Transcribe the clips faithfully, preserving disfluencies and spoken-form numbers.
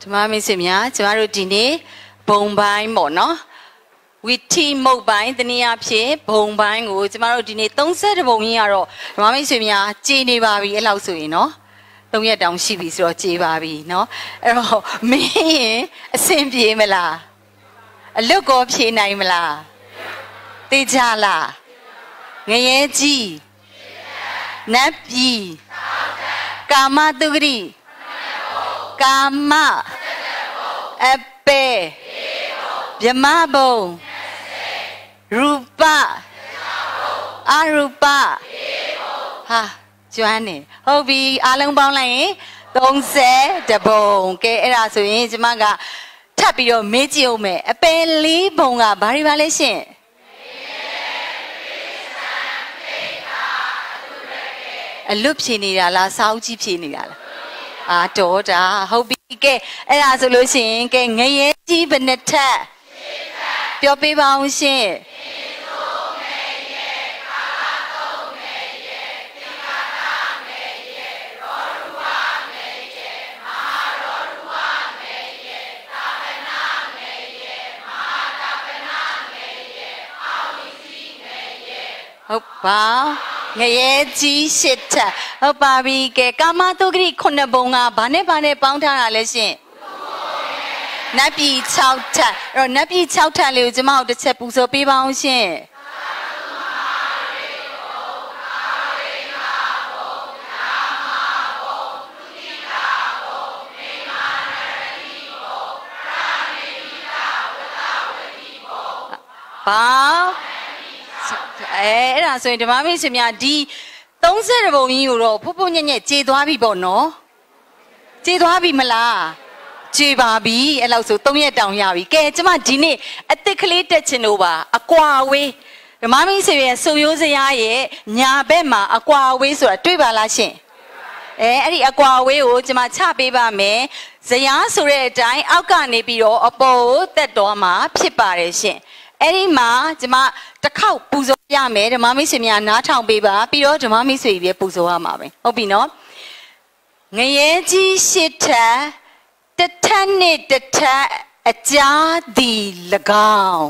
ဓမ္မမိတ်ဆွေများကျမတို့ဒီနေ့ဘုံပိုင်းပေါ့နော်ဝီတီမုတ်ပိုင်းတနည်းအားဖြင့်ဘုံပိုင်းကိုကျမတို့ဒီနေ့သုံးဆယ်ဘုံကြီးကတော့ဓမ္မမိတ်ဆွေများကြည်နေပါပြီအဲ့လောက်ဆိုရင်နော်သုံးရက်တောင်ရှိပြီဆိုတော့ကြည်ပါပြီနော်အဲ့တော့မင်းရင်အဆင်ပြေမလားအလွတ်ကောဖြေနိုင်မလားသိကြလားငရဲကြီးနတ်ပြည်ကာမတုဂရိကာမအပေဗြဟ္မဘုံရူပအရူပဟာကျွမ်းနေဟုတ်ပြီအားလုံးပေါင်းလိုက်ရင်သုံးဆယ်တဘုံကဲအဲ့ဒါဆိုရင်ကျမကထပ်ပြီးတော့မေးကြည့်အောင်မယ်အပယ်လေးဘုံကဘာတွေပါလဲရှင်အလွတ်ဖြေနေတာလားစာအုပ်ကြီးဖြေနေတာလားအာတော်တာဟုတ်ပြီကဲအဲ့ဒါဆိုလို့ရှိရင်ကဲငရဲကြီးဘယ်နှထက်ပြောပေးပါအောင်ရှင်ဟုတ်ပါငရဲကြီးရှစ်ထက်ဟုတ်ပါပြီကဲကာမတုဂရိခုနှစ်ဘုံကဘာနဲ့ဘာနဲ့ပေါင်းထားတာလဲရှင်နတ်ပြည်၆ထက်အဲ့တော့နတ်ပြည်၆ထက်လေးကိုကျွန်မတို့တစ်ချက်ပူဇော်ပေးပါအောင်ရှင်ပါအဲအဲ့ဒါဆိုရင်ဓမ္မမိတ်ဆွေများဒီသုံးဆယ်ဘုံကြီးကိုတော့ဖုတ်ဖုတ်ညက်ညက်ကြေသွားပြီပေါ့နော်ကြေသွားပြီမလားကြေပါပြီအဲ့လောက်ဆိုသုံးရက်တောင်ရပြီကဲကျမဒီနေ့အသစ်ကလေးတက်ချင်လို့ပါအကွာဝေးဓမ္မမိတ်ဆွေရဲ့စုရိုးစရာရဲ့ညာဘက်မှာအကွာဝေးဆိုတာတွေ့ပါလားရှင်အဲအဲ့ဒီအကွာဝေးကိုကျမချပေးပါမယ်ဇရာဆိုတဲ့အတိုင်းအောက်ကနေပြီးတော့အပေါ်ကိုတက်တော်မှာဖြစ်ပါတယ်ရှင်အဲ့ဒီမှာကျမတစ်ခေါက်ပူဇော်ရမယ်ဓမ္မမိတ်ဆွေများနားထောင်ပေးပါပြီးတော့ဓမ္မမိတ်ဆွေတွေပူဇော်ရမှာပဲဟုတ်ပြီနော်ငရဲကြီးရှစ်ထက်တစ်ထက်နဲ့တစ်ထက်အကြားသည်၎င်း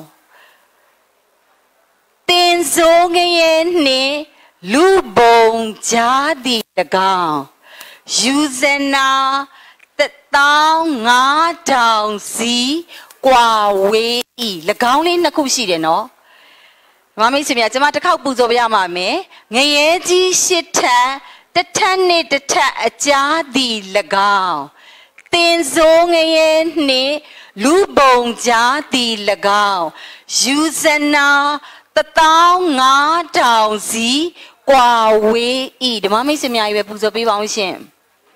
တင်စိုးငရဲနှင့်လူဘုံကြားသည်၎င်းယူဇနာတစ်သောင်းငါးထောင်စီကွာဝေးဤ၎င်းလေးနှစ်ခုရှိတယ်နော်ဓမ္မမိတ်ဆွေများကျွန်မတစ်ခေါက်ပူဇော်ပြရမှာမယ်ငရဲကြီးရှစ်ထက်တစ်ထက်နဲ့တစ်ထက်အကြားသည်၎င်းတင်စိုးငရဲနှင့်လူဘုံကြားသည်၎င်းယူဇနာတစ်သောင်းငါးထောင်စီကွာဝေးဤဓမ္မမိတ်ဆွေများကြီးပဲပူဇော်ပေးပါအောင်ရှင်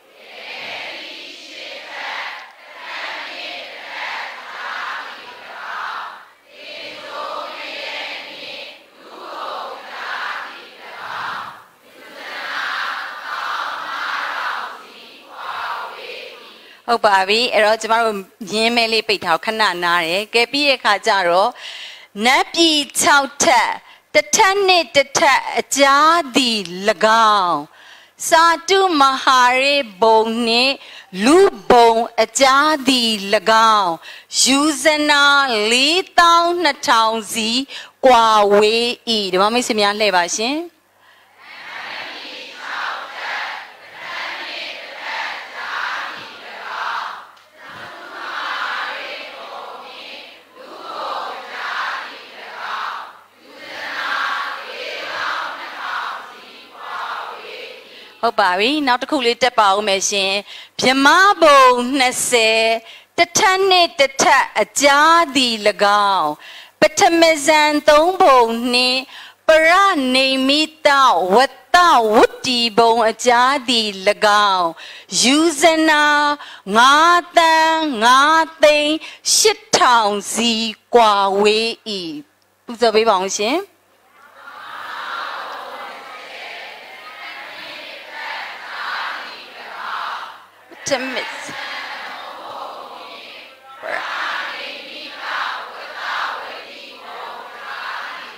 ဟုတ်ပါပြီအဲ့တော့ကျမတို့ရင်းမဲလေးပိတ်ထားခဏနားတယ်ကဲပြီးတဲ့အခါကျတော့နတ်ပြည်၆ထက်တစ်ထက်နဲ့တစ်ထက်အကြားသည်၎င်းစာတုမဟာရေဘုံနှင့်လူဘုံအကြားသည်၎င်းယူဇနာလေးသောင်းနှစ်ထောင်စီကွာဝေးဤဓမ္မမိတ်ဆွေများလှည့်ပါရှင်ဟုတ်ပါပြီနောက်တစ်ခုလေးတက်ပါဦးမယ်ရှင်ဗြဟ္မဘုံနှစ်ဆယ်တစ်ထက်နဲ့တစ်ထက်အကြားသည်၎င်းပထမဇန်သုံးဘုံနှင့်ပရနေမိတဝတ္တဝတ္တီဘုံအကြားသည်၎င်းယူဇနာငါးတန်းငါးသိန်းရှစ်ထောင်စီကွာဝေးဤပူဇော်ပေးပါအောင်ရှင်To miss.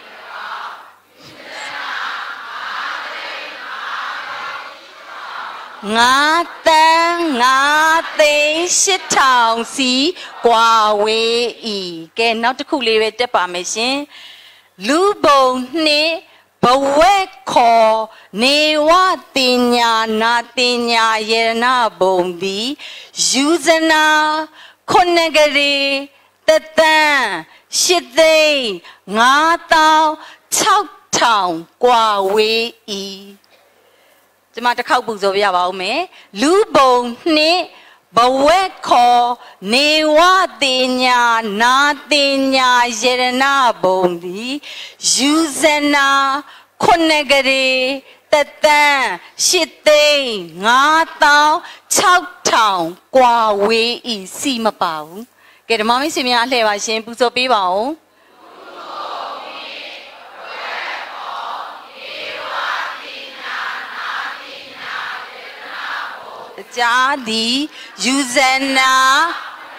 ဟ ngã tan ngã tê shit thằng xí qua quê ý cái nó tức khu lê về tập bà mẹ xin lũ bông nè bầu quê khó nè wa tin nhà na tin nhà ye na bông đi yuzana con nè cái gì tết tan shit đây ngã tao chọc thằng qua quê ý chúng ta khâu bụng rồi bây giờ mẹ lũ bông nè bầu quét khó nè wa tin nhà na tin nhà ye na bông đi yuzana con nè cái gì tết tan shit đây ngã tao chọc thằng qua quê ý xí mà bảo cái đó mà mình xem nhà lẽ vào xem bụng rồi bây giờ cha đi yuzana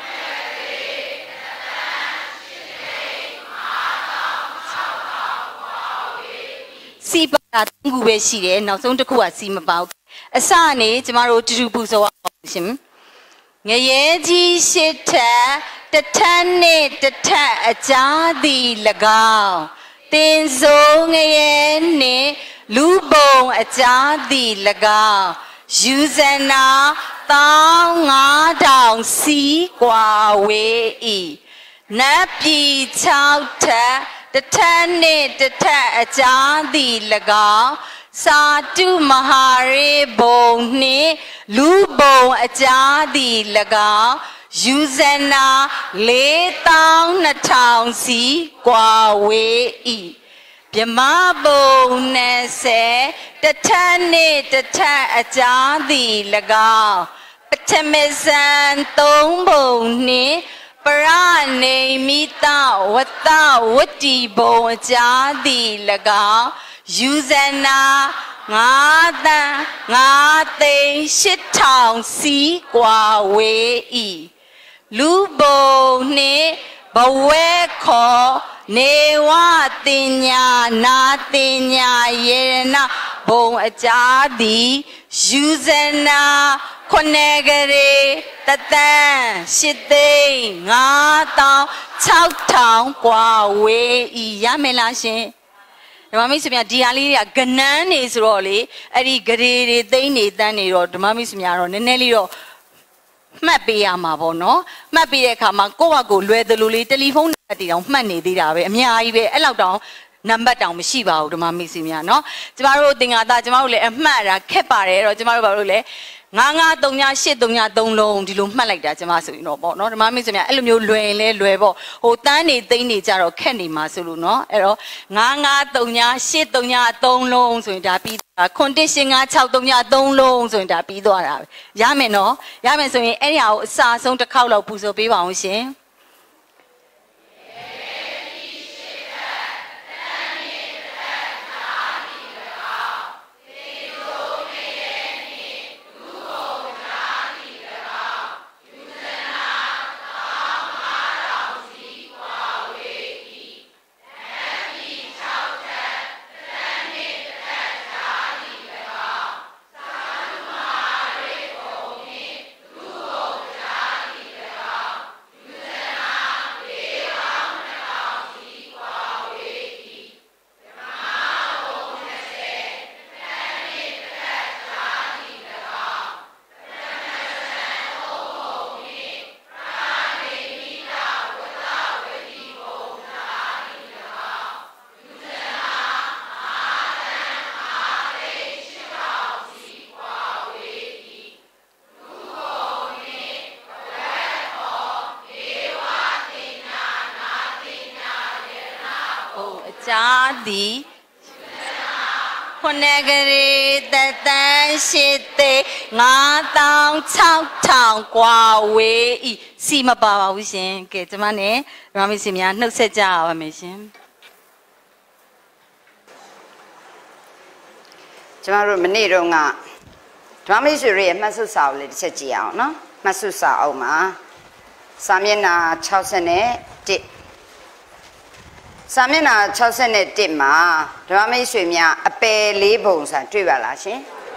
si ba là tung gu về xí đấy, nào xong được qua xí mà bảo, ở xa này chúng ta rồi chịu bù số xem, nghe ye ji sẽ thà, tất thân này tất thà cha đi lagao, tên số nghe ye này lũ bông cha đi lagao. Yuzana tao ngã đào xí qua quê ý nắp bì chào thà tất thân nê tất thà cha đi lagao sa tu mahare bông nê lũ bông cha đi lagao Yuzana lê tao nà thao xí qua quê ýပြမဘုံနဲ့ဆဲတထနဲ့တထအကြာသည်၎င်းပထမဇန်သုံးဘုံနှင့်ပရနေမိတဝတ္တဝတ္တိဘုံအကြာသည်၎င်းယူဇနာငါးတန်ငါးသိန်းရှစ်ထောင်စီကွာဝေဤလူဘုံနှင့်ဘဝဲခေါ်နေဝတင်ညာနာတင်ညာယေနာဘုံအကြာသည်ယူဇနာခொနဂရေတတန်ရှစ်သိန်းငါးတောင်းခြောက်ထောင်กว่าဝေးဤရမယ်လားရှင်ဓမ္မမိတ်ဆွေများဒီဟာလေးတွေကကနန်းနေဆိုတော့လေအဲ့ဒီဂရေတွေသိန်းနေတန်းနေတော့ဓမ္မမိတ်ဆွေများတော့နည်းနည်းလေးတော့မှတ်ပေးရမှာပေါ့နော်မှတ်ပေးတဲ့အခါမှာကိုယ့်ဟာကိုယ်လွယ်သလိုလေးတယ်လီဖုန်းနံပါတ်တွေတောင်မှတ်နေသေးတာပဲအများကြီးပဲအဲ့လောက်တောင်နံပါတ်တောင်မရှိပါဘူးဓမ္မမိတ်ဆွေများနော်ကျမတို့သင်္ကာသားကျမတို့လည်းအမှတ်တာခက်ပါတယ်အဲ့တော့ကျမတို့ဘာလို့လဲငါးငါးသုံးညရှစ်သုံးညသုံးလုံးဒီလိုမှတ်လိုက်တာကျမဆိုရင်တော့ပေါ့နော်ဓမ္မမိတ်ဆွေများအဲ့လိုမျိုးလွယ်ရင်လဲလွယ်ပေါ့ဟိုတန်းနေသိမ့်နေကြတော့ခက်နေမှာဆိုလို့နော်အဲ့တော့ငါးငါးသုံးညရှစ်သုံးညသုံးလုံးဆိုရင်ဒါပြီးကွန်တစ်ရှင်ငါးခြောက်သုံးညသုံးလုံးဆိုရင်ဒါပြီးသွားတာပဲရမယ်နော်ရမယ်ဆိုရင်အဲ့ဒီဟာကိုအစာဆုံးတစ်ခေါက်လောက်ပူဇော်ပေးပါအောင်ရှင်ကြာသည်ခொနဂရေတတန်ရှိသေးငါးတောင်းခြောက်ထောင်กว่าဝေးဤစီမပါပါဘူးရှင်ကဲကျမနဲ့ဓမ္မမိတ်ဆွေများနှုတ်ဆက်ကြပါမယ်ရှင်ကျမတို့မနေ့တုန်းကဓမ္မမိတ်ဆွေရဲ့မှတ်စုစာအုပ်လေးတစ်ချက်ကြည့်အောင်နော်မှတ်စုစာအုပ်မှာစာမျက်နှာ၆၁စာမျက်နှာ၆၁မှာဓမ္မမိတ်ဆွေများအပယ်လေးပုံစာတွေ့ပါလားရှင်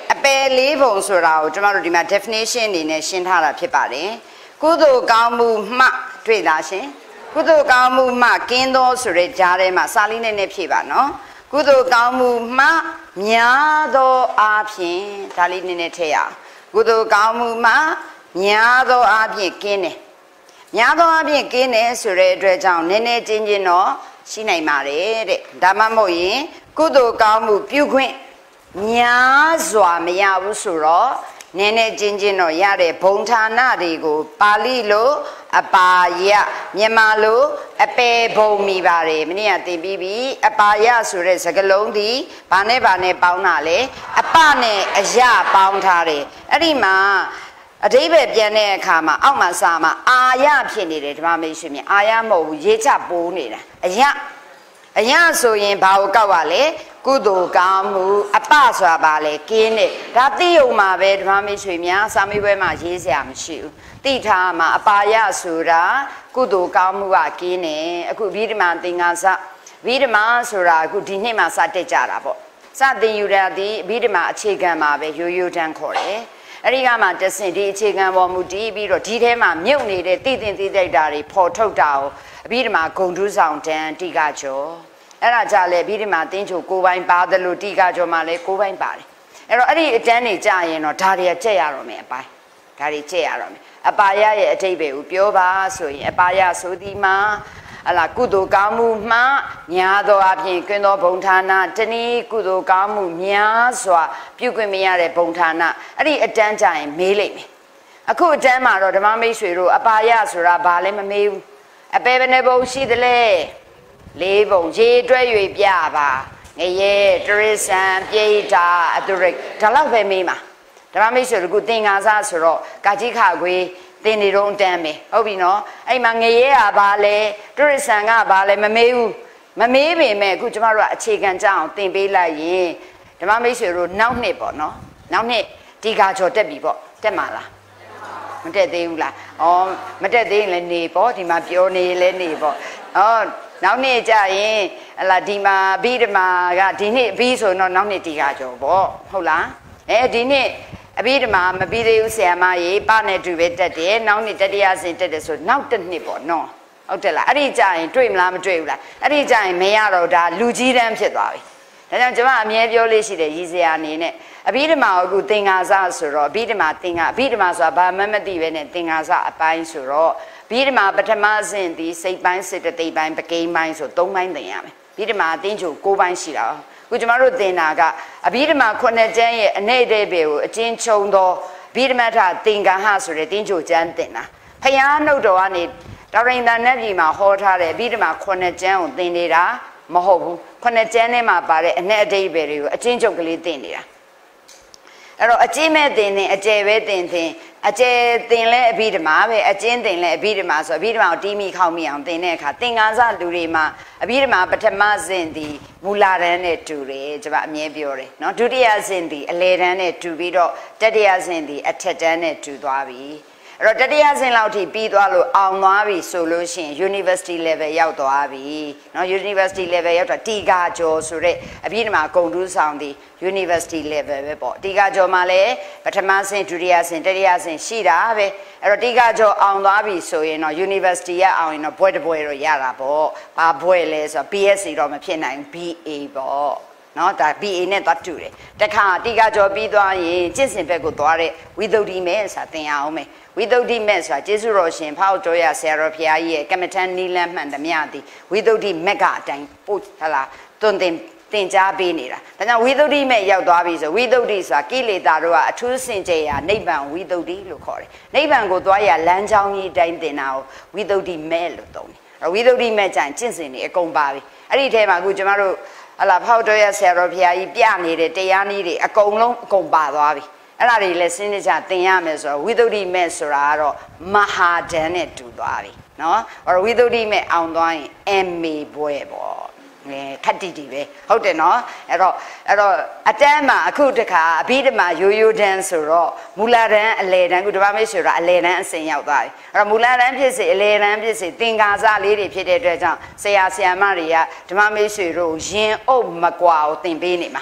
အပယ်လေးပုံဆိုတာကိုကျွန်တော်တို့ဒီမှာ definition အနေနဲ့ရှင်းထားတာဖြစ်ပါတယ်ကုသိုလ်ကောင်းမှုမှတွေ့လားရှင်ကုသိုလ်ကောင်းမှုမှကင်းသောဆိုတဲ့ကြားထဲမှာစာလေးနဲ့နဲ့ဖြည့်ပါနော်ကုသိုလ်ကောင်းမှုမှများသောအားဖြင့်ဒါလေးနဲ့နဲ့ထည့်ရအောင်ကုသိုလ်ကောင်းမှုမှများသောအားဖြင့်ကင်းတယ်များသောအားဖြင့်ကင်းတယ်ဆိုတဲ့အတွက်ကြောင့်နည်းနည်းချင်းချင်းတော့ရှိနိုင်ပါတယ်တဲ့ဒါမှမဟုတ်ရင်ကုသိုလ်ကောင်းမှုပြုခွင့်များစွာမရဘူးဆိုတော့နည်းနည်းချင်းချင်းတော့ရတဲ့ဘုံဌာနတွေကိုပါဠိလိုအပါယမြန်မာလိုအပေဘုံမိပါတယ်မနေ့ကသင်ပြီးပြီအပါယဆိုတဲ့စကားလုံးဒီဘာနဲ့ဘာနဲ့ပေါင်းတာလဲအပနဲ့အယပေါင်းထားတယ်အဲ့ဒီမှာအဓိပ္ပာယ်ပြန်တဲ့အခါမှာအောက်မှာစာမှာအာယဖြစ်နေတယ်ဓမ္မမိတ်ဆွေမြအာယမဟုတ်ဘူးရေးချပိုးနေတာအယအယဆိုရင်ဘာကိုကောက်ရလဲကုသိုလ်ကောင်းမှုအပဆိုတာပါလေကင်းတယ်ဒါသိုံမှာပဲဓမ္မမိတ်ဆွေများစာမေးပွဲမှာရေးစရာမရှိဘူးသိထားမှာအပါယဆိုတာကုသိုလ်ကောင်းမှုကကင်းတယ်အခုဗိဓမာသင်္ဃာစဗိဓမာဆိုတာအခုဒီနှစ်မှာစတက်ကြတာပေါ့စတင်ယူတာဒီဗိဓမာအခြေခံမှာပဲရိုးရိုးတန်းခေါ်တယ်အဲ့ဒီကမှတဆင်ဒီအခြေခံပေါ်မူတည်ပြီးတော့ဒီထဲမှာမြုပ်နေတဲ့တည်တင်သိတိုက်တာတွေပေါ်ထုတ်တာကိုအဗိဓမာဂုံတူးဆောင်တန်းတိကကျော်အဲ့ဒါကြလဲအဗိဓမာတင်းချိုကိုပိုင်းပါတယ်လို့တိကကျော်မှာလဲကိုပိုင်းပါတယ်အဲ့တော့အဲ့ဒီအတန်းတွေကြာရင်တော့ဒါတွေကကြက်ရတော့မယ်အပိုင်းဒါတွေကြက်ရတော့မယ်အပါယရဲ့အတိတ်ပဲကိုပြောပါဆိုရင်အပါယဆိုဒီမှာအလားကုသိုလ်ကောင်းမှုမှများသောအပြင်ကင်းသောဘုံဌာနတနည်းကုသိုလ်ကောင်းမှုများစွာပြုခွင့်မရတဲ့ဘုံဌာနအဲ့ဒီအတန်းကြရင်မေးလိုက်မယ်အခုအတန်းမှာတော့ဓမ္မမိတ်ဆွေတို့အပါယဆိုတာဘာလဲမမေးဘူးအပေဘယ်နှဘုံရှိသလဲလေးဘုံရေတွဲ၍ပြပါငရဲတရိษံပြေတာအတုရိတ်ဒါလောက်ပဲမေးမှာဓမ္မမိတ်ဆွေတို့ကသင်္ဃာစဆိုတော့ကာကြီးခခွေသင်နေတော့တန်းပဲဟုတ်ပြီနော်အဲ့မှာငရဲကဘာလဲတရိษံကဘာလဲမမေးဘူးမမေးပေမဲ့အခုကျမတို့ကအခြေခံကြအောင်သင်ပေးလိုက်ရင်ဓမ္မမိတ်ဆွေတို့နောက်နှစ်ပေါ့နော်နောက်နှစ်ဒီကာကျော်တက်ပြီပေါ့တက်မှာလားမတက်သေးဘူးလားဩမတက်သေးရင်လည်းနေပေါ့ဒီမှာပြောနေလည်းနေပေါ့ဩနောက်နေ့ကျရင်ဟလာဒီမှာဗိဓမာကဒီနေ့ဘီဆိုတော့နောက်နေ့ဒီကာကျော်ပေါ့ဟုတ်လားအဲဒီနေ့အဘိဓမ္မာမပြီးသေးဘူးဆရာမကြီးပနဲ့တူပဲတက်တယ်နောက်နေ့တတိယဆင်တက်တယ်ဆိုနောက်တစ်နှစ်ပေါ့နော်ဟုတ်တယ်လားအဲ့ဒီကြရင်တွေ့မလားမတွေ့ဘူးလားအဲ့ဒီကြရင်မရတော့ဒါလူကြီးတန်းဖြစ်သွားပြီဒါကြောင့်ကျွန်မအမြဲပြောလေးရှိတယ်ရည်စရာအနေနဲ့အဘိဓမ္မာကိုအခုသင်္ဃာစဆိုတော့အဘိဓမ္မာသင်္ဃာအဘိဓမ္မာဆိုတာဘာမှမသိပဲနဲ့သင်္ဃာစအပိုင်းဆိုတော့အဘိဓမ္မာပထမဆင့်ဒီစိတ်ပိုင်းစေတသိက်ပိုင်းပကိန်းပိုင်းဆိုသုံးပိုင်းသင်ရမယ်အဘိဓမ္မာအသင်းချုပ်၉ပိုင်းရှိတာခုကျမတို့သင်တာကအဘိဓမ္မာခုနှစ်ကျမ်းရဲ့အ내တဲ့ဘေကိုအချင်းချုပ်သောအဘိဓမ္မာထသင်္ကဟဆိုတဲ့တင်းချိုကျမ်းသင်တာဖျားနှုတ်တော်ကနေတော်ရင်တန်နဲ့ပြည်မှာဟောထားတဲ့အဘိဓမ္မာခုနှစ်ကျမ်းကိုသင်နေတာမဟုတ်ဘူးခုနှစ်ကျမ်းထဲမှာပါတဲ့အ내အတိတ်ဘေတွေကိုအချင်းချုပ်ကလေးသင်နေတာအဲ့တော့အချင်းမဲ့သင်သင်အကျယ်ပဲသင်သင်အကျယ်သင်လဲအဘိဓမ္မာပဲအချင်းသင်လဲအဘိဓမ္မာဆိုအဘိဓမ္မာကိုတီးမိခေါက်မိအောင်သင်တဲ့အခါသင်္ကန်းစလူတွေမှာအဘိဓမ္မာပထမဆင့်ဒီမူလာတန်းနဲ့တူတယ်ကျွန်မအမြဲပြောတယ်နော်ဒုတိယဆင့်ဒီအလယ်တန်းနဲ့တူပြီးတော့တတိယဆင့်ဒီအထက်တန်းနဲ့တူသွားပြီအဲ့တော့တတိယဆင့်လောက်ထိပြီးသွားလို့အောင်သွားပြီဆိုလို့ရှိရင် university level ရောက်သွားပြီနော် university level ရောက်တော့တီကာကျော်ဆိုတဲ့အဘိဓမ္မာဂုံတူးဆောင်ဒီ university level ပဲပေါ့တီကာကျော်မှာလည်းပထမဆင့်ဒုတိယဆင့်တတိယဆင့်ရှိတာပဲအဲ့တော့တီကာကျော်အောင်သွားပြီဆိုရင်တော့ university ရအောင်ရင်တော့ဘွဲ့တဘွဲ့တော့ရတာပေါ့ဘာဘွဲ့လဲဆိုတော့ B S c တော့မဖြစ်နိုင် B A ပေါ့နော်ဒါ B A နဲ့သွားတူတယ်တခါတီကာကျော်ပြီးသွားရင်ကျင့်စဉ်ဘက်ကိုသွားတဲ့ဝိသုဒ္ဓိမဲ့ဆိုတာသင်ရအောင်မယ်ဝိသုဒ္ဓိမဲ့ဆိုတာကျေးဇူးတော်ရှင်ဖောက်တော်ရဆရာတော်ဘုရားကြီးရဲ့ကမ္မထန်နီလန်းမှန်သမျှသည်ဝိသုဒ္ဓိမဲ့ကအတိုင်းပို့ဟလာတွင်တင်သင်ကြားပေးနေတာဒါကြောင့်ဝိသုဒ္ဓိမဲ့ရောက်သွားပြီဆိုဝိသုဒ္ဓိဆိုတာကိလေသာတို့ကအထူးစင်ကြယ်ရာနိဗ္ဗာန်ဝိသုဒ္ဓိလို့ခေါ်တယ်နိဗ္ဗာန်ကိုသွားရလမ်းကြောင်းကြီးတိုင်းသင်တာကိုဝိသုဒ္ဓိမဲ့လို့သုံးတယ်အဲ့ဝိသုဒ္ဓိမဲ့ကျရင်ကျင့်စဉ်တွေအကုန်ပါပြီအဲ့ဒီထဲမှာအခုကျွန်တော်တို့ဟလာဖောက်တော်ရဆရာတော်ဘုရားကြီးပြနေတဲ့တရားနည်းတွေအကုန်လုံးအကုန်ပါသွားပြီအဲ့ဒါတွေလည်းစင်းနေကြသင်ရမယ်ဆိုတော့ဝိသုဒ္ဓိမဲ့ဆိုတာကတော့မဟာဒန်နဲ့တူသွားပြီနော်အဲ့တော့ဝိသုဒ္ဓိမဲ့အောင်သွားရင် M A ဘွဲ့ပေါ့ငယ်ခက်တီတီပဲဟုတ်တယ်နော်အဲ့တော့အဲ့တော့အတန်းမှာအခုတခါအဘိဓမ္မာရိုးရိုးတန်းဆိုတော့မူလတန်းအလယ်တန်းခုဓမ္မမိတ်ဆိုတာအလယ်တန်းအစဉ်ရောက်သွားပြီအဲ့တော့မူလတန်းဖြစ်စေအလယ်တန်းဖြစ်စေသင်္ကာစလေးတွေဖြစ်တဲ့အတွက်ကြောင့်ဆရာဆရာမတွေကဓမ္မမိတ်ဆွေတို့ရင်အုပ်မကွာကိုသင်ပေးနေမှာ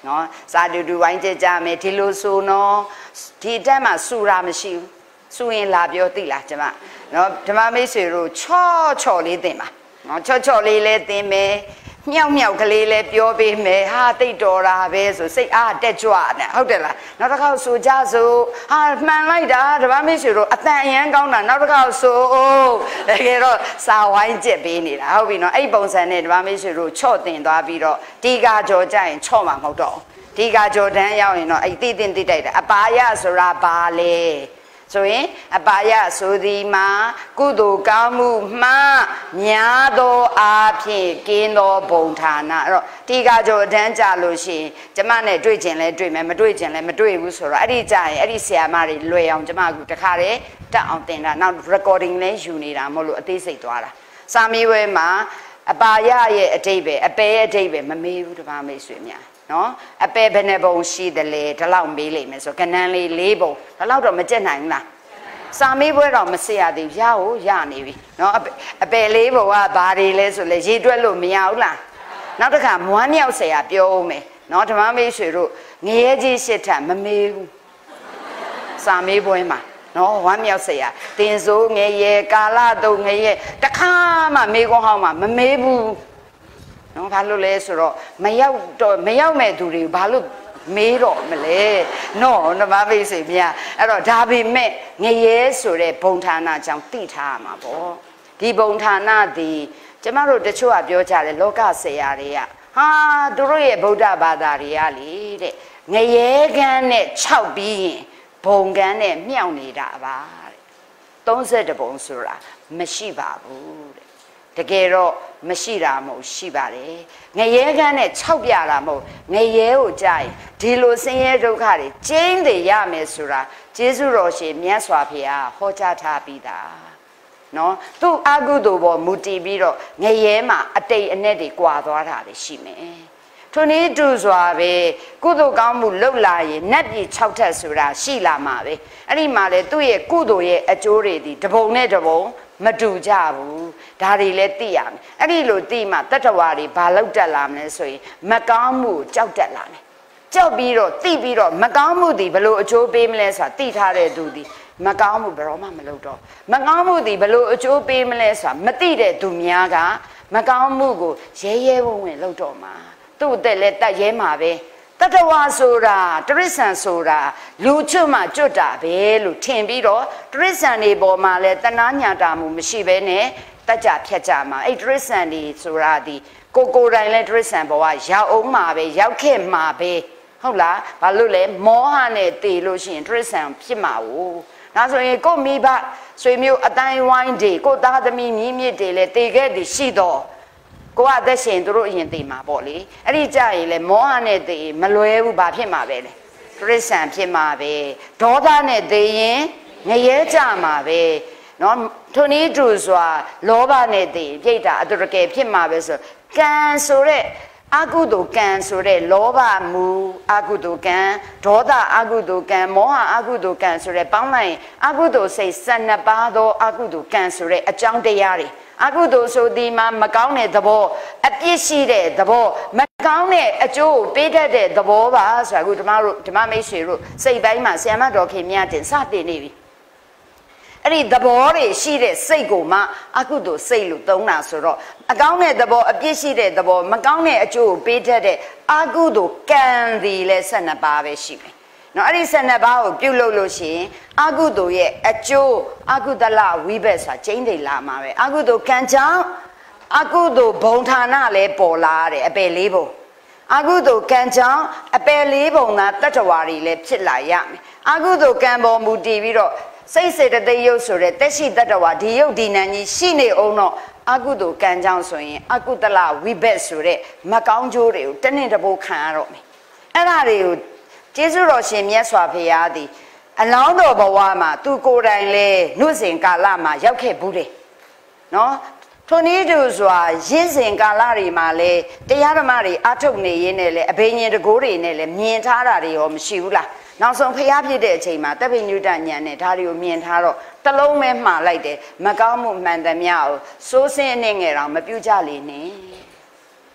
နော်စာတူတူဝိုင်းကြကြမယ်ဒီလိုဆိုနော်ဒီတက်မှာစူရာမရှိဘူးစူရင်လာပြောသိလားကျမနော်ဓမ္မမိတ်ဆွေတို့ချော့ချော့လေးသင်ပါနော်ချော့ချော့လေးလည်းသင်မယ်မြောက်မြောက်ကလေးလည်းပြောပေးမယ်ဟာတိတ်တော်တာပဲဆိုစိတ်အားတက်ကြွနဲ့ဟုတ်တယ်လားနောက်တစ်ခါဆိုကြဆိုဟာမှန်လိုက်တာဓမ္မမိတ်ဆွေတို့အတန်အရန်ကောင်းတာနောက်တစ်ခါဆိုတကယ်တော့စာဝိုင်းကျက်ပေးနေတာဟုတ်ပြီနော်အဲ့ပုံစံနဲ့ဓမ္မမိတ်ဆွေတို့ချော့တင်သွားပြီးတော့ဒီကာကြော်ကြရင်ချော့မှာမဟုတ်တော့ဒီကာကြော်တန်းရောက်ရင်တော့အဲ့တိတင်တိတိုက်တာအပါယဆိုတာဘာလဲဆိုရင်အပါယဆိုသည်မှာကုသိုလ်ကောင်းမှုမှများသောအားဖြင့်ကင်းသောဘုံဌာနအဲ့တော့ဒီကကြောအတန်းကြလို့ရှိရင်ကျမနဲ့တွေ့ကျင်လဲတွေ့မယ်မတွေ့ကျင်လဲမတွေ့ဘူးဆိုတော့အဲ့ဒီကြရင်အဲ့ဒီဆရာမတွေလွယ်အောင်ကျမကတခါတည်းတက်အောင်တင်တာနောက် recording လဲယူနေတာမဟုတ်လို့အသေးစိတ်သွားတာစာမေးပွဲမှာအပါယရဲ့အတိတ်ပဲအပယ်ရဲ့အတိတ်ပဲမမေးဘူးတပါမိတ်ဆွေများနော်အပယ်ဘယ်နှပုံရှိတယ်လဲဒီလောက်မေးလိမ့်မယ်ဆိုကဏ္ဍလေး၄ပုံဒီလောက်တော့မကြက်နိုင်ဘူးလားစာမေးပွဲတော့မစစ်ရသေးရဟိုရနေပြီနော်အပယ်လေးပုံကဘာတွေလဲဆိုလဲရေတွက်လို့မရဘူးလားနောက်တစ်ခါမွမ်းမြောက်ဆရာပြောဦးမယ်နော်ဓမ္မမေးဆွေတို့ငရဲကြီးရှစ်ထပ်မမေးဘူးစာမေးပွဲမှာနော်ဝမ်းမြောက်ဆရာတင်စိုးငရဲကာလတုံငရဲတခါမှမေးခွန်းဟောင်းမှာမမေးဘူးနော်ဘာလို့လဲဆိုတော့မရောက်တော့မရောက်မဲ့သူတွေဘာလို့မေးတော့မလဲနော်ဓမ္မမိတ်ဆွေများအဲ့တော့ဒါပေမဲ့ငရဲဆိုတဲ့ဘုံဌာနကြောင့်သိထားရမှာပေါ့ဒီဘုံဌာနဒီကျမတို့တချို့ကပြောကြတယ်လောကဆရာတွေကဟာသူတို့ရဲ့ဗုဒ္ဓဘာသာတွေကလေတဲ့ငရဲကန်းနဲ့ခြောက်ပြီးရင်ဘုံကန်းနဲ့မြောက်နေတာပါတဲ့သုံးဆယ့်တစ်ပုံဆိုတာမရှိပါဘူးတဲ့တကယ်တော့မရှိတာမဟုတ်ရှိပါတယ်ငရဲကန်းနဲ့ခြောက်ပြတာမဟုတ်ငရဲကိုကြရင်ဒီလိုဆင်းရဲဒုက္ခတွေကျင်းတယ်ရမယ်ဆိုတာကျေးဇူးတော်ရှင်မြတ်စွာဘုရားဟောကြားထားပြီးသားနော်သူအကုသိုလ်ပေါ်မူတည်ပြီးတော့ငရဲမှာအတိတ်အနဲ့တွေကွာသွားတာတွေရှိမယ်ထိုနည်းတူစွာပဲကုသိုလ်ကောင်းမှုလုပ်လာရင်နတ်ပြည်၆ထပ်ဆိုတာရှိလာမှာပဲအဲ့ဒီမှာလေသူ့ရဲ့ကုသိုလ်ရဲ့အကျိုးတွေဒီတပုံနဲ့တပုံမတူကြဘူးဒါတွေလည်းသိရမယ်အဲ့ဒီလိုသိမှတတ္တဝါတွေဘာလောက်တက်လာမလဲဆိုရင်မကောင်းမှုကြောက်တက်လာမယ်ကြောက်ပြီးတော့သိပြီးတော့မကောင်းမှုဒီဘလို့အကျိုးပေးမလဲဆိုတာသိထားတဲ့သူဒီမကောင်းမှုဘယ်တော့မှမလုပ်တော့မကောင်းမှုဒီဘလို့အကျိုးပေးမလဲဆိုတာမသိတဲ့သူများကမကောင်းမှုကိုရဲရဲဝံ့ဝံ့လုပ်တော့မှာသူ့အသက်လည်းတတ်ရဲမှာပဲတတ္တဝါဆိုတာတရိစ္ဆာန်ဆိုတာလူချွတ်မှကျွတ်တာပဲလို့ထင်ပြီးတော့တရိစ္ဆာန်တွေပေါ်မှာလည်းတဏှာညာတာမှုမရှိဘဲနဲ့တတ်ကြဖြတ်ကြမှာအဲ့တရိစ္ဆာန်တွေဆိုတာဒီကိုကိုယ်တိုင်လည်းတရိစ္ဆာန်ဘဝရောက်အောင်မှာပဲရောက်ခဲ့မှာပဲဟုတ်လားဘာလို့လဲမောဟနဲ့တည်လို့ရှိရင်တရိစ္ဆာန်ဖြစ်မှာ ው ဒါဆိုရင်ကိုမိဘဆွေမျိုးအတိုင်းဝိုင်းတွေကိုသားသမီးမြင့်မြင့်တွေလည်းတည်ခဲ့သည်ရှိတော့ကိုကအသက်ရှင်သူတို့အရင်သိမှာပေါ့လေအဲ့ဒီကြရင်လေမောဟနဲ့သိမလွဲဘူးဘာဖြစ်မှာပဲလေတရိစ္ဆာန်ဖြစ်မှာပဲဒေါသနဲ့သိရင်ငရဲကြမှာပဲနော်ထိုနည်းတူစွာလောဘနဲ့သိပြိတ္တာအတုရကယ်ဖြစ်မှာပဲဆိုကံဆိုတဲ့အကုသိုလ်ကံဆိုတဲ့လောဘမူအကုသိုလ်ကံဒေါသအကုသိုလ်ကံမောဟအကုသိုလ်ကံဆိုတဲ့ပေါင်းလိုက်အကုသိုလ်စိတ်၁၂ပါးသောအကုသိုလ်ကံဆိုတဲ့အကြောင်းတရားတွေအကုသိုလ်ဆိုဒီမှာမကောင်းတဲ့သဘောအပြစ်ရှိတဲ့သဘောမကောင်းတဲ့အကျိုးကိုပေးတတ်တဲ့သဘောပါဆိုတာအခုဓမ္မတို့ဓမ္မမိတ်ဆွေတို့စိတ်ပိုင်းမှာဆရာမတော်ခင်မြတ်တင်စတင်နေပြီအဲ့ဒီသဘောတွေရှိတဲ့စိတ်ကိုမှအကုသိုလ်စိတ်လို့သုံးတာဆိုတော့အကောင်းတဲ့သဘောအပြစ်ရှိတဲ့သဘောမကောင်းတဲ့အကျိုးကိုပေးတတ်တဲ့အကုသိုလ်ကံဒီလဲ၁၂ပါးပဲရှိမယ်နော်အဲ့ဒီ၁၂ပါးကိုပြုလုပ်လို့ရှိရင်အကုသိုလ်ရဲ့အကျိုးအကုသလဝိဘက်ဆိုတာကျင်းတယ်လာမှာပဲအကုသိုလ်ကံကြောင့်အကုသိုလ်ဘုံဌာနလည်းပေါ်လာတယ်အပယ်လေးပုံအကုသိုလ်ကံကြောင့်အပယ်လေးပုံသာတတ္တဝါတွေလည်းဖြစ်လာရမယ်အကုသိုလ်ကံပေါ်မူတည်ပြီးတော့စိတ်စေတသိက်ရုပ်ဆိုတဲ့တက်ရှိတတ္တဝါဒီရုပ်ဒီနံကြီးရှိနေအောင်တော့အကုသိုလ်ကံကြောင့်ဆိုရင်အကုသလဝိဘက်ဆိုတဲ့မကောင်းကျိုးတွေကိုတနင့်တပိုးခံရတော့မယ်အဲ့ဒါတွေကိုကျေးဇူးတော်ရှင်မြတ်စွာဘုရားသည်အလောင်းတော်ဘဝမှာသူကိုယ်တိုင်လဲနှုတ်စဉ်ကာလမှာရောက်ခဲ့ဘူးတယ်နော်ထိုနည်းတူစွာရင်းစဉ်ကာလတွေမှာလဲတရားဓမ္မတွေအထုတ်နေရင်းနဲ့လဲအဘိညာဉ်တကိုးတွေနဲ့လဲမြင်ထားတာတွေရောမရှိဘူးလားနောက်ဆုံးဖျားဖြစ်တဲ့အချိန်မှာတပ်ပိညုတဉာဏ်နဲ့ဒါတွေကိုမြင်ထားတော့တလုံးပဲမှားလိုက်တယ်မကောင်းမှုမှန်သမျှကိုစိုးစင်းအနှဲ့ငယ်တော့မပြုကြလေနဲ့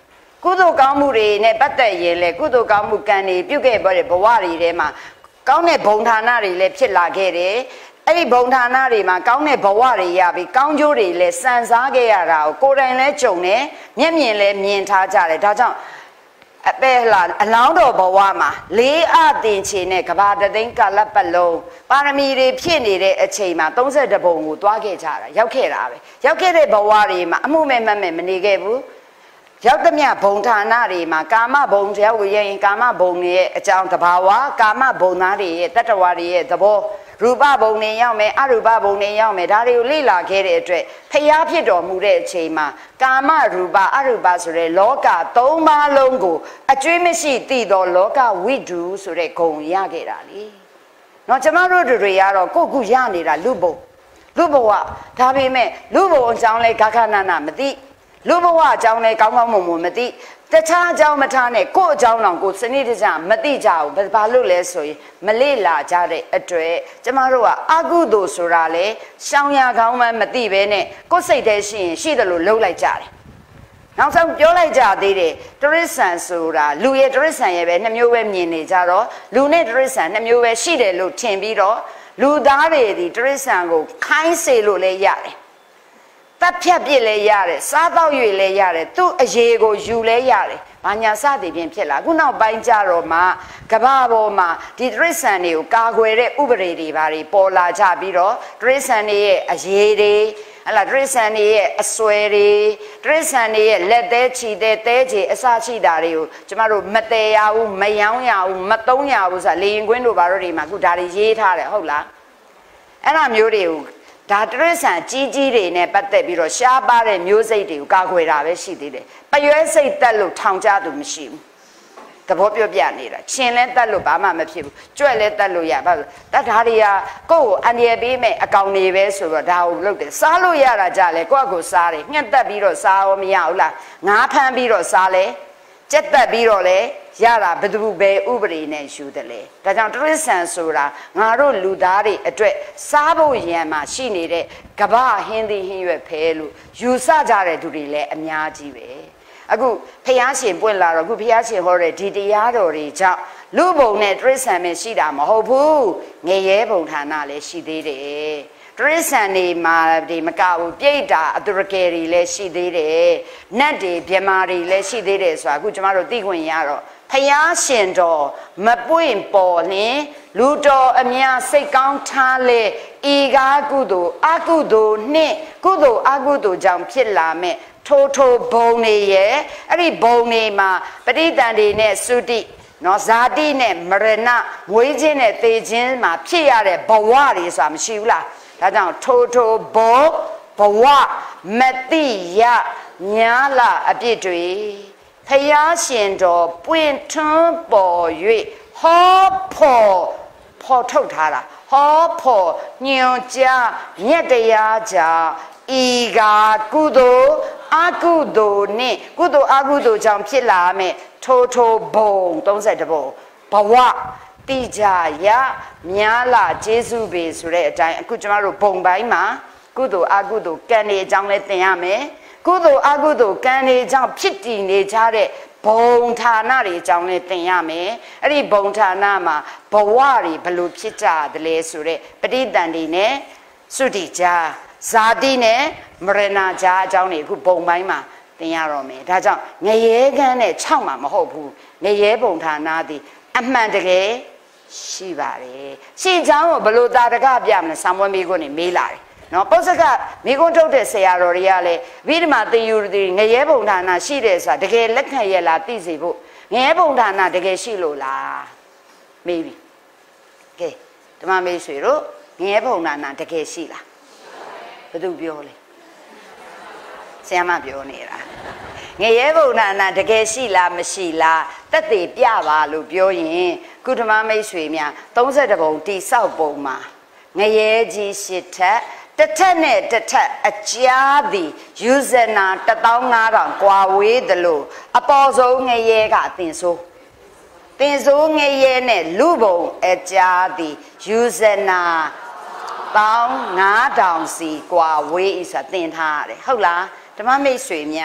ကုသိုလ်ကောင်းမှုတွေနဲ့ပတ်သက်ရင်လေကုသိုလ်ကောင်းမှုကံတွေပြုခဲ့ပေါ်တဲ့ဘဝတွေထဲမှာကောင်းတဲ့ဘုံဌာနတွေလည်းဖြစ်လာခဲ့တယ်အဲ့ဒီဘုံဌာနတွေမှာကောင်းတဲ့ဘဝတွေရပြီးကောင်းကျိုးတွေလည်းစံစားခဲ့ရတာကိုကိုယ်တိုင်လည်းကြုံတယ်မျက်မြင်လည်းမြင်ထားကြတယ်ဒါကြောင့်အပဲလာအလောင်းတော်ဘဝမှာလေးအတင်ချေနဲ့ကဘာတသိန်းကာလပတ်လုံးပါရမီတွေဖြည့်နေတဲ့အချိန်မှာသုံးဆယ်တဘုံကိုတွားခဲ့ကြတာရောက်ခဲ့တာပဲရောက်ခဲ့တဲ့ဘဝတွေမှာအမှုမဲ့မမဲ့မနေခဲ့ဘူးရောက်သမျှဘုံဌာနတွေမှာကာမဘုံရောက်ရရင်ကာမဘုံရဲ့အကြောင်းတဘာဝကာမဘုံသားတွေရဲ့တတ္တဝါတွေရဲ့သဘောရူပဘုံတွေရောက်မယ်အရူပဘုံတွေရောက်မယ်ဒါတွေကိုလေ့လာခဲ့တဲ့အတွက်ဖျားဖြစ်တော်မူတဲ့အချိန်မှာကာမရူပအရူပဆိုတဲ့လောကသုံးပါးလုံးကိုအကျွေးမရှိသိသောလောကဝိတုဆိုတဲ့ဂုံရခဲ့တာလေเนาะကျမတို့တွေကတော့ကိုယ့်ခုရနေတာလူဘုံလူဘဝဒါပေမဲ့လူဘုံအကြောင်းလဲဂခဏနာမသိလူဘဝအကြောင်းလဲကောင်းကောင်းမွန်မွန်မသိတခြားအကြောင်းမထားနဲ့ကိုယ့်အကြောင်းတော်ကိုစနစ်တကျမသိကြဘူးဘာလို့လဲဆိုရင်မလေ့လာကြတဲ့အတွက်ကျမတို့ကအကုသိုလ်ဆိုတာလေရှောင်ရကောင်းမှမသိပဲနဲ့ကိုယ်စိတ်ထဲရှိရင်ရှိတယ်လို့လှုပ်လိုက်ကြတယ်နောက်ဆုံးပြောလိုက်ကြသေးတယ်တရိစ္ဆာန်ဆိုတာလူရဲ့တရိစ္ဆာန်ရဲ့ပဲနှစ်မျိုးပဲမြင်နေကြတော့လူနဲ့တရိစ္ဆာန်နှစ်မျိုးပဲရှိတယ်လို့ထင်ပြီးတော့လူသားတွေဒီတရိစ္ဆာန်ကိုခိုင်းစေလို့လည်းရတယ်တပ်ဖြတ်ပြစ်လဲရတယ်စားတော့၍လဲရတယ်သူ့အရေးကိုယူလဲရတယ်ဘာညာစသည်ဖြင့်ဖြစ်လာခုနောက်ပိုင်းကြတော့မှကဘာပေါ်မှာဒီတရိစ္ဆာန်တွေကိုကာကွယ်တဲ့ဥပဒေတွေဘာတွေပေါ်လာကြပြီးတော့တရိစ္ဆာန်တွေရဲ့အရေးတွေဟလာတရိစ္ဆာန်တွေရဲ့အစွဲတွေတရိစ္ဆာန်တွေရဲ့လက်သေးချီသေးသဲချီအစရှိတာတွေကိုကျမတို့မတည်ရဘူးမယောင်းရဘူးမသုံးရဘူးဆိုတာလေရင်ကွင်းတို့ဘာတို့တွေမှာခုဒါတွေရေးထားတယ်ဟုတ်လားအဲ့လိုမျိုးတွေကိုဒါတရိစ္ဆာန်ကြီးကြီးတွေနဲ့ပတ်သက်ပြီးတော့ရှားပါတဲ့မျိုးစိတ်တွေကိုကာကွယ်တာပဲရှိသေးတယ်။ပရွဲစိတ်တက်လို့ထောင်ကြသူမရှိဘူး။သဘောပြောပြနေတာ။ရှင်လဲတက်လို့ဘာမှမဖြစ်ဘူး။ကြွက်လဲတက်လို့ရပါဘူး။တတ်ဓာရီယာကိုယ့်ကိုအန္တရာယ်ပေးမဲ့အကောင်တွေပဲဆိုတော့ဒါကိုလုပ်တယ်။စားလို့ရတာကြလဲကိုယ့်အကိုစားတယ်။ငှက်တက်ပြီးတော့စားရောမရဘူးလား။ငါးဖမ်းပြီးတော့စားလဲ။ကြက်တက်ပြီးတော့လဲရတာဘယ်သူပဲဥပဒေနဲ့ယူတယ်လေဒါကြောင့်တရိစ္ဆာန်ဆိုတာငါတို့လူသားတွေအတွက်စားဖို့ရန်မှာရှိနေတဲ့ကမ္ဘာဟင်းသီးဟင်းရွက်ဖဲလို့ယူဆကြတဲ့သူတွေလည်းအများကြီးပဲအခုဖျားရှင်ပွင့်လာတော့အခုဖျားရှင်ဟောတဲ့ဒီတရားတော်တွေကြောင့်လူဘုံနဲ့တရိစ္ဆာန်ပဲရှိတာမဟုတ်ဘူးငရဲဘုံဌာနလည်းရှိသေးတယ်တရိစ္ဆာန်တွေမှာဒီမကဘူးပြိတ္တာအတုရကယ်တွေလည်းရှိသေးတယ်နတ်တွေမြမာတွေလည်းရှိသေးတယ်ဆိုတာအခုကျမတို့သိခွင့်ရတော့ဖျားရှင်တော်မပွင့်ပေါ်လင်လူတော်အများစိတ်ကောင်းထားလေဤကားကုသိုလ်အကုသိုလ်နှင့်ကုသိုလ်အကုသိုလ်ကြောင့်ဖြစ်လာမဲ့ထိုးထိုးဘုံတွေရဲ့အဲ့ဒီဘုံတွေမှာပဋိသန္ဓေနဲ့သုတိနော်ဇာတိနဲ့မရဏမွေးခြင်းနဲ့သေခြင်းမှာဖြစ်ရတဲ့ဘဝတွေဆိုတာမရှိဘူးလားဒါကြောင့်ထိုးထိုးဘုံဘဝမတိယညာလာအပြစ်တွေဖျားရှင်တော်ပွင့်ထွန်းပေါ်၍ဟောဖို့ဖော်ထုတ်ထားတာဟောဖို့ညွန်ကြားမြတ်တရားကြောင့်ဤကာကုသိုလ်အကုသိုလ်နှင့်ကုသိုလ်အကုသိုလ်ကြောင့်ဖြစ်လာမဲ့ထိုးထိုးဘုံသုံးဆယ်တဘုံဘဝတိကြရများလာကျေးဇူးပေဆိုတဲ့အတိုင်းအခုကျမတို့ဘုံပိုင်းမှာကုသိုလ်အကုသိုလ်ကံတွေအကြောင်းလဲသင်ရမယ်ကုသိုလ်အကုသိုလ်ကံတွေကြောင့်ဖြစ်တည်နေကြတဲ့ဘုံဌာနတွေအကြောင်းလည်းသင်ရမယ်အဲ့ဒီဘုံဌာနမှာဘဝတွေဘလို့ဖြစ်ကြတယ်လဲဆိုတဲ့ပဋိသန္ဓေနဲ့သုတိကြားဇာတိနဲ့မရဏကြားအကြောင်းတွေအခုဘုံပိုင်းမှာသင်ရတော့မယ်ဒါကြောင့်ငရဲကန်းနဲ့၆မှာမဟုတ်ဘူးငရဲဘုံဌာနသည်အမှန်တကယ်ရှိပါတယ်ရှင်းချောင်းကိုဘလို့တာတကပြမလဲဆံမွေးမိကိုနေမေးလာတယ်နော်ပု္ပ္ပကမိကုန်းထုတ်တဲ့ဆရာတော်တွေကလည်းဗိဓမာသင်ယူသည်ငရဲဘုံဌာနရှိတယ်ဆိုတာတကယ်လက်ခံရလားသိစေဖို့ငရဲဘုံဌာနတကယ်ရှိလို့လားမေးပြီကဲဓမ္မမေးဆွေတို့ငရဲဘုံဌာနတကယ်ရှိလားဘယ်သူပြောလဲဆရာမပြောနေတာငရဲဘုံဌာနတကယ်ရှိလားမရှိလားတက်သေးပြပါလို့ပြောရင်ကုဓမ္မမိတ်ဆွေများသုံးဆယ်တဘုံတိဆောက်ပုံမှာငရဲကြီးရှစ်ထက်တစ်ထက်နဲ့တစ်ထက်အကြားသည်ယူဇနာတသောင်းငါးထောင်ကွာဝေးသလိုအပေါ်ဆုံးငရဲကသင်ဆိုးသင်ဆိုးငရဲနဲ့လူဘုံအကြားသည်ယူဇနာသောင်းငါးထောင်စီကွာဝေးဤဆိုသင်ထားရတယ်ဟုတ်လားဓမ္မမိတ်ဆွေများ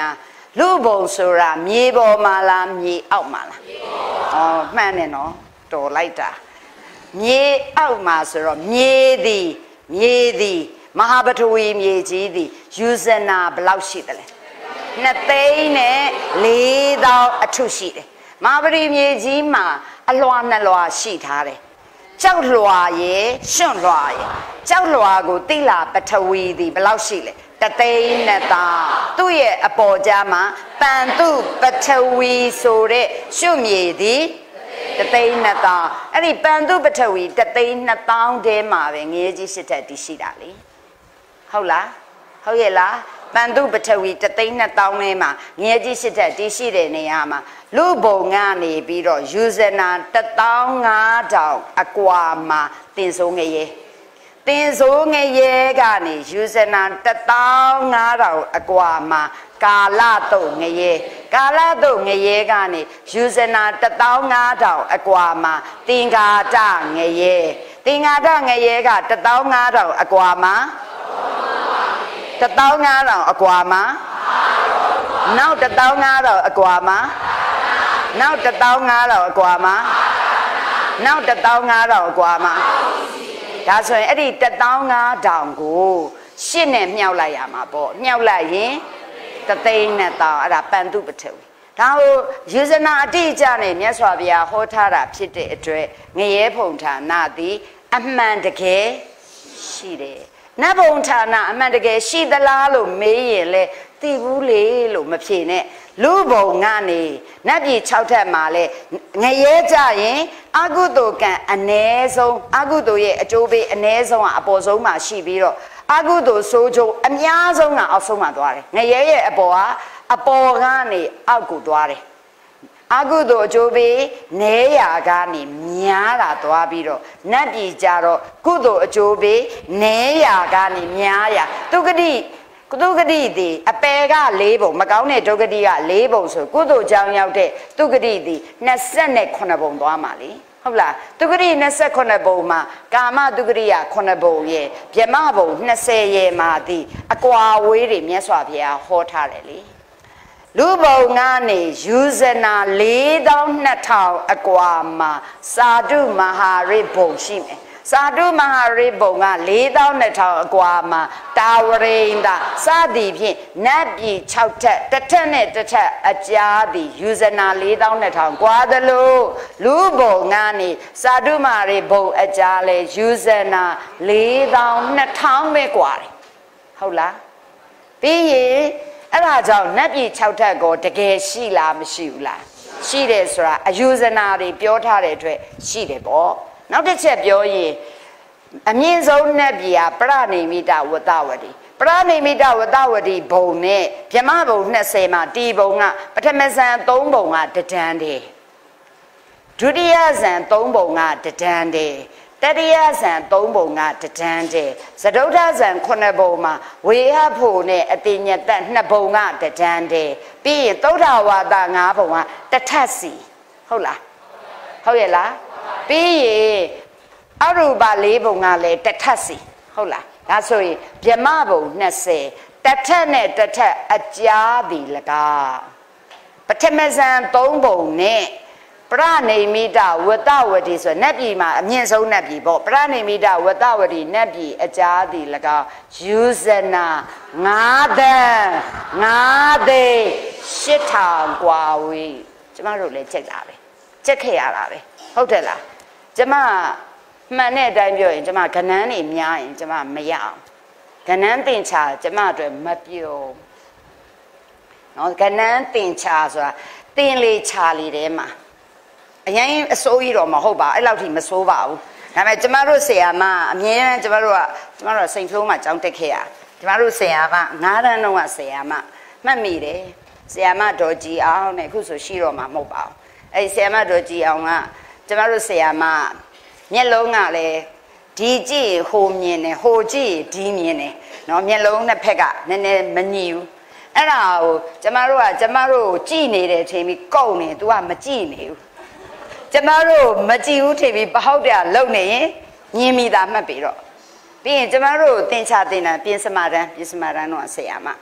လူဘုံဆိုတာမြေပေါ်မှာလားမြေအောက်မှာလားဩမှန်တယ်နော်တော်လိုက်တာမြေအောက်မှာဆိုတော့မြေသည်မြေသည်မဟာပထဝီမြေကြီးသည်ယူဇနာဘယ်လောက်ရှိတယ်လဲနှစ်သိန်းနဲ့လေးသောင်းအထုရှိတယ်မဟာပထဝီမြေကြီးမှာအလွှာနှစ်လွှာရှိထားတယ်ကြောက်လွှာရဲ့ရွှွန့်လွှာရဲ့ကြောက်လွှာကိုတိလာပထဝီသည်ဘယ်လောက်ရှိလဲတသိန်းနဲ့သားသူ့ရဲ့အပေါ်ကြားမှာပန်တုပထဝီဆိုတဲ့ရွှွန့်မြေသည်တသိန်းနဲ့သားအဲ့ဒီပန်တုပထဝီတသိန်းနှစ်သောင်းတဲမှာပဲငရေကြီးရှစ်ထက်တည်ရှိတာလေဟုတ်လားဟုတ်ရဲ့လားပန်တုပထဝီတသိန်းနှစ်သောင်းထဲမှာငရေကြီးရှစ်ထက်တည်ရှိတဲ့နေရာမှာလူဘုံကနေပြီးတော့ယူဇနာတသောင်းငါးထောင်အကွာမှာတင်ဆိုးငရေတင်ဆိုးငရေကနေယူဇနာတသောင်းငါးထောင်အကွာမှာကာလတုတ်ငရေကာလတုတ်ငရေကနေယူဇနာတသောင်းငါးထောင်အကွာမှာသင်္ကာတငရေသင်္ကာတငရေကတသောင်းငါးထောင်အကွာမှာတသောင်းငါးထောင်အကွာမှာနောက်တသောင်းငါးထောင်အကွာမှာနောက်တသောင်းငါးထောင်အကွာမှာနောက်တသောင်းငါးထောင်အကွာမှာဒါဆိုရင်အဲ့ဒီတသောင်းငါးထောင်ကိုရှစ်နဲ့မြှောက်လိုက်ရမှာပေါ့မြှောက်လိုက်ရင်တသိန်းနဲ့တောင်းအဲ့ဒါပန်တုပထဝီဒါကိုယူဇနာအတိအကျနဲ့မြတ်စွာဘုရားဟောထားတာဖြစ်တဲ့အတွက်ငရဲဖုံဌာနသည်အမှန်တကယ်ရှိတယ်နတ်ဘုံဌာနအမှန်တကယ်ရှိသလားလို့မေးရင်လေသိဘူးလေလို့မဖြေနဲ့လူဘုံကနေနတ်ပြည်၆ထပ်မှာလဲငရဲကြရင်အကုသိုလ်ကံအ ਨੇ ဆုံးအကုသိုလ်ရဲ့အကျိုးပေးအ ਨੇ ဆုံးကအပေါ်ဆုံးမှာရှိပြီးတော့အကုသိုလ်ဆိုးကျိုးအများဆုံးကအောက်ဆုံးမှာသွားတယ်ငရဲရဲ့အပေါ်ကအပေါ်ကနေအောက်ကိုသွားတယ်အကုသိုလ်အကျိုးပေးနဲရာကနေများတာသွားပြီးတော့နတ်ပြည်ကြတော့ကုသိုလ်အကျိုးပေးနဲရာကနေများရာသူဂတိကုသိုလ်ဂတိသည်အပယ်က၄ပုံမကောင်းတဲ့ဒုက္ခတိက၄ပုံဆိုကုသိုလ်ကြောင့်ရောက်တဲ့သူဂတိသည်နှစ်ဆယ့်ခုနှစ်ပုံသွားမှာလေဟုတ်လားသူဂတိနှစ်ဆယ့်ခုနှစ်ပုံမှာကာမသူဂတိကခုနှစ်ပုံရဲ့ဗြဟ္မဘုံနှစ်ဆယ်ရဲ့မှာသည်အကွာဝေးတွေမြတ်စွာဘုရားဟောထားတယ်လေလူဘုံကနေယူဇနာ၄သောင်းနှစ်ထောင်အကွာမှာစာတုမဟာရိဘုံရှိမယ်စာတုမဟာရိဘုံက၄သောင်းနှစ်ထောင်အကွာမှာတာဝရိန္ဒစသည်ဖြင့်နတ်ပြည်၆ထပ်တစ်ထက်နဲ့တစ်ထက်အကြားသည်ယူဇနာ၄သောင်းနှစ်ထောင်ကွာသလိုလူဘုံကနေစာတုမဟာရိဘုံအကြားလဲယူဇနာ၄သောင်းနှစ်ထောင်ပဲကွာတယ်ဟုတ်လားပြီးရင်အဲ့ဒါကြောင့်နတ်ပြည်၆ထပ်ကိုတကယ်ရှိလားမရှိဘူးလားရှိတယ်ဆိုတာအယူဇနာတွေပြောထားတဲ့အတွက်ရှိတယ်ပေါ့နောက်တစ်ချက်ပြောရင်အမြင့်ဆုံးနတ်ပြည်ဟာပရဏိမိတဝတ္တဝတိပရဏိမိတဝတ္တဝတိဘုံနဲ့ဗြဟ္မဘုံနှစ်ဆယ်မှာတီဘုံကပထမဇန်သုံးဘုံကတဒန်းတယ်ဒုတိယဇန်သုံးဘုံကတဒန်းတယ်တတိယဇန်သုံးဘုံကတဒန်းတယ်သဒုဋ္ဌဇန်ခုနှစ်ဘုံမှာဝေဟဖို့နဲ့အတိညတနှစ်ဘုံကတဒန်းတယ်ပြီးရင်သုဒ္ဓဝါဒငါးဘုံကတထပ်စီဟုတ်လားဟုတ်ရဲ့လားပြီးရင်အရူပလေးဘုံကလည်းတထပ်စီဟုတ်လားဒါဆိုရင်ဗြဟ္မဘုံနှစ်ဆယ်တထက်နဲ့တထက်အကြားသည်၎င်းပထမဇန်သုံးဘုံနဲ့ပရဏိမိတဝတ္တဝတိဆိုနတ်ပြည်မှာအမြင့်ဆုံးနတ်ပြည်ပေါ့ပရဏိမိတဝတ္တဝတိနတ်ပြည်အကြားသည်၎င်းယူဇနာငါးသန်းငါးသိန်းရှစ်ထောင်กว่าဝေးကျမတို့လည်းကြိုက်တာပဲကြက်ခဲ့ရတာပဲဟုတ်တယ်လားကျမမှန်တဲ့အတိုင်းပြောရင်ကျမကဏ္ဍနေများရင်ကျမမရအောင်ကဏ္ဍတင်ချာကျမအတွက်မပြုံနော်ကဏ္ဍတင်ချာဆိုတာတင်လေချာလေထဲမှာအရင်အစိုးရတော့မဟုတ်ပါအဲ့လောက်ထိမစိုးပါဘူးဒါပေမဲ့ကျမတို့ဆရာမအမြဲတမ်းကျမတို့ကကျမတို့စိန်ဖျိုးမှာကြောင်းတက်ခဲ့ရကျမတို့ဆရာမငါးတန်းတော့ကဆရာမမှတ်မိတယ်ဆရာမဒေါ်ကြည်အောင်နဲ့အခုဆိုရှိတော့မှာမဟုတ်ပါဘူးအဲ့ဆရာမဒေါ်ကြည်အောင်ကကျမတို့ဆရာမမျက်လုံးကလည်းဒီကြည့်ဟိုမြင်တယ်ဟိုကြည့်ဒီမြင်တယ်နော်မျက်လုံးနှစ်ဖက်ကနည်းနည်းမညီဘူးအဲ့ဒါကိုကျမတို့ကကျမတို့ကြည့်နေတဲ့အချိန်ပြီးကုတ်နေ तू ကမကြည့်နေဘူးကျမတို့မကြည့်ဘူးထင်ပြီးပဟောက်တဲ့လုံနေရင်ညင်မိတာမှတ်ပြီးတော့ပြီးရင်ကျမတို့သင်္ချာသင်တာပြင်စမာတန်းပြင်စမာတန်းတော့ဆရာမ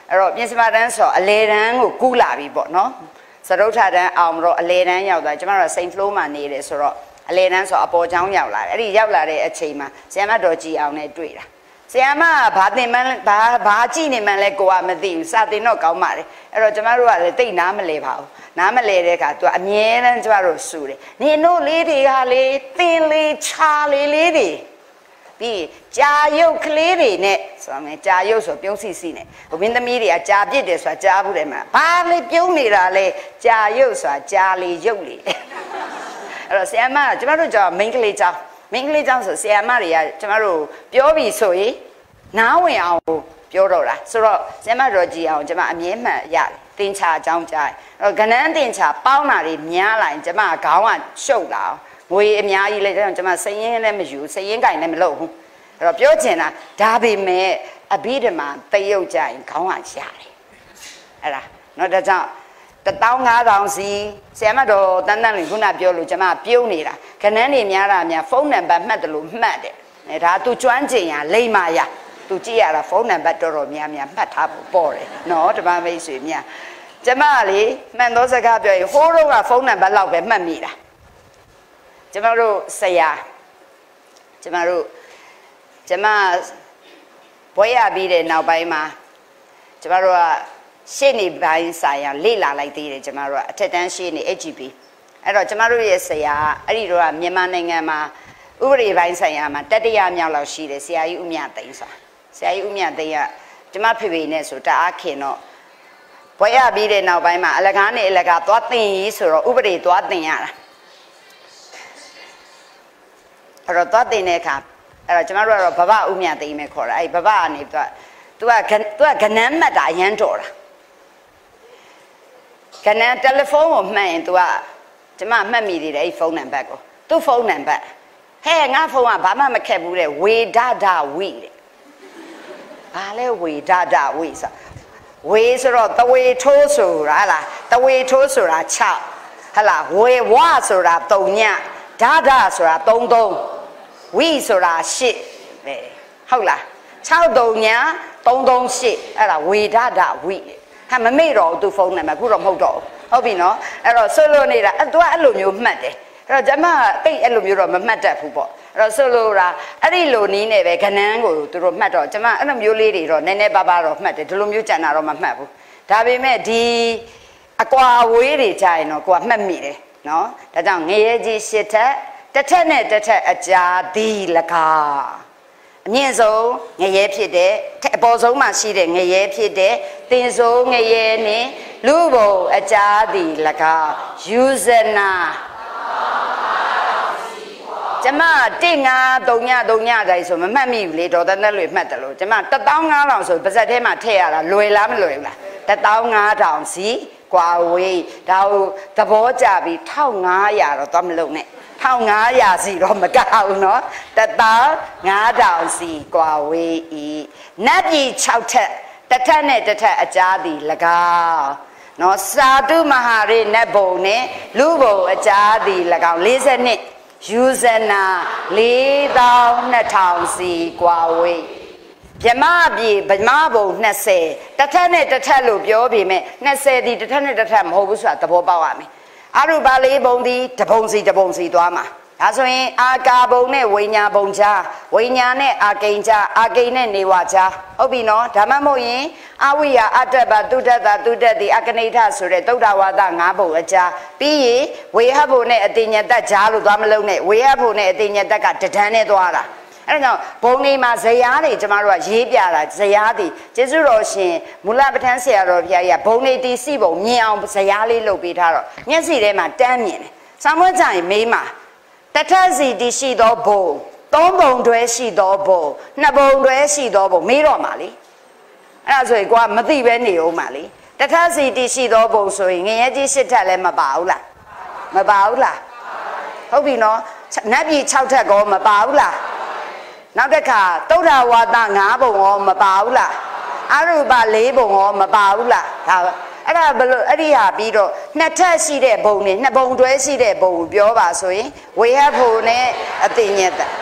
အဲ့တော့ပြင်စမတန်းဆိုအလေတန်းကိုကူးလာပြီပေါ့နော်စရုပ်ထတန်းအောင်တော့အလေတန်းရောက်သွားကျမတို့စိန်ဖလိုးမှာနေတယ်ဆိုတော့အလေတန်းဆိုအပေါ်ချောင်းရောက်လာတယ်အဲ့ဒီရောက်လာတဲ့အချိန်မှာဆရာမတော်ကြည်အောင်နဲ့တွေ့တာဆရာမဘာသင်မှန်းဘာဘာကြည့်နေမှန်းလဲကိုကမသိဘူးစာသင်တော့ကောင်းပါတယ်အဲ့တော့ကျမတို့ကလည်းတိတ်နားမလဲပါဘူးနားမလဲတဲ့အခါသူကအမြဲတမ်းကျမတို့စူတယ်နင်တို့လေးတွေကလေသင်လေးချာလေးလေးတွေပြီးကြာရုပ်ကလေးတွေနဲ့ဆိုမယ်ကြာရုပ်ဆိုပြုံးစီစီနဲ့ဘုမင်းသမီးတွေကကြာပြစ်တယ်ဆိုတာကြားဘူးတယ်မှာဘာလေပြုံးနေတာလဲကြာရုပ်ဆိုတာကြာလေရုပ်လေအဲ့တော့ဆရာမကကျမတို့ကြောင့်မိန်းကလေးကြောင့်မိန်းကလေးကြောင့်ဆိုဆရာမတွေကကျမတို့ပြောပြီးဆိုရင်နားဝင်အောင်ပြောတော့တာဆိုတော့ဆရာမတော်ကြည်အောင်ကျမအမြဲမှန်ရတယ်တင်ချာအကြောင်းကြားအဲ့တော့ကနန်းတင်ချာပေါင်းတာတွေများလာရင်ကျမခေါင်းကရှုပ်လာအောင်ငွေအများကြီးလဲကျမစည်ရင်းလည်းမယူစည်ရင်းကင်လည်းမလုပ်ဘူးအဲ့တော့ပြောချင်တာဒါပေမဲ့အဘိဓမ္မာတယုတ်ကြရင်ခေါင်းကရတယ်အဲ့ဒါနော်ဒါကြောင့်တသောင်းငါးထောင်စီဆရာမတော်တန်းတန်းလေးခုနပြောလို့ကျမပြုံးနေတာခဏန်းနေများတာများဖုန်းနံပါတ်မှတ်တယ်လို့မှတ်တယ်အဲဒါ तू ကျွမ်းကျင်ရလိမ့်မာရ तू ကြည့်ရတာဖုန်းနံပါတ်တော်တော်များများမှတ်ထားဖို့ပေါ့တယ်နော်ဓမ္မမိတ်ဆွေများကျမလေမှန်သောစကားပြောရင်ဟိုးတော့ကဖုန်းနံပါတ်လောက်ပဲမှတ်မိတာကျမတို့ဆရာကျမတို့ကျမဘွဲရပြီးတဲ့နောက်ပိုင်းမှာကျမတို့ကရှေ့နေပိုင်းဆိုင်ရာလေ့လာလိုက်သေးတယ်ကျမတို့ကအထက်တန်းရှေ့နေ H G P အဲ့တော့ကျမတို့ရဲ့ဆရာအဲ့ဒီတော့ကမြန်မာနိုင်ငံမှာဥပဒေပိုင်းဆိုင်ရာမှာတတိယမြောက်လောက်ရှိတယ်ဆရာကြီးဦးမြသိန်းဆိုတာဆရာကြီးဦးမြသိန်းကကျမဖေဖေနဲ့ဆိုတအားခင်တော့ဘွဲရပြီးတဲ့နောက်ပိုင်းမှာအလကားနဲ့အလကားသွားသင်ရေးဆိုတော့ဥပဒေသွားသင်ရတာအဲ့တော့သွားသင်တဲ့အခါအဲ့တော့ကျမတို့ကတော့ဘဘဦးမြသိန်းပဲခေါ်တာအဲ့ဘဘကနေသူကသူကသူကကနန်းမှတ်တာအရန်တော်တာကနန်းတယ်လီဖုန်းကိုမှတ်ရင် तू ကကျမမှတ်မိသေးတယ်အဲ့ဖုန်းနံပါတ်ကိုသူ့ဖုန်းနံပါတ်ဟဲ့ငါဖုန်းကဘာမှမခက်ဘူးတဲ့ဝေဒဒဝိတဲ့ဘာလဲဝေဒဒဝိဆိုဝေဆိုတော့တဝေထိုးဆိုတာဟလားတဝေထိုးဆိုတာ၆ဟလားဝေဝဆိုတာ၃ညဒဒဆိုတာ၃၃ဝိဆိုတာ၈ပဲဟုတ်လား၆၃ည၃၃၈အဲ့ဒါဝေဒဒဝိဟာမမေ့တော့သူဖုန်းနံပါတ်ခုတော့မဟုတ်တော့ဟုတ်ပြီနော်အဲ့တော့ဆွလို့နေတာအဲ့သူကအဲ့လိုမျိုးမှတ်တယ်အဲ့တော့ကျမတိတ်အဲ့လိုမျိုးတော့မမှတ်တတ်ဘူးပေါ့အဲ့တော့ဆွလို့တာအဲ့ဒီလိုနီးနေပဲခဏန်းကိုသူတို့မှတ်တော့ကျမအဲ့လိုမျိုးလေးတွေတော့နည်းနည်းပါးပါးတော့မှတ်တယ်ဒီလိုမျိုးကြံတာတော့မမှတ်ဘူးဒါပေမဲ့ဒီအကွာဝေးတွေကြရင်တော့ကိုကမှတ်မိတယ်နော်ဒါကြောင့်ငရဲကြီးရှစ်ထက်တစ်ထက်နဲ့တစ်ထက်အကြာသည်လကားအမြင့်ဆုံးငရဲဖြစ်တဲ့အပေါ်ဆုံးမှာရှိတဲ့ငရဲဖြစ်တဲ့တင်စိုးငရဲနဲ့လူဘုံအကြာသည်လကားယူဇနာကျမတိငါတုံညတုံညတိုင်းဆိုမမှတ်မိဘူးလေဒေါ်တန်းတန်းလွေမှတ်တယ်လို့ကျမတသောင်းငါးထောင်ဆိုပါဇက်ထဲမှာထည့်ရတာလွယ်လားမလွယ်ဘူးလားတသောင်းငါးထောင်စီကွာဝေးဒါဟိုသဘောကြပြီးတစ်ထောင်ငါးရာတော့သွားမလုံးနဲ့တစ်ထောင်ငါးရာစီတော့မကဘူးနော်တသောင်းငါးထောင်စီကွာဝေးဤနတ်ပြည်၆ထက်တစ်ထက်နဲ့တစ်ထက်အကြားသည်၎င်းနော်စာတုမဟာရိနတ်ဘုံနဲ့လူဘုံအကြားသည်၎င်း၄၀နှစ်ယူဇနာလေးသောင်းနှစ်ထောင်စီကွာဝေးဗြမပြေဗြမဘုံ၂၀တစ်ထက်နဲ့တစ်ထက်လို့ပြောပေမဲ့၂၀ဒီတစ်ထက်နဲ့တစ်ထက်မဟုတ်ဘူးဆိုတာသဘောပေါက်ရမယ်အရူပါလေးဘုံဒီတပုံစီတပုံစီသွားမှာဒါဆိုရင်အာကာဘုံနဲ့ဝိညာဘုံကြားဝိညာနဲ့အာကိဉ္ကြားအာကိဉ္နဲ့နေဝကြားဟုတ်ပြီနော်ဒါမှမဟုတ်ရင်အဝိယအတ္တပတုတ္တတာတုတ္တတိအကနိဋ္ဌဆိုတဲ့သုဒ္ဓဝါဒ၅ဘုံအကြားပြီးရင်ဝေဟဘုံနဲ့အတိညာတ္တကြားလို့သွားမလုံးနဲ့ဝေဟဘုံနဲ့အတိညာတ္တကတဒန်းနဲ့သွားတာအဲ့ဒါကြောင့်ဘုံလေးမှာဇယားတွေကျမတို့ကရေးပြတာဇယားတွေကျေးဇူးတော်ရှင်မူလပဋ္ဌာန်းဆရာတော်ဘုရားကြီးကဘုံလေးတီးစီပုံမြင်အောင်ဇယားလေးလုပ်ပေးထားတော့မျက်စိထဲမှာတန်းမြင်တယ်။ဆောင်းမွေးကြရင်မေးမှာတထစီတီရှိသောဘုံသုံးဘုံတွဲရှိသောဘုံနှစ်ဘုံတွဲရှိသောဘုံမေးတော့မှာလေအဲ့ဒါဆိုရင်ကိုကမသိပဲနေအောင်မှာလေတထစီတီရှိသောဘုံဆိုရင်ငရဲကြီးရှစ်ထက်လည်းမပါဘူးလားမပါဘူးလားဟုတ်ပြီနော်နတ်ပြည်၆ထက်ကောမပါဘူးလားနောက်တစ်ခါသုဒ္ဓဝါဒ၅ဘုံရောမပါဘူးလားအရူပ၄ဘုံရောမပါဘူးလားဒါအဲ့ဒါဘလို့အဲ့ဒီဟာပြီးတော့နှစ်ထပ်ရှိတဲ့ဘုံနဲ့နှစ်ဘုံတွဲရှိတဲ့ဘုံကိုပြောပါဆိုရင်ဝေဟဘုံနဲ့အတိညက်တာ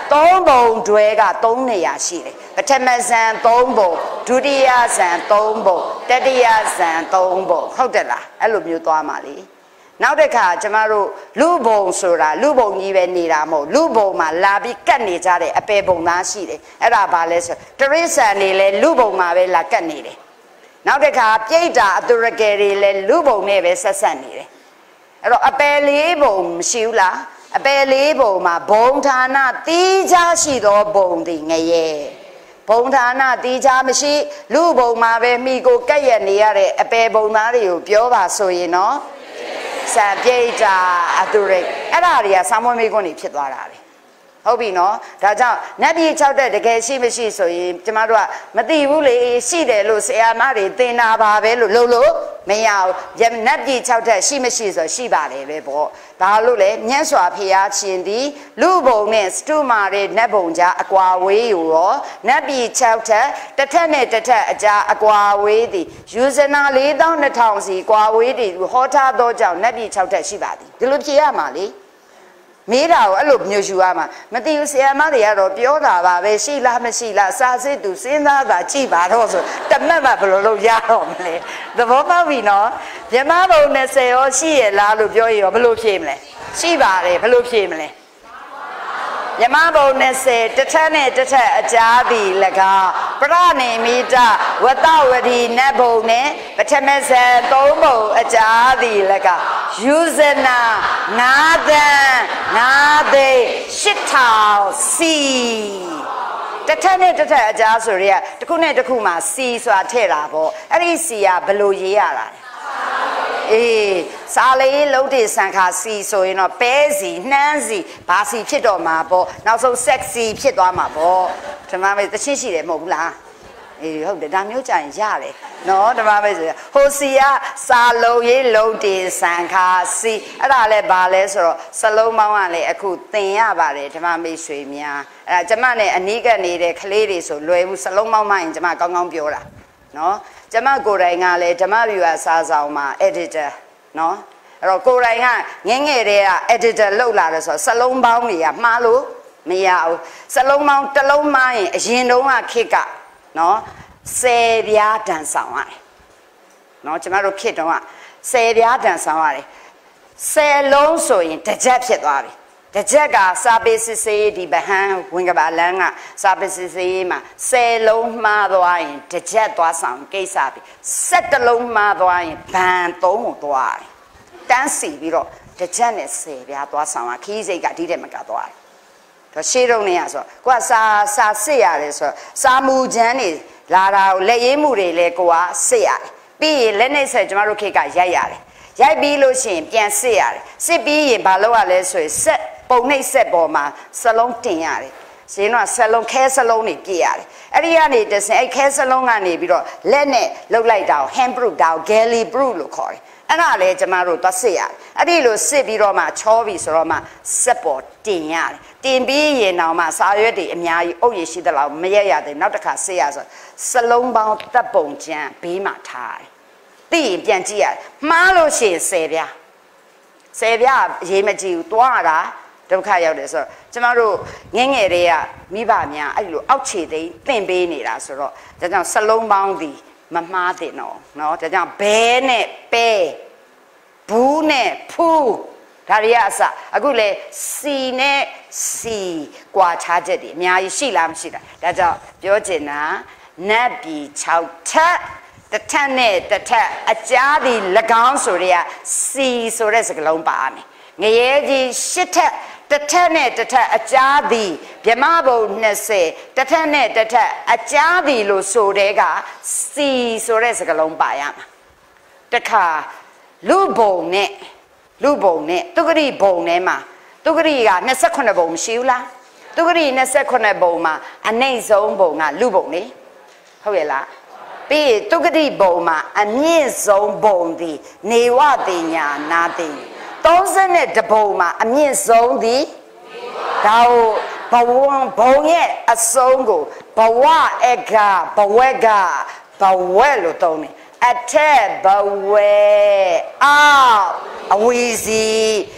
သုံးပုံတွဲကသုံးနေရာရှိတယ်ပထမဇန်သုံးပုံဒုတိယဇန်သုံးပုံတတိယဇန်သုံးပုံဟုတ်တယ်လားအဲ့လိုမျိုးသွားမှာလေနောက်တစ်ခါကျမတို့လူဘုံဆိုတာလူဘုံကြီးပဲနေတာမဟုတ်လူဘုံမှာလာပြီးကတ်နေကြတဲ့အပေပုံသားရှိတယ်အဲ့ဒါဘာလဲဆိုတရိစ္ဆာန်တွေလည်းလူဘုံမှာပဲလာကတ်နေတယ်နောက်တစ်ခါပြိတ္တာအတုရကယ်တွေလည်းလူဘုံနဲ့ပဲဆက်ဆက်နေတယ်အဲ့တော့အပယ်လေးဘုံမရှိဘူးလားအပယ်လေးဘုံမှာဘုံဌာနတီးခြားရှိသောဘုံတည်ငရဲဘုံဌာနတီးခြားမရှိလူဘုံမှာပဲမိကိုကက်ရနေရတဲ့အပယ်ဘုံသားတွေကိုပြောပါဆိုရင်နော်စံပြိတ္တာအတုရအဲ့ဒါတွေကစာမွေးမိကွန်းတွေဖြစ်သွားတာလေဟုတ်ပြီနော်ဒါကြောင့်နတ်ပြည်၆တက်တကယ်ရှိမရှိဆိုရင်ကျမတို့ကမသိဘူးလေရှိတယ်လို့ဆရာမတွေသင်တာပါပဲလို့လို့လို့မရဘူးနတ်ပြည်၆တက်ရှိမရှိဆိုရှိပါတယ်ပဲပေါ့ဒါလို့လေမြတ်စွာဘုရားရှင်ဒီလူဘုံနဲ့စတုမာတွေနတ်ဘုံကြားအကွာဝေးอยู่ရောနတ်ပြည်၆တက်တစ်ထက်နဲ့တစ်ထက်အကြားအကွာဝေးသည်ယူဇနာလေးသောင်းနှစ်ထောင်စီကွာဝေးသည်ဟောထားသောကြောင့်နတ်ပြည်၆တက်ရှိပါသည်ဒီလိုဖြေရမှာလေမေးတာကိုအဲ့လိုမျိုးယူရမှာမသိဘူးဆရာမတွေကတော့ပြောတာပါပဲရှိလားမရှိလားစာစစ်သူစဉ်းစားတာကြည့်ပါတော့ဆိုတမက်မှဘယ်လိုလုပ်ရတော့မလဲသဘောပေါက်ပြီနော်မြမဘုံနဲ့ဆယ်ရောရှိရလားလို့ပြောရင်ရောဘယ်လိုဖြေမလဲရှိပါတယ်ဘယ်လိုဖြေမလဲမြမဘုံနဲ့ဆယ်တစ်ထက်နဲ့တစ်ထက်အကြားသည်၎င်းပရဏိမိတဝတ္တဝတိနတ်ဘုံနဲ့ပထမဇန်သုံးဘုံအကြားသည်၎င်းယူဇနာငါးတန်ငါးသိန်းရှစ်ထောင်စီတစ်ထက်နဲ့တစ်ထက်အကြားဆိုရဲတစ်ခုနဲ့တစ်ခုမှာစီဆိုတာထည့်တာပေါ့အဲ့ဒီစီကဘယ်လိုရေးရတာလဲအေးစာလေးလုံးတေစံခါစီဆိုရင်တော့ပဲစီနှမ်းစီဘာစီဖြစ်တော့မှာပေါ့နောက်ဆုံး sexy ဖြစ်သွားမှာပေါ့ဓမ္မမေတချင်းရှိတယ်မဟုတ်ဘူးလားအေးဟုတ်တယ်ဒါမျိုးကြရင်ရတယ်နော်ဓမ္မမေဆိုဟိုစီကစာလုံးရေးလုံးတေစံခါစီအဲ့ဒါလည်းဘာလဲဆိုတော့စလုံးပေါင်းကလည်းအခုသင်ရပါတယ်ဓမ္မမေဆွေများအဲ့ဒါကျမနဲ့အနီးကပ်နေတဲ့ကလေးတွေဆိုလွယ်ဘူးစလုံးပေါင်းမှရင်ကျမကောင်းကောင်းပြောတာနော်ကျမကိုယ်တိုင်ကလည်းဓမ္မဗျူဟာစာဆောင်မှာ editor နော်အဲ့တော့ကိုယ်တိုင်ကငငယ်တွေက editor လောက်လာတယ်ဆိုတော့စလုံးပေါင်းတွေကမှားလို့မရဘူးစလုံးပေါင်းတစ်လုံးမှားရင်အရင်တုန်းကခေတ်ကနော်ဆယ်ပြားတန်ဆောင်ရတယ်နော်ကျမတို့ခေတ်တုန်းကဆယ်ပြားတန်ဆောင်ရတယ်ဆယ်လုံးဆိုရင်တစ်ချက်ဖြစ်သွားပြီတစ်ချက်ကစာပေစစ်စေးဒီဗဟန်းဝင်ကပါလန်းကစာပေစစ်စေးမှာဆယ်လုံးမှားသွားရင်တစ်ချက်သွားဆောင်ကိစ္စပြီဆယ်တလုံးမှားသွားရင်ဘန်သုံးကိုသွားတယ်တန်းစီပြီးတော့တစ်ချက်နဲ့ဆယ်ပြားသွားဆောင်တာခီးစိတ်ကဒီတဲ့မကသွားတယ်တော့ရှေးတုန်းကဆိုကိုကစာစာစစ်ရတယ်ဆိုစာမူချမ်းတွေလာတာကိုလက်ရေးမှုတွေလည်းကိုကစစ်ရတယ်ပြီးရင်လက်နဲ့ဆက်ကျမတို့ခေတ်ကရိုက်ရတယ်ရိုက်ပြီးလို့ရှိရင်ပြန်စစ်ရတယ်စစ်ပြီးရင်ဘာလုပ်ရလဲဆိုရင်ဆက်ပုံနှိပ်ဆက်ပေါ်မှာစလုံးတင်ရတယ်။ရှင်တော့စလုံးခဲစလုံးတွေပြည့်ရတယ်။အဲ့ဒီကနေတဆင်အဲ့ခဲစလုံးကနေပြီးတော့လက်နဲ့လှုပ်လိုက်တာကို hand proof တာကို galley proof လို့ခေါ်တယ်။အဲ့ဒါလည်းကျမတို့သွားစစ်ရတယ်။အဲ့ဒီလိုစစ်ပြီးတော့မှချောပြီးဆိုတော့မှစက်ပေါ်တင်ရတယ်။တင်ပြီးရင်တော့မှစာရွက်တွေအများကြီးအုပ်ရရှိသလောက်မရက်ရသေးနောက်တစ်ခါစစ်ရဆိုစလုံးပေါင်းတပ်ပုံကျန်ဘေးမှာထားတယ်။ပြီးရင်ပြန်ကြည့်ရတယ်။မှားလို့ရှိရင်ဆယ်ပြားဆယ်ပြားရေးမကြည့်ဘူးတွားတာဒုက္ခရောက်တယ်ဆိုတော့ကျမတို့ငငယ်တွေကမိဘများအဲ့လိုအောက်ခြေသိသင်ပေးနေတာဆိုတော့ဒါကြောင့်စလုံးပေါင်းသည်မမှားတဲ့နော်နော်ဒါကြောင့်ဘဲနဲ့ပဲဘူးနဲ့ဖူးဒါတွေကအစအခုလေစီနဲ့စီကွာခြားချက်တွေအများကြီးရှိလားမရှိလားဒါကြောင့်ပြောချင်တာနတ်ပြည်၆ထပ်တစ်ထက်နဲ့တစ်ထက်အကြားသည်၎င်းဆိုတဲ့စီဆိုတဲ့စကားလုံးပါမယ်ငရဲကြီးရှစ်ထက်တစ်ထက်နဲ့တစ်ထက်အကြားသည်ဗြဟ္မဘုံနှစ်ဆယ်တစ်ထက်နဲ့တစ်ထက်အကြားသည်လို့ဆိုတဲ့ကစီဆိုတဲ့စကားလုံးပါရမှာတခါလူဘုံနဲ့လူဘုံနဲ့တုဂရိဘုံထဲမှာတုဂရိက၂၈ဘုံမရှိဘူးလားတုဂရိ၂၈ဘုံမှာအနှိမ့်ဆုံးဘုံကလူဘုံလေဟုတ်ရဲ့လားပြီးတုဂတိဘုံမှာအမြင့်ဆုံးဘုံသည်နေဝတိညာနာတိသုံးဆယ်နဲ့တဘုံမှာအမြင့်ဆုံးသည်ဒါဘဝဘုံရဲ့အဆုံးကိုဘဝအကဘဝကဘဝလို့သုံးတယ်အထက်ဘဝအောက်အဝီစီ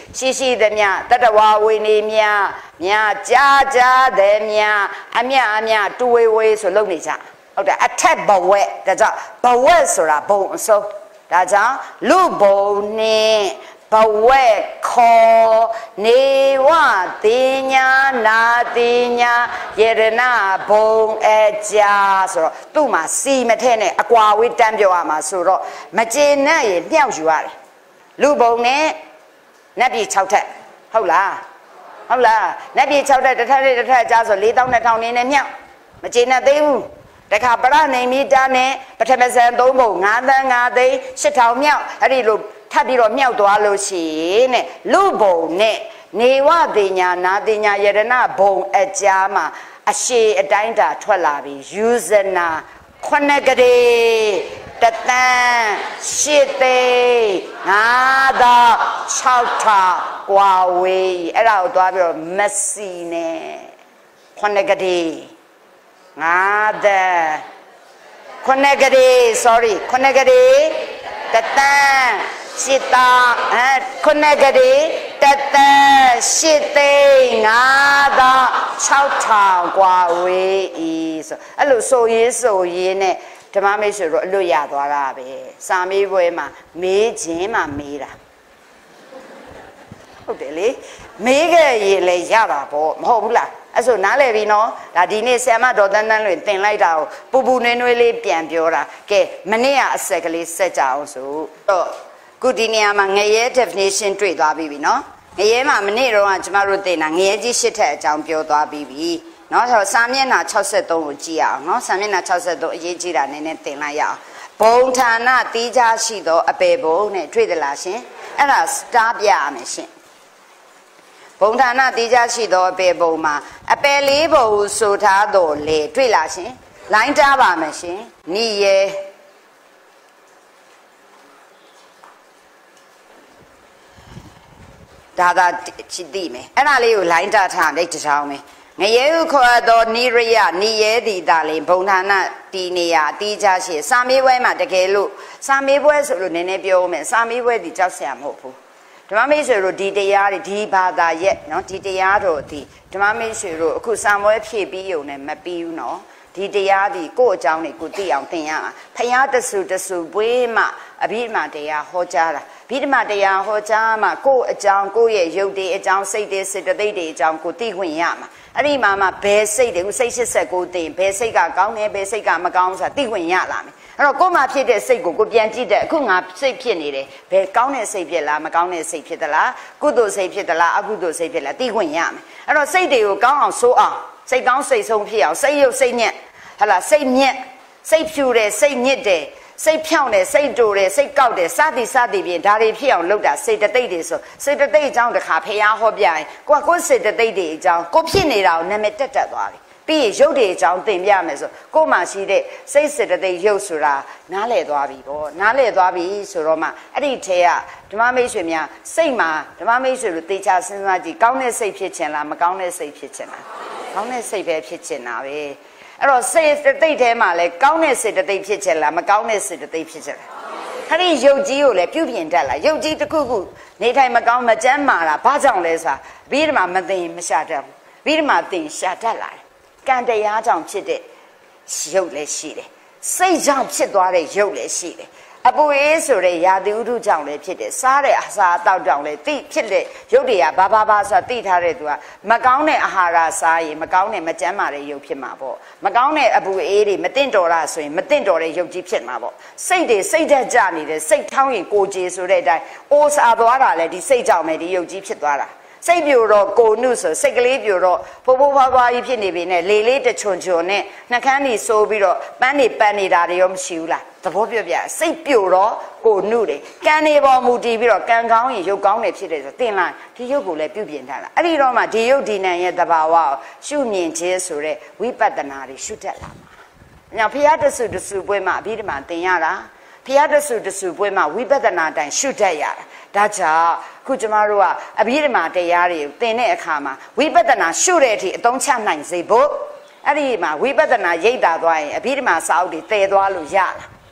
ရှိရှိသမျှတတဝဝိနေမြမြကြာကြာတဲ့မြအမြအမြတူဝေဝေဆိုလုပ်နေကြဟုတ်တယ်အထက်ဘဝဒါကြောင့်ဘဝဆိုတာဘုံအစိုးဒါကြောင့်လူဘုံနဲ့ဘဝခောနေဝတင်ညာနာတင်ညာယရဏဘုံအကြာဆိုတော့သူ့မှာစီမထဲနဲ့အကွာဝေးတန်းပြောရမှာဆိုတော့မကျေနပ်ရင်မြောက်ယူရတယ်လူဘုံနဲ့နတ်ပြည်၆ထက်ဟုတ်လားဟုတ်လားနတ်ပြည်၆ထက်တစ်ထက်တစ်ထက်အကြာဆို၄တောင်း၂ထောင်နေနဲ့မြောက်မကျေနပ်သေးဘူးတခါပရနိုင်မီတာနဲ့ပထမဇန်သုံးပုံ၅သန်း၅သိန်း၈ထောင်မြောက်အဲ့ဒီလိုထပ်ပြီးတော့မြောက်သွားလို့ရှိရင်တဲ့လူဘုံနဲ့နေဝတင်ညာနာတင်ညာယရဏဘုံအကြားမှာအရှိအတိုင်းတာထွက်လာပြီးယူဇနာခုနှစ်ကလေးတသန်းရှစ်သိန်းငါးသော၆ထောင်กว่าဝေးအဲ့ဒါကိုသွားပြီးတော့မစီနဲ့ခုနှစ်ကလေးငါးသန်းခုနှစ်ကလေး sorry ခုနှစ်ကလေးတသန်းရှစ်သာအဲခုနှစ်ကလေးတသန်းရှစ်သိန်းငါးသော၆ထောင်กว่าဝေးဤဆိုအဲ့လိုဆိုရေးဆိုရေးနဲ့ဓမ္မမိတ်ဆွေတို့အလွတ်ရသွားတာပဲစာမေးပွဲမှာမေးခြင်းမှမေးတာဟုတ်တယ်လေမေးခဲ့ရင်လည်းရတာပေါ့မဟုတ်ဘူးလားအဲ့ဆိုနားလည်ပြီနော်ဒါဒီနေ့ဆရာမဒေါ်တန်းတန်းလွင်တင်လိုက်တာကိုပူပူနွေးနွေးလေးပြန်ပြောတာကဲမနေ့ကအဆက်ကလေးဆက်ကြအောင်ဆိုတော့ခုဒီနေရာမှာငရဲ definition တွေ့သွားပြီနော်ငရဲမှာမနေ့တော့ကကျမတို့တင်တာငရဲကြီးရှစ်ထက်အကြောင်းပြောသွားပြီးပြီနော်ဆိုတော့စာမျက်နှာ၆၃ကိုကြည့်အောင်နော်စာမျက်နှာ၆၃အရေးကြီးတာနည်းနည်းတင်လိုက်ရအောင်ဘုံဌာနတီးခြားရှိသောအပေဘုံနဲ့တွေ့သလားရှင်အဲ့ဒါစတားပြရမယ်ရှင်ဘုံဌာနတီးခြားရှိသောအပေဘုံမှာအပေလေးဘုံဆိုထားတော်လေတွေ့လားရှင်လိုင်းတားပါမယ်ရှင်နိယေဒါသာချစ်သိမယ်အဲ့ဒါလေးကိုလိုင်းတားထားလိုက်တစ်ချောင်းမယ်ငရဲဟုခေါ်သောနိရိယနိယေတိတာလေဘုံဌာနတီနေရအတီးခြားရှိစာမေးပွဲမှာတကယ်လို့စာမေးပွဲဆိုလို့နည်းနည်းပြောမယ်စာမေးပွဲဒီကြောက်စရာမဟုတ်ဘူးဓမ္မမိတ်ဆွေတို့ဒီတရားတွေဒီဘာသာရဲ့နော်ဒီတရားတော်ဒီဓမ္မမိတ်ဆွေတို့အခုစာမွဲဖြည့်ပြီးုံနဲ့မပြီးဘူးနော်ဒီတရားဒီကိုယ့်အကြောင်းတွေကိုသိအောင်သင်ရမှာဖယားတဆူတဆူပွေးမှအဘိဓမ္မာတရားဟောကြားတာဘိဓမ္မာတရားဟောကြားမှကိုယ့်အကြောင်းကိုယ့်ရဲ့ရုပ်တွေအကြောင်းစိတ်တွေစေတသိက်တွေအကြောင်းကိုသိခွင့်ရမှာအဲ့ဒီမှာမှဘယ်စိတ်တွေစိတ်၈၉သိဘယ်စိတ်ကကောင်းတယ်ဘယ်စိတ်ကမကောင်းဆိုတာသိခွင့်ရလာမယ်အဲ့တော့ကိုယ်မှာဖြစ်တဲ့စိတ်ကိုကိုပြန်ကြည့်တဲ့အခုငါစိတ်ဖြစ်နေတယ်ဘယ်ကောင်းတဲ့စိတ်ဖြစ်လားမကောင်းတဲ့စိတ်ဖြစ်သလားကုသိုလ်စိတ်ဖြစ်သလားအကုသိုလ်စိတ်ဖြစ်လားသိခွင့်ရမယ်အဲ့တော့စိတ်တွေကိုကောင်းအောင်ဆိုးအောင်စိတ်ကောင်းစိတ်ဆုံးဖြစ်အောင်စိတ်ရုပ်စိတ်ညက်ဟလာစိတ်ညက်စိတ်ဖြူတယ်စိတ်ညစ်တယ်စိတ်ဖြောင်းတယ်စိတ်တူတယ်စိတ်ကောက်တယ်စသည်စသည်ဖြင့်ဒါတွေဖြစ်အောင်လုပ်တာစေတသိက်တွေဆိုစေတသိက်အကြောင်းတစ်ခါဖျားဟောပြရင်ကိုကကိုယ်စေတသိက်တွေအကြောင်းကိုဖြစ်နေတာကိုနာမည်တက်တက်သွားပြီပြီးရင်ရုပ်တွေအကြောင်းသင်ပြမယ်ဆိုကိုယ်မှာရှိတဲ့စိတ်စေတသိက်ရုပ်ဆိုတာနားလည်သွားပြီပေါ့နားလည်သွားပြီဆိုတော့မှအဲ့ဒီထဲကဓမ္မမိတ်ဆွေများစိတ်မှာဓမ္မမိတ်ဆွေတို့တေချာစဉ်းစားကြည့်ကောင်းတဲ့စိတ်ဖြစ်ခြင်းလားမကောင်းတဲ့စိတ်ဖြစ်ခြင်းလားကောင်းတဲ့စိတ်ပဲဖြစ်ခြင်းတာပဲအဲ့တော့စေတသိက်ထဲမှာလဲကောင်းတဲ့စေတသိက်ဖြစ်ခြင်းလားမကောင်းတဲ့စေတသိက်ဖြစ်ခြင်းလားခရီးရုပ်ကြီးကိုလည်းပြုပြင်တတ်လားရုပ်ကြီးတစ်ခုခုနေထိုင်မကောင်းမကျန်းမာတာဘာကြောင့်လဲဆိုတာဘိဓမ္မာမသိမရှာတတ်ဘူးဘိဓမ္မာသိရှာတတ်လာတယ်ကံတရားကြောင့်ဖြစ်တဲ့ရုပ်လည်းရှိတယ်စိတ်ကြောင့်ဖြစ်သွားတဲ့ရုပ်လည်းရှိတယ်အပူအေးဆိုတဲ့ရာသီဥတုကြောင့်လည်းဖြစ်တယ်စားတဲ့အစာအသောက်ကြောင့်လည်းသိဖြစ်တဲ့ရုပ်တွေကဘာဘာဘာဆိုတာသိထားတဲ့သူကမကောင်းတဲ့အာဟာရစားရင်မကောင်းတဲ့မကျန်းမာတဲ့ရုပ်ဖြစ်မှာပေါ့မကောင်းတဲ့အပူအေးတွေမတင့်တော်တာဆိုရင်မတင့်တော်တဲ့ရုပ်ကြီးဖြစ်မှာပေါ့စိတ်တွေစိတ်ဓာတ်ကြနေတယ်စိတ်ထောင်းရင်ကိုကြေဆိုတဲ့အတိုင်းအိုးစားသွားတာလည်းဒီစိတ်ကြောင့်ပဲဒီရုပ်ကြီးဖြစ်သွားတာစိတ်ပြိုတော့ကိုနုဆိုစိတ်ကလေးပြိုတော့ဖိုးဖိုးဖွားဖွားကြီးဖြစ်နေပြီနဲ့လေလေးတချွန်ချွန်နဲ့နှကန်းတွေစိုးပြီးတော့ပန်းတွေပန်းနေတာတွေရောမရှိဘူးလားသဘောပြပြစိတ်ပြိုတော့ကိုနုတယ်ကံနေပေါ်မူတည်ပြီးတော့ကံကောင်းရင်ရုပ်ကောင်းတယ်ဖြစ်တယ်ဆိုတင်လိုက်ဒီရုပ်ကိုလည်းပြုပြင်ထားတာအဲ့ဒီတော့မှဒီရုပ်ဒီနာရဲ့သဘာဝကိုရှုမြင်ခြင်းဆိုတဲ့ဝိပဿနာတွေရှုတတ်လာမှာ။ညောင်ဖျားတဆူတဆူပွဲမှာအဘိဓမ္မာသင်ရတာဖျားတဆူတဆူပွဲမှာဝိပဿနာတိုင်ရှုတတ်ရတာဒါကြောင့်ခုကျမတို့ကအဘိဓမ္မာတရားတွေကိုသင်တဲ့အခါမှာဝိပဿနာရှုတဲ့အထိအသုံးချနိုင်စေဖို့အဲ့ဒီမှာဝိပဿနာရိပ်တာသွားရင်အဘိဓမ္မာစာအုပ်တွေတည်သွားလို့ရလား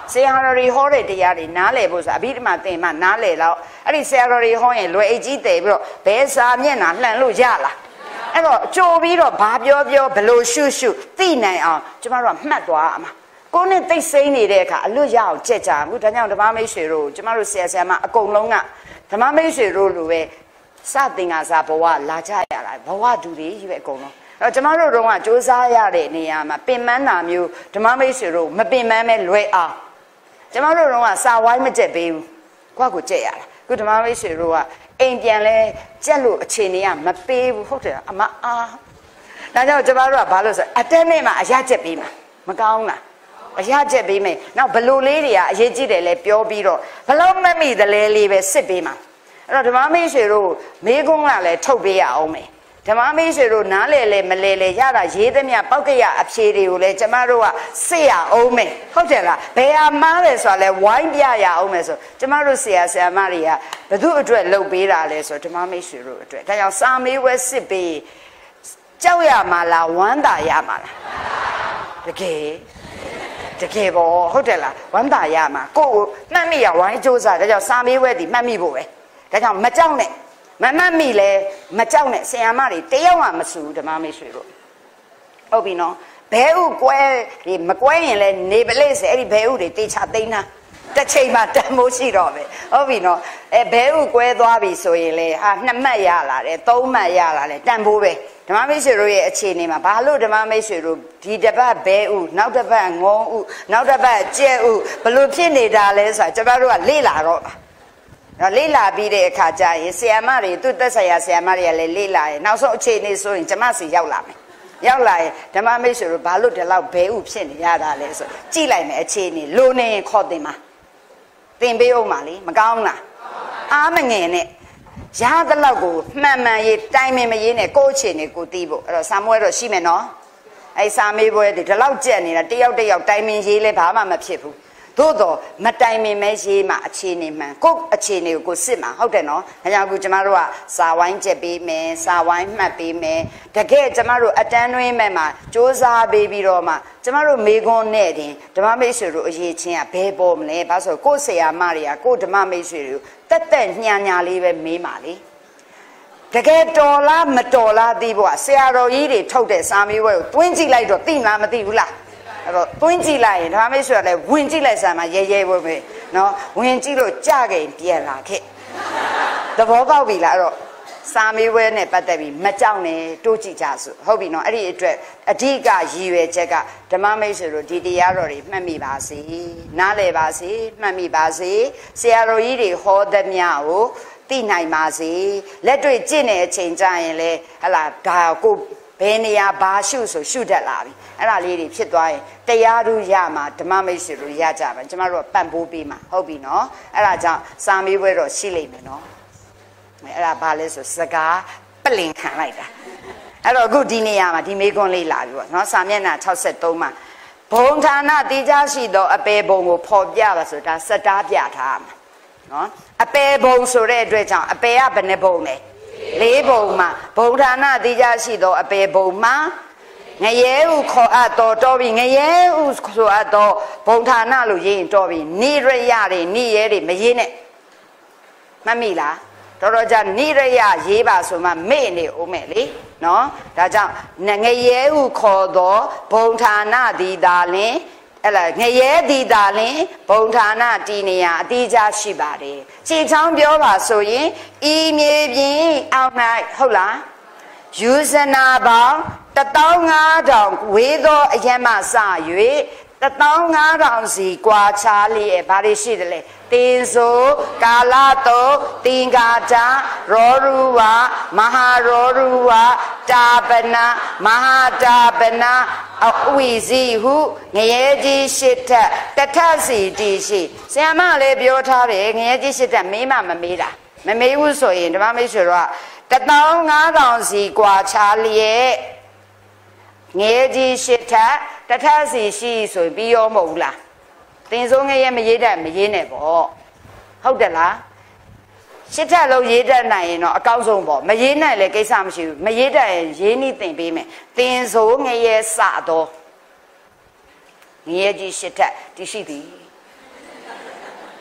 ဆရာတော်တွေဟောတဲ့တရားတွေနားလည်ဖို့ဆိုအဘိဓမ္မာသင်မှနားလည်တော့အဲ့ဒီဆရာတော်တွေဟောရင်လွယ်အိတ်ကြီးတည်ပြီးတော့ဘယ်စာမျက်နှာလှန်လို့ရလားအဲ့တော့ကြိုပြီးတော့ဘာပြောပြောဘလို့ရှုရှုသိနိုင်အောင်ကျမတို့ကမှတ်သွားရမှာကိုနဲ့သိစိမ့်နေတဲ့အခါအလွတ်ရအောင်ကြက်ကြမှုဒါကြောင့်ဓမ္မမိတ်ဆွေတို့ကျမတို့ဆရာဆရာမအကုန်လုံးကဓမ္မမိတ်ဆွေတို့လိုပဲစတင်ကစားဘဝလာကြရတာဘဝတူတွေကြီးပဲအကုန်လုံးအဲ့တော့ကျမတို့တော့ကစူးစမ်းရတဲ့နေရာမှာပင်ပန်းတာမျိုးဓမ္မမိတ်ဆွေတို့မပင်ပန်းပဲလွယ်အောင်ကျမတို့တော့ကစာဝိုင်းမကြက်ပေးဘူးကိုယ့်ကိုကြက်ရတာခုဓမ္မမိတ်ဆွေတို့ကအိမ်ပြန်လဲကြက်လို့အခြေအနေကမပေးဘူးဟုတ်တယ်အမအားဒါကြောင့်ကျမတို့ကဘာလို့ဆိုအတက်နဲ့မှအရကြက်ပေးမှာမကောင်းလားအရကြက်ပေးမယ်နောက်ဘလို့လေးတွေကအရေးကြီးတယ်လဲပြောပြီးတော့ဘလို့မမိသလဲလေးပဲစစ်ပေးမှာအဲ့တော့ဓမ္မမိတ်ဆွေတို့မေးခွန်းကလည်းထုတ်ပေးရအောင်မယ်ဓမ္မမိတ်ဆွေတို့နားလေလေမလဲလေရတာရေးသမျှပောက်ကရအဖြေတွေကိုလည်းကျမတို့ကစစ်ရအောင်မယ်ဟုတ်တယ်လားဘယ်ဟာမှားတယ်ဆိုတာလဲဝိုင်းပြရအောင်မယ်ဆိုကျမတို့ဆရာဆရာမတွေကဘသူအတွက်လုပ်ပေးတာလဲဆိုဓမ္မမိတ်ဆွေတို့အတွက်ဒါကြောင့်စာမေးပွဲစစ်ပေးကြောက်ရမှာလားဝမ်းသာရမှာလားတကယ်တကယ်ပေါ့ဟုတ်တယ်လားဝမ်းသာရမှာကိုယ်မှတ်မိရဝိုင်းစူးစမ်းဒါကြောင့်စာမေးပွဲဒီမှတ်မိဖို့ပဲဒါကြောင့်မကြောက်နဲ့မမှတ်မိလဲမကြောက်နဲ့ဆရာမတွေတယောက်မှမဆူဓမ္မမိတ်ဆွေတို့ဟုတ်ပြီနော်ဘဲဥကွဲဒီမကွဲရင်လဲနေပလိစေအဲ့ဒီဘဲဥတွေတေချာသိမ်းတာတစ်ချိန်မှတန်မိုးရှိတော့ပဲဟုတ်ပြီနော်အဲဘဲဥကွဲသွားပြီဆိုရင်လေဟာနှစ်မှတ်ရလာတယ်သုံးမှတ်ရလာတယ်တန်ဖိုးပဲဓမ္မမိတ်ဆွေတို့ရဲ့အခြေအနေမှာဘာလို့ဓမ္မမိတ်ဆွေတို့ဒီတစ်ပတ်ဘဲဥနောက်တစ်ပတ်ငုံဥနောက်တစ်ပတ်ကြက်ဥဘလို့ဖြစ်နေတာလဲဆိုတာကျမတို့ကလေ့လာတော့နော်လေ့လာပြီးတဲ့အခါကျရင်ဆရာမတွေသူ့သက်ဆိုင်ရာဆရာမတွေကလည်းလေ့လာရင်နောက်ဆုံးအခြေအနေဆိုရင်ကျမစီရောက်လာမယ်ရောက်လာရင်ဓမ္မမိတ်ဆွေတို့ဘာလို့ဒီလောက်ဘဲဥဖြစ်နေရတာလဲဆိုကြည့်လိုက်မယ်အခြေအနေလိုနေရင်ခေါ်တင်ပါတင်ပေးအောင်ပါလေမကောင်းလားအားမငယ်နဲ့ရသလောက်ကိုမှန်မှန်ရေးတိုင်မင်မရေးနဲ့ကိုယ့်အခြေအနေကိုသိဖို့အဲ့တော့စာမွဲတော့ရှိမယ်နော်အဲ့စာမေးပွဲဒီဒီလောက်ကြက်နေတာတယောက်တယောက်တိုင်မင်ရေးလဲဘာမှမဖြစ်ဘူးသို့တော့မတိုင်မင်မဲရေးမှအခြေအနေမှန်ကိုယ့်အခြေအနေကိုကိုစစ်မှာဟုတ်တယ်နော်ဒါကြောင့်အခုကျမတို့ကစာဝိုင်းကြက်ပေးမယ်စာဝိုင်းမှတ်ပေးမယ်တကယ်ကျမတို့အတန်းတွင်းမဲ့မှာစူးစမ်းပေးပြီးတော့မှကျမတို့မေခွန်းနဲ့တင်ဓမ္မမိတ်ဆွေတို့အရေးချင်းကဘယ်ပေါ်မလဲဘာလို့ဆိုကိုယ့်ဆရာမတွေကကိုယ့်ဓမ္မမိတ်ဆွေတွေကိုတက်တက်ညံညာလေးပဲမေးပါလေတကယ်တော်လားမတော်လားသိဖို့ဆရာတော်ကြီးတွေထုတ်တဲ့စာမေးပွဲကိုတွင်းကြည့်လိုက်တော့သိလားမသိဘူးလားအဲ့တော့တွင်းကြည့်လိုက်ရင်ဓမ္မမိတ်ဆွေကလည်းဝင်ကြည့်လိုက်စမ်းမှာရဲရဲပွဲပဲနော်ဝင်ကြည့်လို့ကြခင်ပြန်လာခဲ့သဘောပေါက်ပြီလားအဲ့တော့စာမေးပွဲနဲ့ပတ်သက်ပြီးမကြောက်နဲ့တိုးကြည့်ကြစို့ဟုတ်ပြီနော်အဲ့ဒီအတွက်အဓိကရည်ရွယ်ချက်ကဓမ္မမိတ်ဆွေတို့ဒီတရားတော်တွေမှတ်မိပါစေနားလည်ပါစေမှတ်မိပါစေဆရာတော်ကြီးတွေဟောသမျှကိုသိနိုင်ပါစေလက်တွေ့ကျင့်တဲ့အချိန်ကြရင်လေဟလာဒါကိုဘယ်နေရာဘာရှုဆိုရှုတတ်လာပြီအဲ့ဒါလေးတွေဖြစ်သွားရင်တရားသူရမှာဓမ္မမိတ်ဆွေတို့ရကြမှာကျမတို့ကပံ့ပိုးပေးမှာဟုတ်ပြီနော်အဲ့ဒါကြောင့်စာမေးပွဲတော့ရှိလိမ့်မယ်နော်အဲ့ဒါဘာလဲဆိုစကားပလင်ခံလိုက်တာအဲ့တော့အခုဒီနေရာမှာဒီမေခွန်းလေးလာပြီပေါ့နော်စာမျက်နှာ63မှာဘုံဌာနတိကျရှိသောအပေဘုံကိုဖော်ပြပါဆိုတာစတားပြထားမှာနော်အပေဘုံဆိုတဲ့အတွက်ကြောင့်အပေကဘယ်နှဘုံလဲလေးဘုံမှာဘုံဌာနတိကျရှိသောအပေဘုံမှာငရဲဥခေါ်အပ်တော်တော်ပြီငရဲဥဆိုအပ်တော်ဘုံဌာနလို့ရေးရင်တော်ပြီနိရယတွေနိရဲတွေမရေးနဲ့မှတ်မိလားတော်တော်ကြာနိရယရေးပါဆိုမှမေ့နေဦးမယ်လေနော်ဒါကြောင့်ငရဲဥခေါ်တော်ဘုံဌာနသည်သာလင်အဲ့လားငရဲသည်သာလင်ဘုံဌာနတည်နေရအတိအကျရှိပါတယ်ခြေချောင်းပြောပါဆိုရင်ဤမြေပြင်အောက်၌ဟုတ်လားယူဇနာပေါင်းတသောင်းငါးထောင်ဝေသောအယမစ၍တသောင်းငါးထောင်စီကွာခြားလျက်ဘာတွေရှိတယ်လဲတင်ဆိုကာလတောတင်္ကာတာရောရူဝမဟာရောရူဝတာပနာမဟာတာပနာအဝိဇိဟုငရဲကြီးရှစ်ထက်တထစီတီရှိဆရာမလည်းပြောထားတယ်ငရဲကြီးရှစ်ထက်မေးမှမမေးတာမမေးဘူးဆိုရင်ဓမ္မမိတ်ဆွေတို့ကတသောင်းငါးထောင်စီကွာခြားလျက်ငရဲကြီးရှစ်ထက်တထစီရှိဆိုပြီးရောမဟုတ်ဘူးလားတင်စိုးငရဲမရေးတတ်မရေးနဲ့ပေါ့ဟုတ်တယ်လားရှစ်ထက်လုံးရေးတတ်နိုင်ရင်တော့အကောက်ဆုံးပေါ့မရေးနိုင်လည်းကိစ္စမရှိဘူးမရေးတတ်ရင်ရေးနည်းသင်ပေးမယ်တင်စိုးငရဲစတော့ငရဲကြီးရှစ်ထက်တရှိသည်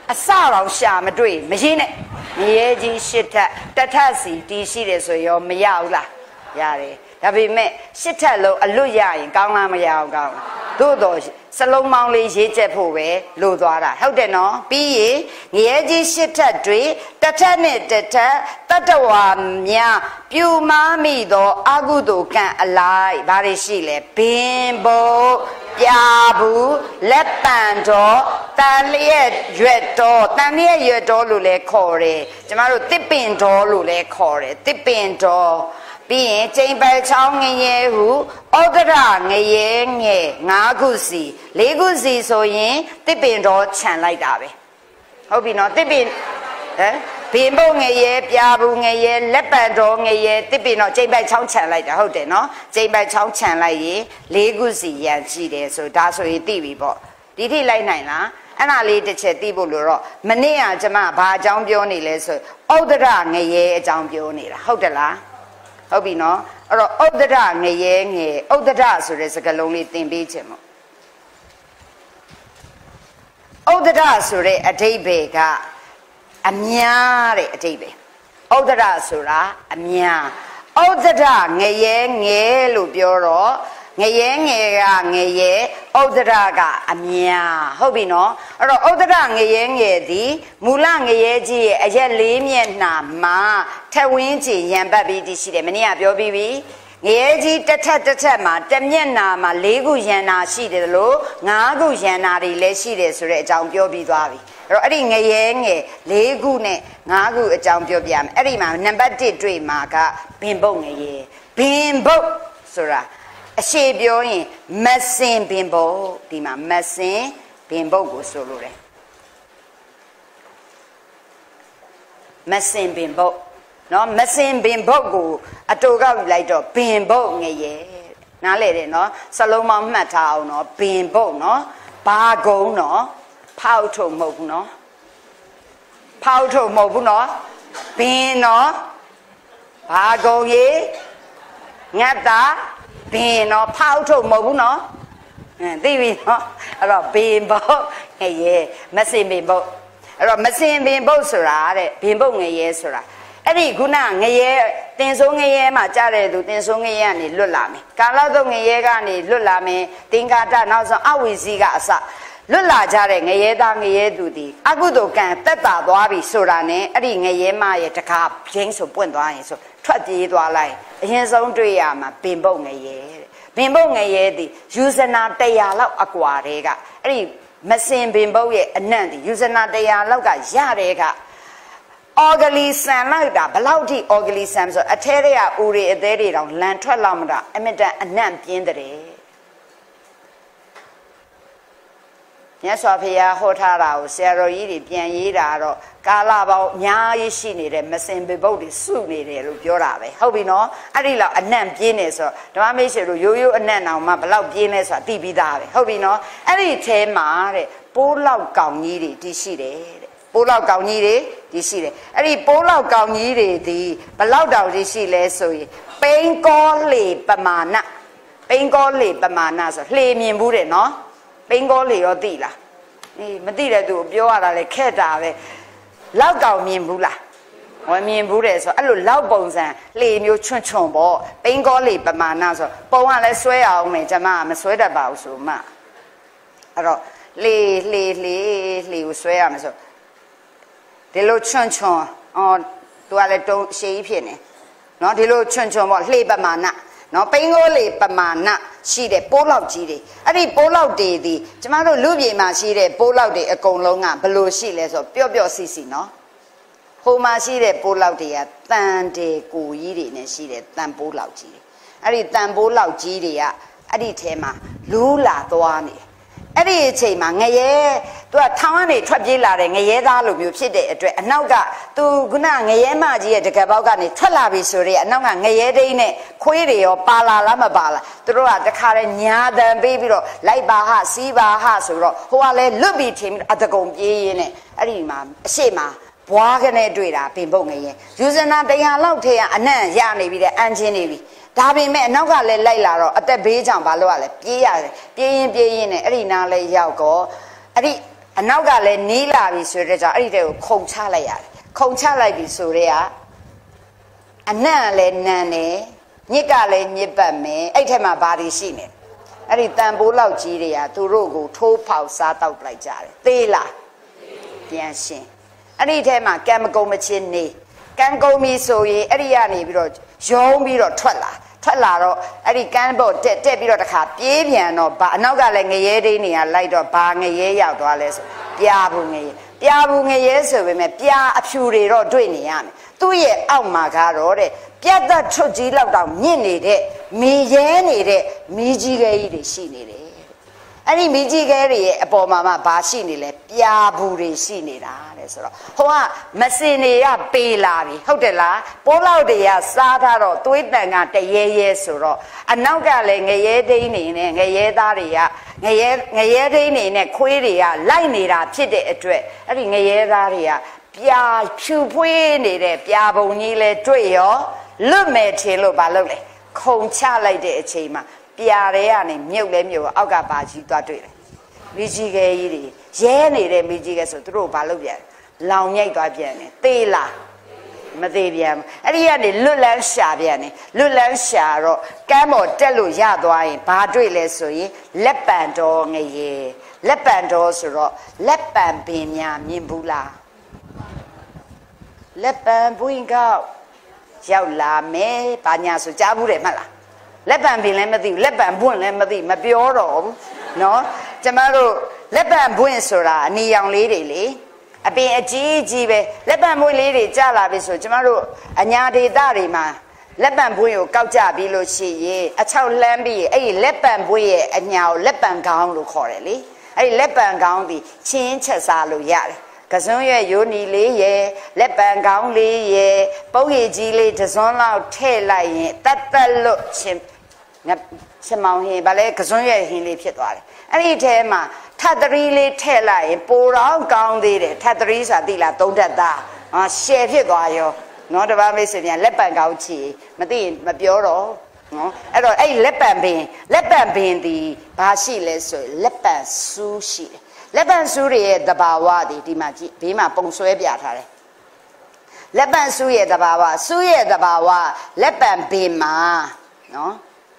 အစတော့ရှာမတွေ့မရင်းနဲ့ငရဲကြီးရှစ်ထက်တစ်ထက်စီတီးရှိတယ်ဆိုရောမရဘူးလားရတယ်ဒါပေမဲ့ရှစ်ထက်လုံးအလွတ်ရရင်ကောင်းလားမရအောင်ကောင်းသို့တော့စလုံးမောင်းလေးရေးချက်ဖို့ပဲလိုသွားတာဟုတ်တယ်နော်ပြီးရင်ငရဲကြီးရှစ်ထက်တွေတစ်ထက်နဲ့တစ်ထက်တတ္တဝါများပြူမားမိသောအကုသိုလ်ကံအလိုက်ဘာတွေရှိလဲဘင်ဘုတ်ပြာဘူးလက်ပံတော်တန်လျက်ရွက်တော်တန်လျက်ရွက်တော်လို့လည်းခေါ်တယ်ကျမတို့တစ်ပင်တော်လို့လည်းခေါ်တယ်တစ်ပင်တော်ပြီးရင်ကျိန်ပယ်ချောင်းငရဲဟုဩဒရငရဲငယ်ငါးခုစီလေးခုစီဆိုရင်တစ်ပင်တော်ခြံလိုက်တာပဲဟုတ်ပြီနော်တစ်ပင်ဟမ်ဘင်ဘုံငရဲပြာဘူးငရဲလက်ပံတော်ငရဲတစ်ပင်တော်ကျိန်ပယ်ချောင်းခြံလိုက်တာဟုတ်တယ်နော်ကျိန်ပယ်ချောင်းခြံလိုက်ရင်လေးခုစီရန်ကြည့်တယ်ဆိုဒါဆိုရင်သိပြီပေါ့ဒီထိလိုက်နိုင်လားအဲ့ဒါလေးတစ်ချက်သိဖို့လို့တော့မနေ့ကကျမဘာအကြောင်းပြောနေလဲဆိုဩဒရငရဲအကြောင်းပြောနေတာဟုတ်တယ်လားဟုတ်ပြီနော်အဲ့တော့ဥဒ္ဒရငရဲငယ်ဥဒ္ဒရဆိုတဲ့စကားလုံးလေးသင်ပေးခြင်းမို့ဥဒ္ဒရဆိုတဲ့အဓိပ္ပာယ်ကအများတဲ့အဓိပ္ပာယ်ဥဒ္ဒရဆိုတာအများဥဒ္ဒရငရဲငယ်လို့ပြောတော့ငရဲငယ်ကငရဲဥဒ္ဒရကအများဟုတ်ပြီနော်အဲ့တော့ဥဒ္ဒရငရဲငယ်သည်မူလငရဲကြီးရဲ့အရက်လေးမျက်နှာမှာထဝင်းချီရံပတ်ပြီးတည်ရှိတယ်မနေ့ကပြောပြီးပြီငရဲကြီးတစ်ထက်တစ်ထက်မှာတစ်မျက်နှာမှာလေးခုရံနာရှိတယ်လို့ငါးခုရံနာတွေလည်းရှိတယ်ဆိုတဲ့အကြောင်းပြောပြီးသွားပြီအဲ့တော့အဲ့ဒီငရဲငယ်လေးခုနဲ့ငါးခုအကြောင်းပြောပြမယ်အဲ့ဒီမှာနံပါတ်တစ်တွေ့မှာကဘင်ဘုတ်ငရဲဘင်ဘုတ်ဆိုတာအရှိပြောရင်မစင်ဘင်ဘုတ်ဒီမှာမစင်ဘင်ဘုတ်ကိုဆိုလိုတယ်မစင်ဘင်ဘုတ်နော်မစင်ဘင်ဘုတ်ကိုအတူကောက်လိုက်တော့ဘင်ဘုတ်ငရဲနားလေတယ်နော်စလုံးမောင်းမှတ်ထားအောင်နော်ဘင်ဘုတ်နော်ဘာကုန်းနော်ဖောက်ထုံမဟုတ်ဘူးနော်ဖောက်ထုံမဟုတ်ဘူးနော်ဘင်နော်ဘာကုန်းရေငတ်တာဘင်နော်ဖောက်ထုံမဟုတ်ဘူးနော်အင်းသိပြီနော်အဲ့တော့ဘင်ဘုတ်ငရဲမစင်ဘင်ဘုတ်အဲ့တော့မစင်ဘင်ဘုတ်ဆိုတာတဲ့ဘင်ဘုတ်ငရဲဆိုတာအဲ့ဒီခုနငရဲတင်ဆိုးငရဲမှာကြားတဲ့သူတင်ဆိုးငရဲကနေလွတ်လာမယ်ကာလသုံးငရဲကနေလွတ်လာမယ်တင်္ကာတနောက်ဆုံးအဝိဇိကအစလွတ်လာကြတဲ့ငရဲသားငရဲသူဒီအကုသိုလ်ကံတက်တာသွားပြီဆိုတာနဲ့အဲ့ဒီငရဲမရဲ့တကားဘင်းဆိုပွင့်သွားရင်ဆိုထွက်ပြေးသွားလိုက်အရင်ဆုံးတွေ့ရမှာဘင်ဘုတ်ငရဲတဲ့ဘင်ဘုတ်ငရဲဒီယူဇနာတရာလောက်အကွာတဲ့ကအဲ့ဒီမစင်ဘင်ဘုတ်ရဲ့အနံ့ဒီယူဇနာတရာလောက်ကရတဲ့ကအော်ဂလီဆန်လိုက်တာဘလောက်ထိအော်ဂလီဆန်ဆိုအထဲတွေကဦးတွေအသေးတွေတောင်လန်ထွက်လောက်မတာအမြဲတမ်းအနံ့ပြင်းတဲ့မြတ်စွာဘုရားဟောထားတာကိုဆရာတော်ကြီးတွေပြန်ရေးတာတော့ကာလပေါင်းအများကြီးရှိနေတဲ့မစင်ဘိဘုတ်တွေစုနေတယ်လို့ပြောတာပဲဟုတ်ပြီနော်အဲ့ဒီလောက်အနံ့ပြင်းနေဆိုဓမ္မမိတ်ဆွေတို့ရိုးရိုးအနံ့အောင်မှဘလောက်ပြင်းလဲဆိုတာသိပြီးသားပဲဟုတ်ပြီနော်အဲ့ဒီအဲမှာတဲ့ပိုးလောက်ကောင်ကြီးတွေတည်ရှိတယ်တဲ့ပိုးလောက်ကောင်ကြီးတွေတည်ရှိတယ်အဲ့ဒီပိုးလောက်ကောင်ကြီးတွေဒီဘလောက်တောင်တည်ရှိလဲဆိုရင်ပိန်ကောလေပမာဏပိန်ကောလေပမာဏဆိုလှေမြင်ဘူးတဲ့နော်ပိန်ကောလေရောသိလားအေးမသိတဲ့သူကိုပြောရတာလေခက်တာပဲလောက်ကောင်မြင်ဘူးလားဝယ်မြင်ဘူးတယ်ဆိုအဲ့လိုလောက်ပုံစံလှေမျိုးချွန့်ချွန့်ပေါ့ပိန်ကောလေပမာဏဆိုပုံကလည်းဆွဲအောင်မယ်ကျမမဆွဲတတ်ပါဘူးဆိုမှအဲ့တော့လှေလှေလှေလှေကိုဆွဲရမယ်ဆိုဒီလိုချွန့်ချွန့်အော်သူကလည်းတုံးရှည်ကြီးဖြစ်နေနော်ဒီလိုချွန့်ချွန့်ပေါ့လှေပမာဏနော်ပိန်ကိုလေပမာဏရှိတဲ့ပိုးလောက်ကြီးတွေအဲ့ဒီပိုးလောက်တွေဒီကျမတို့လူပြေမှာရှိတဲ့ပိုးလောက်တွေအကုန်လုံးကဘယ်လိုရှိလဲဆိုပျော့ပျော့စီစီနော်ဟိုမှာရှိတဲ့ပိုးလောက်တွေကတန်တယ်ကိုကြီးတွေနဲ့ရှိတဲ့တန်ပိုးလောက်ကြီးတွေအဲ့ဒီတန်ပိုးလောက်ကြီးတွေကအဲ့ဒီထဲမှာလူးလာသွားနေအဲ့ဒီအချိန်မှာငရဲသူကထောင်ကနေထွက်ပြေးလာတဲ့ငရဲသားလိုမျိုးဖြစ်တဲ့အတွက်အနောက်ကသူခုနငရဲမကြီးရဲ့တကယ်ပေါက်ကနေထွက်လာပြီဆိုရဲအနောက်ကငရဲတိန်းနဲ့ခွေးတွေရောပါလာလားမပါလားသူတို့ကတခါတည်းညာတန်ပေးပြီးတော့လိုက်ပါဟစီးပါဟဆိုတော့ဟိုကလည်းလွတ်ပြီးထင်အတကုံပြေးရင်းနဲ့အဲ့ဒီမှာအရှိမဘွားကနေတွေ့တာပင်ပုတ်ငရဲယူဇနာတရားလောက်ထဲကအနံ့ရနေပြီတဲ့အန်ချင်းနေပြီဒါပေမဲ့အနောက်ကလည်းလိုက်လာတော့အသက်ဘေးကြောင့်ဘာလို့ ရလဲပြေးရတယ်ပြေးရင်ပြေးရင်နဲ့အဲ့ဒီနားလဲရောက်တော့အဲ့ဒီအနောက်ကလည်းနီးလာပြီဆိုတဲ့ကြောင့်အဲ့ဒီတဲ့ကိုခုန်ချလိုက်ရတယ်ခုန်ချလိုက်ပြီဆိုတဲ့ကအနံ့လည်းနံတယ်ညစ်ကလည်းညစ်ပတ်မယ်အဲ့ထက်မှာဘာတွေရှိနေအဲ့ဒီတန်ပိုးလောက်ကြီးတွေကသူတို့ကိုထိုးဖောက်စားတောက်လိုက်ကြတယ်သေးလားပြန်ရှင်းအဲ့ဒီထဲမှာကံမကုံမချင်းနေကံကုံပြီဆိုရင်အဲ့ဒီကနေပြီးတော့ရုံးပြီးတော့ထွက်လာထွက်လာတော့အဲ့ဒီကန်းပေါ်တက်တက်ပြီးတော့တခါပြေးပြန်တော့ဘာအနောက်ကလည်းငရဲဒိန်းနေရလိုက်တော့ဘာငရဲရောက်သွားလဲဆိုပြာဘူးငရဲပြာဘူးငရဲဆိုပေမဲ့ပြာအဖြူတွေတော့တွေ့နေရမယ်သူ့ရဲ့အောက်မှာကတော့တဲ့ပြတ်သက်ထွတ်ကြီးလောက်တောင်မြင့်နေတဲ့မိရဲနေတဲ့မိကြီးခဲကြီးတွေရှိနေတယ်အဲ့ဒီမိကြီးခဲတွေရဲ့အပေါ်မှာမှဘာရှိနေလဲပြာဘူးတွေရှိနေတာတဲ့ဆိုတော့ဟိုကမစင်တွေကပေးလာပြီဟုတ်တယ်လားပိုးလောက်တွေကစားထားတော့သွေးတန်ကတရဲရဲဆိုတော့အနောက်ကလည်းငရဲဒိန်းနေနဲ့ငရဲသားတွေကငရဲငရဲဒိန်းနေနဲ့ခွေးတွေကလိုက်နေတာဖြစ်တဲ့အတွက်အဲ့ဒီငရဲသားတွေကပြာဖြူဖွေးနေတဲ့ပြာပုံကြီးလဲတွေ့ရောလွတ်မယ်ထင်လို့ဘာလုပ်လဲခုန်ချလိုက်တဲ့အချိန်မှာပြာတွေကနေမြုပ်လဲမြုပ်အောက်ကပါကြီးသွားတွေ့တယ်မိကြီးခဲကြီးတွေရဲနေတဲ့မိကြီးခဲဆိုသူတို့ဘာလုပ်ပြန်လောင်မြိုက်သွားပြန်တယ်သေးလားမသေးပြန်ဘူးအဲ့ဒီကနေလွတ်လန်းရှာပြန်တယ်လွတ်လန်းရှာတော့ကမ်းပေါ်တက်လို့ရသွားရင်ဘာတွေ့လဲဆိုရင်လက်ပံတော်ငရေလက်ပံတော်ဆိုတော့လက်ပံပင်များမြင်ဘူးလားလက်ပံပွင့်ကောက်ရောက်လာမယ်ဘာညာဆိုကြားဘူးတယ်မှတ်လားလက်ပံပင်လည်းမသိဘူးလက်ပံပွင့်လည်းမသိမပြောတော့ဘူးနော်ကျမတို့လက်ပံပွင့်ဆိုတာအနီရောင်လေးတွေလေအပင်အကြီးကြီးပဲလက်ပံပွင့်လေးတွေကြာလာပြီဆိုကျမတို့အညာဒေသတွေမှာလက်ပံပွင့်ကိုကောက်ကြပြီးလို့ရှိရင်အချောက်လှမ်းပြီးအဲ့ဒီလက်ပံပွင့်ရဲ့အညာကိုလက်ပံကောင်းလို့ခေါ်တယ်လေအဲ့ဒီလက်ပံကောင်းဒီချင်းချက်စားလို့ရတယ်ကစွန်းရဲ့ယိုနီလေးရဲ့လက်ပံကောင်းလေးရဲ့ပုတ်ရည်ကြီးလေးတစ်စွန်းလောက်ထည့်လိုက်ရင်တတ်တတ်လို့ချင်းငါစမောင်ဟင်ဗာလဲကစွန်းရဲ့ဟင်လေးဖြစ်သွားတယ်အဲ့ဒီထဲမှာထပ်တရီလေးထည့်လိုက်ရင်ပိုတော့ကောင်းသေးတယ်ထပ်တရီဆိုတာသိလားသုံးတက်သားဟာရှယ်ဖြစ်သွားရောနော်တပါးမိတ်ဆွေများလက်ပံကောင်းချီမသိရင်မပြောတော့နော်အဲ့တော့အဲ့လက်ပံပင်လက်ပံပင်ဒီဘာရှိလဲဆိုရင်လက်ပံစူးရှိတယ်လက်ပံစူးတွေရဲ့တဘာဝဒီဒီမှာကြည့်ဘေးမှာပုံဆွဲပြထားတယ်လက်ပံစူးရဲ့တဘာဝစူးရဲ့တဘာဝလက်ပံပင်မှာနော်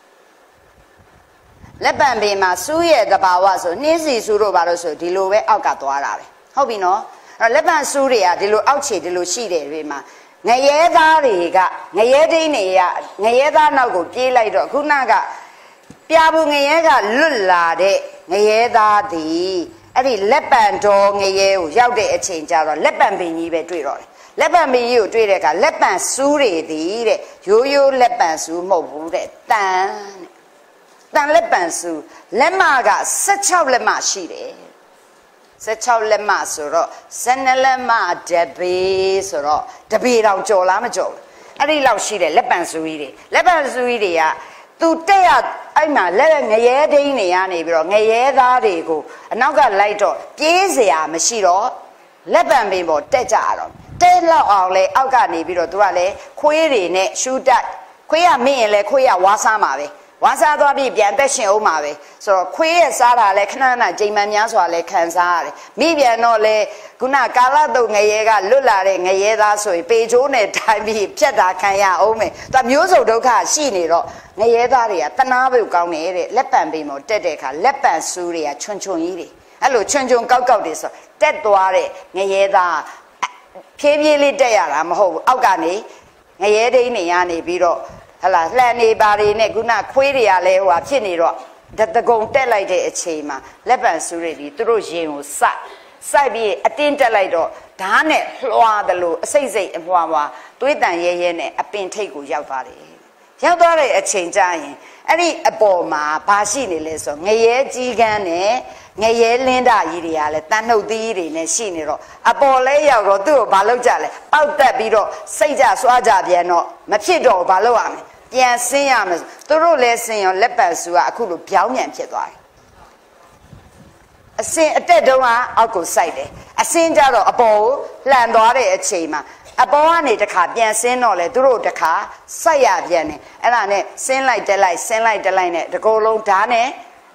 လက်ပံပင်မှာစူးရဲ့တဘာဝဆိုနှင်းစီစူးတို့ဘာလို့ဆိုဒီလိုပဲအောက်ကသွားတာပဲဟုတ်ပြီနော်အဲ့လက်ပံစူးတွေကဒီလိုအောက်ခြေဒီလိုရှိတယ်တွေမှာငရဲသားတွေကငရဲဒိန်းတွေကငရဲသားနောက်ကိုပြေးလိုက်တော့ခုနကပြာဘူးငရဲကလွတ်လာတဲ့ငရဲသားသည်အဲ့ဒီလက်ပံတော်ငရဲကိုရောက်တဲ့အချိန်ကျတော့လက်ပံပင်ကြီးပဲတွေ့တော့တယ်လက်ပံပင်ကြီးကိုတွေ့တဲ့အခါလက်ပံစူးတွေသည်တဲ့ရိုးရိုးလက်ပံစူးမဟုတ်ဘူးတဲ့တန်တဲ့တန်လက်ပံစူးလက်မက၁၆လက်မရှိတယ်၁၆လက်မဆိုတော့၁၂လက်မတပေဆိုတော့တပေတောင်ကြော်လားမကြော်ဘူးအဲ့ဒီလောက်ရှိတယ်လက်ပံစူးကြီးတွေလက်ပံစူးကြီးတွေကသူတက်ရအဲ့မှာလက်ငရဲဒိန်းနေရနေပြီးတော့ငရဲသားတွေကိုအနောက်ကလိုက်တော့ပြေးเสียမရှိတော့လက်ပံပင်ပေါ်တက်ကြတော့တဲလောက်အောင်လဲအောက်ကနေပြီးတော့သူကလည်းခွေးတွေနဲ့ရှူတက်ခွေးကမင်းရင်လဲခွေးကဝါးစားမှာပဲဝါးစားသွားပြီးပြန်သက်ရှင်အောင်မှာပဲဆိုတော့ခွေးရဲ့စားတာလဲခဏခဏချိန်မှန်များစွာလဲခံစားရတယ်မိပြန်တော့လဲခုနကာလတုံငရဲကလွတ်လာတဲ့ငရဲသားဆိုရင်ပေချိုးနဲ့ထိုင်ပြီးဖြတ်တာခံရအောင်မယ်သူမျိုးစုံဒုက္ခရှိနေတော့ငရဲသားတွေကတနာဖို့ကောင်းနေတဲ့လက်ပံပင်ပေါ်တက်တဲ့အခါလက်ပံစူးတွေကချွန်ချွန်ကြီးတွေအဲ့လိုချွန်ချွန်ကောက်ကောက်တွေဆိုတက်သွားတဲ့ငရဲသားဖြည်းဖြည်းလေးတက်ရတာမဟုတ်ဘူးအောက်ကနေငရဲဒိန်းနေရနေပြီးတော့ဟလာလှန်နေပါတွေနဲ့ခုနခွေးတွေကလည်းဟိုဟာဖြစ်နေတော့တကုံတက်လိုက်တဲ့အချိန်မှာလက်ပံစူးတွေဒီသူတို့ရင်ကိုစိုက်စိုက်ပြီးအတင်းတက်လိုက်တော့ဓာတ်နဲ့လွှာတယ်လို့အစိတ်စိတ်အမွှားမွှားသွေးတန်ရဲရဲနဲ့အပင်ထိတ်ကိုရောက်သွားတယ်ရောက်သွားတဲ့အချိန်ကျရင်အဲ့ဒီအပေါ်မှာဘာရှိနေလဲဆိုငရဲကြီးကန်းနဲ့ငရဲလင်းတာကြီးတွေကလည်းတန်နှုတ်သီးတွေနဲ့ရှိနေတော့အပေါ်လဲရောက်တော့သူ့ကိုဘာလုပ်ကြလဲပေါက်တက်ပြီးတော့စိတ်ကြစွာကြပြန်တော့မဖြစ်တော့ဘာလုပ်ရမလဲပြန်ဆင်းရမယ်သူတို့လည်းဆင်းရောလက်ပတ်စုကအခုလိုပြောင်းပြန်ဖြစ်သွားတယ်အစင်အတက်တုံးကအောက်ကိုစိုက်တယ်အစင်ကြတော့အပေါ်ကိုလှန်သွားတဲ့အချိန်မှာအပေါ်ကနေတခါပြန်ဆင်းတော့လေသူတို့တခါစိုက်ရပြန်တယ်အဲ့ဒါနဲ့ဆင်းလိုက်တက်လိုက်ဆင်းလိုက်တက်လိုက်နဲ့တကောလုံးဓာတ်နဲ့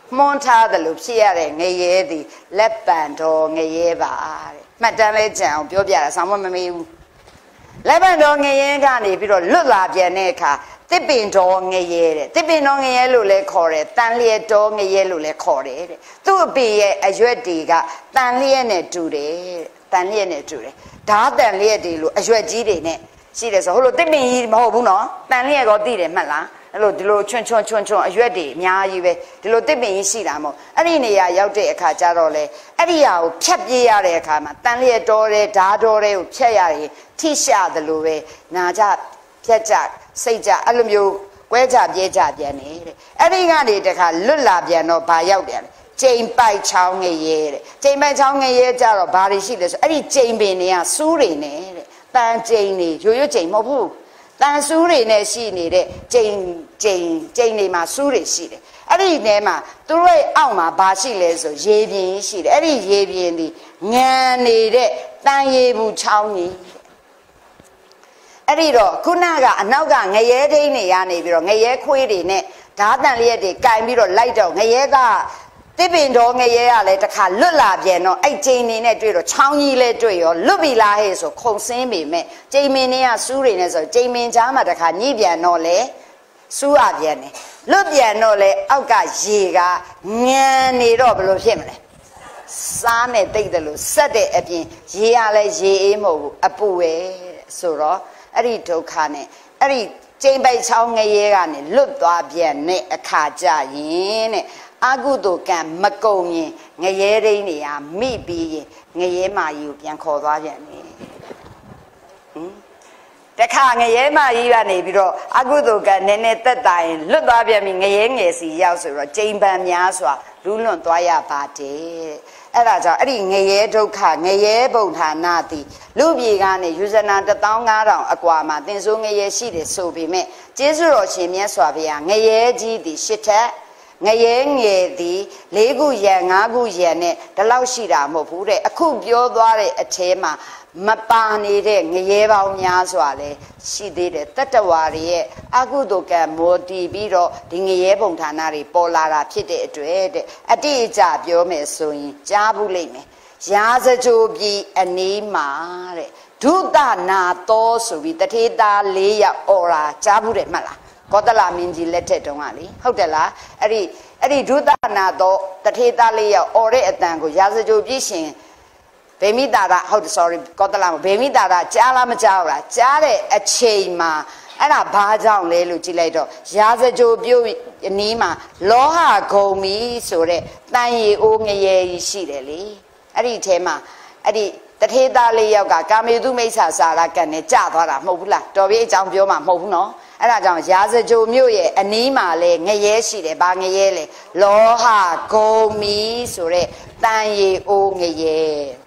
မွန်ထားတယ်လို့ဖြစ်ရတဲ့ငရဲသည်လက်ပံတော်ငရဲပါတဲ့မှတ်တမ်းလေးကြံအောင်ပြောပြတာဆောင်းမမမေးဘူးလက်ပံတော်ငရဲကနေပြီးတော့လွတ်လာပြန်တဲ့အခါတစ်ပင်တော်ငရဲတဲ့တစ်ပင်တော်ငရဲလို့လည်းခေါ်တယ်တန်လျက်တော်ငရဲလို့လည်းခေါ်တယ်တဲ့သူ့အပင်ရဲ့အရွက်တွေကတန်လျက်နဲ့တူတယ်တဲ့တန်လျက်နဲ့တူတယ်ဓာတ်တန်လျက်တွေလို့အရွက်ကြီးတွေနဲ့ရှိတယ်ဆိုဟိုလိုတစ်ပင်ကြီးမဟုတ်ဘူးနော်တန်လျက်ကောသိတယ်မှတ်လားအဲ့လိုဒီလိုချွန်းချွန်းချွန်းချွန်းအရွက်တွေအများကြီးပဲဒီလိုတစ်ပင်ကြီးရှိတာမဟုတ်အဲ့ဒီနေရာရောက်တဲ့အခါကျတော့လေအဲ့ဒီဟာကိုဖြတ်ပြေးရတဲ့အခါမှာတန်လျက်တော်တဲ့ဓာတ်တော်တဲ့ကိုဖြတ်ရရင်ထိရှာတယ်လို့ပဲနာကြဖြတ်ကြစိတ်ကြအဲ့လိုမျိုးကွဲကြပြေးကြပြန်နေတဲ့အဲ့ဒီကနေတခါလွတ်လာပြန်တော့ဘာရောက်ပြန်လဲကျိန်ပိုက်ချောင်းငရဲတဲ့ကျိန်ပိုက်ချောင်းငရဲကြတော့ဘာတွေရှိလဲဆိုအဲ့ဒီကျိန်ပင်တွေကစူးတွေနဲ့တဲ့တန်ကျိန်တွေရိုးရိုးကျိန်မဟုတ်ဘူးတန်စူးတွေနဲ့ရှိနေတဲ့ကျိန်ကျိန်ကျိန်တွေမှာစူးတွေရှိတယ်အဲ့ဒီထဲမှာသူတို့ရဲ့အောက်မှာဘာရှိလဲဆိုရေပြင်ရှိတယ်အဲ့ဒီရေပြင်ဒီငံနေတဲ့တန်ရေဘူးချောင်းကြီးအဲ့ဒီတော့ခုနကအနောက်ကငရဲဒိန်းတွေရနေပြီးတော့ငရဲခွေးတွေနဲ့ဓာတ်တန်လျက်တွေကင်ပြီးတော့လိုက်တော့ငရဲကတစ်ပင်တော်ငရဲကလည်းတခါလွတ်လာပြန်တော့အဲ့ကျိန်နေနဲ့တွေ့တော့ချောင်းကြီးလဲတွေ့ရောလွတ်ပြီလားဟဲ့ဆိုခုံစင်းပေမဲ့ကျိန်မင်းတွေကစူးတွေနဲ့ဆိုကျိန်မင်းချားမှာတခါညှိပြန်တော့လေစူးရပြန်တယ်လွတ်ပြန်တော့လေအောက်ကရေကငံနေတော့ဘယ်လိုဖြစ်မလဲစားနဲ့တိတ်တယ်လို့ဆက်တဲ့အပြင်ရေကလည်းရေအေးမဟုတ်ဘူးအပူပဲဆိုတော့အဲ့ဒီဒုက္ခနဲ့အဲ့ဒီကျိန်ပိုက်ချောင်းငရဲကနေလွတ်သွားပြန်တဲ့အခါကြရင်တဲ့အကုသိုလ်ကံမကုန်ရင်ငရဲရင်းတွေကမိပြီးရင်ငရဲမာကြီးကိုပြန်ခေါ်သွားပြန်တယ်ဟင်တခါငရဲမာကြီးကနေပြီးတော့အကုသိုလ်ကံနည်းနည်းသက်သာရင်လွတ်သွားပြန်ပြီငရဲငယ်စီရောက်ဆိုတော့ကျိန်ပန်များစွာလူးလွန်သွားရပါတယ်အဲ့ဒါကြောင့်အဲ့ဒီငရဲဒုက္ခငရဲဘုံဌာနတိလူပြေကနေယူဇနာတသောင်းငါးထောင်အကွာမှာသင်ဆိုးငရဲရှိတယ်ဆိုပေမဲ့ကျေးဇူးတော်ရှင်မြတ်စွာဘုရားငရဲကြီးသည်ရှစ်ထက်ငရဲငယ်သည်လေးခုရံငါးခုရံနဲ့ဒီလောက်ရှိတာမဟုတ်ဘူးတဲ့အခုပြောသွားတဲ့အထဲမှာမပါနေတဲ့ငရဲပေါင်းများစွာလဲရှိသေးတယ်တတ္တဝါတွေရဲ့အကုသိုလ်ကံမောတီပြီးတော့ဒီငရဲပုံဌာနတွေပေါ်လာတာဖြစ်တဲ့အတွက်တဲ့အတိအကျပြောမယ်ဆိုရင်ကြားဘူးလိမ့်မယ်ရာဇကြိုပြည်အနီးမှာတဲ့ဒုသနာသောဆိုပြီးတထေသားလေးယောက်အော်တာကြားဘူးတယ်မှတ်လားကောသလမင်းကြီးလက်ထက်တုန်းကလေဟုတ်တယ်လားအဲ့ဒီအဲ့ဒီဒုသနာသောတထေသားလေးယောက်အော်တဲ့အတန်ကိုရာဇကြိုပြည်ရှင်ဗေမိတာရဟုတ်တယ် sorry ကောသလမဗေမိတာရကြားလားမကြားဘူးလားကြားတဲ့အချိန်မှာအဲ့ဒါဘာကြောင့်လဲလို့ကြည့်လိုက်တော့ရာဇကြိုပြုတ်အနီးမှာလောဟဂုံမီဆိုတဲ့တန်ရီအိုးငရဲကြီးရှိတယ်လေအဲ့ဒီထဲမှာအဲ့ဒီတထေသားလေးယောက်ကကာမေတုမိစ္ဆာစာရကံနဲ့ကြာသွားတာမဟုတ်ဘူးလားတော်ပြီအကြောင်းပြောမှာမဟုတ်ဘူးနော်အဲ့ဒါကြောင့်ရာဇကြိုမြို့ရဲ့အနီးမှာလဲငရဲရှိတယ်ဘာငရဲလဲလောဟဂုံမီဆိုတဲ့တန်ရီအိုးငရဲ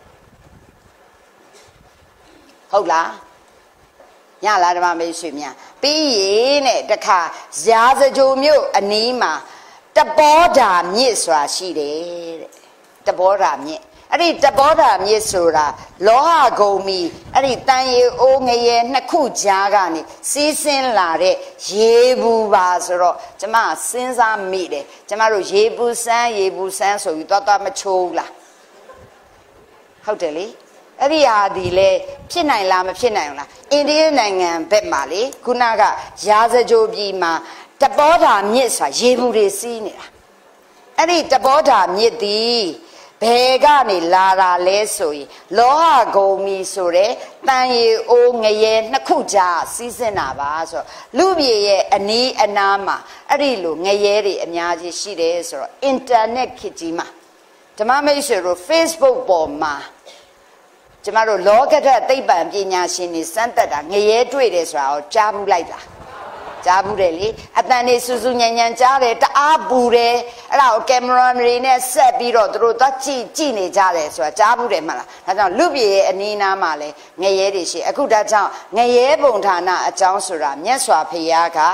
ဟုတ်လားညလားဓမ္မမေရွှေမြပြီးရင်တဲ့တခါရာဇကြိုမြို့အနီးမှာတဘောဓာမြစ်ဆိုတာရှိတယ်တဲ့တဘောဓာမြစ်အဲ့ဒီတဘောဓာမြစ်ဆိုတာလောဟဂုံမီအဲ့ဒီတန်ရီအိုးငရဲနှစ်ခုကြားကနေစီးဆင်းလာတဲ့ရေဘူးပါဆိုတော့ကျမစဉ်းစားမိတယ်ကျမတို့ရေဘူးစမ်းရေဘူးစမ်းဆိုပြီးသွားသွားမချိုးလားဟုတ်တယ်လေအဲ့ဒီဟာဒီလေဖြစ်နိုင်လားမဖြစ်နိုင်ဘူးလားအိန္ဒိယနိုင်ငံဘက်မှာလေခုနကရာဇကြိုပြည်မှာတဘောဓာမြစ်ဆိုတာရေဘူးတွေစီးနေတာအဲ့ဒီတဘောဓာမြစ်သည်ဘယ်ကနေလာတာလဲဆိုရင်လောဟဂုံမီဆိုတဲ့တန်ရီအိုးငရဲနှစ်ခုကြားစီးဆင်းတာပါဆိုတော့လူပြေရဲ့အနီးအနားမှာအဲ့ဒီလိုငရဲတွေအများကြီးရှိတယ်ဆိုတော့အင်တာနက်ခေတ်ကြီးမှာဓမ္မမိတ်ဆွေတို့ Facebook ပေါ်မှာကျမတို့လောကဓာတ်သိပ္ပံပညာရှင်တွေစမ်းသပ်တာငရဲတွေ့တယ်ဆိုတာကိုကြားဘူးလိုက်လားကြားဘူးတယ်လေအတန်နေစူးစူးညံညံကြားတယ်တအားပူတယ်အဲ့ဒါကိုကင်မရာတွေနဲ့ဆက်ပြီးတော့သူတို့သွားကြည့်ကြည့်နေကြတယ်ဆိုတာကြားဘူးတယ်မှလားဒါကြောင့်လူပြေရဲ့အနီးနားမှာလဲငရဲတွေရှိအခုဒါကြောင့်ငရဲပုံဌာနအကြောင်းဆိုတာမြတ်စွာဘုရားက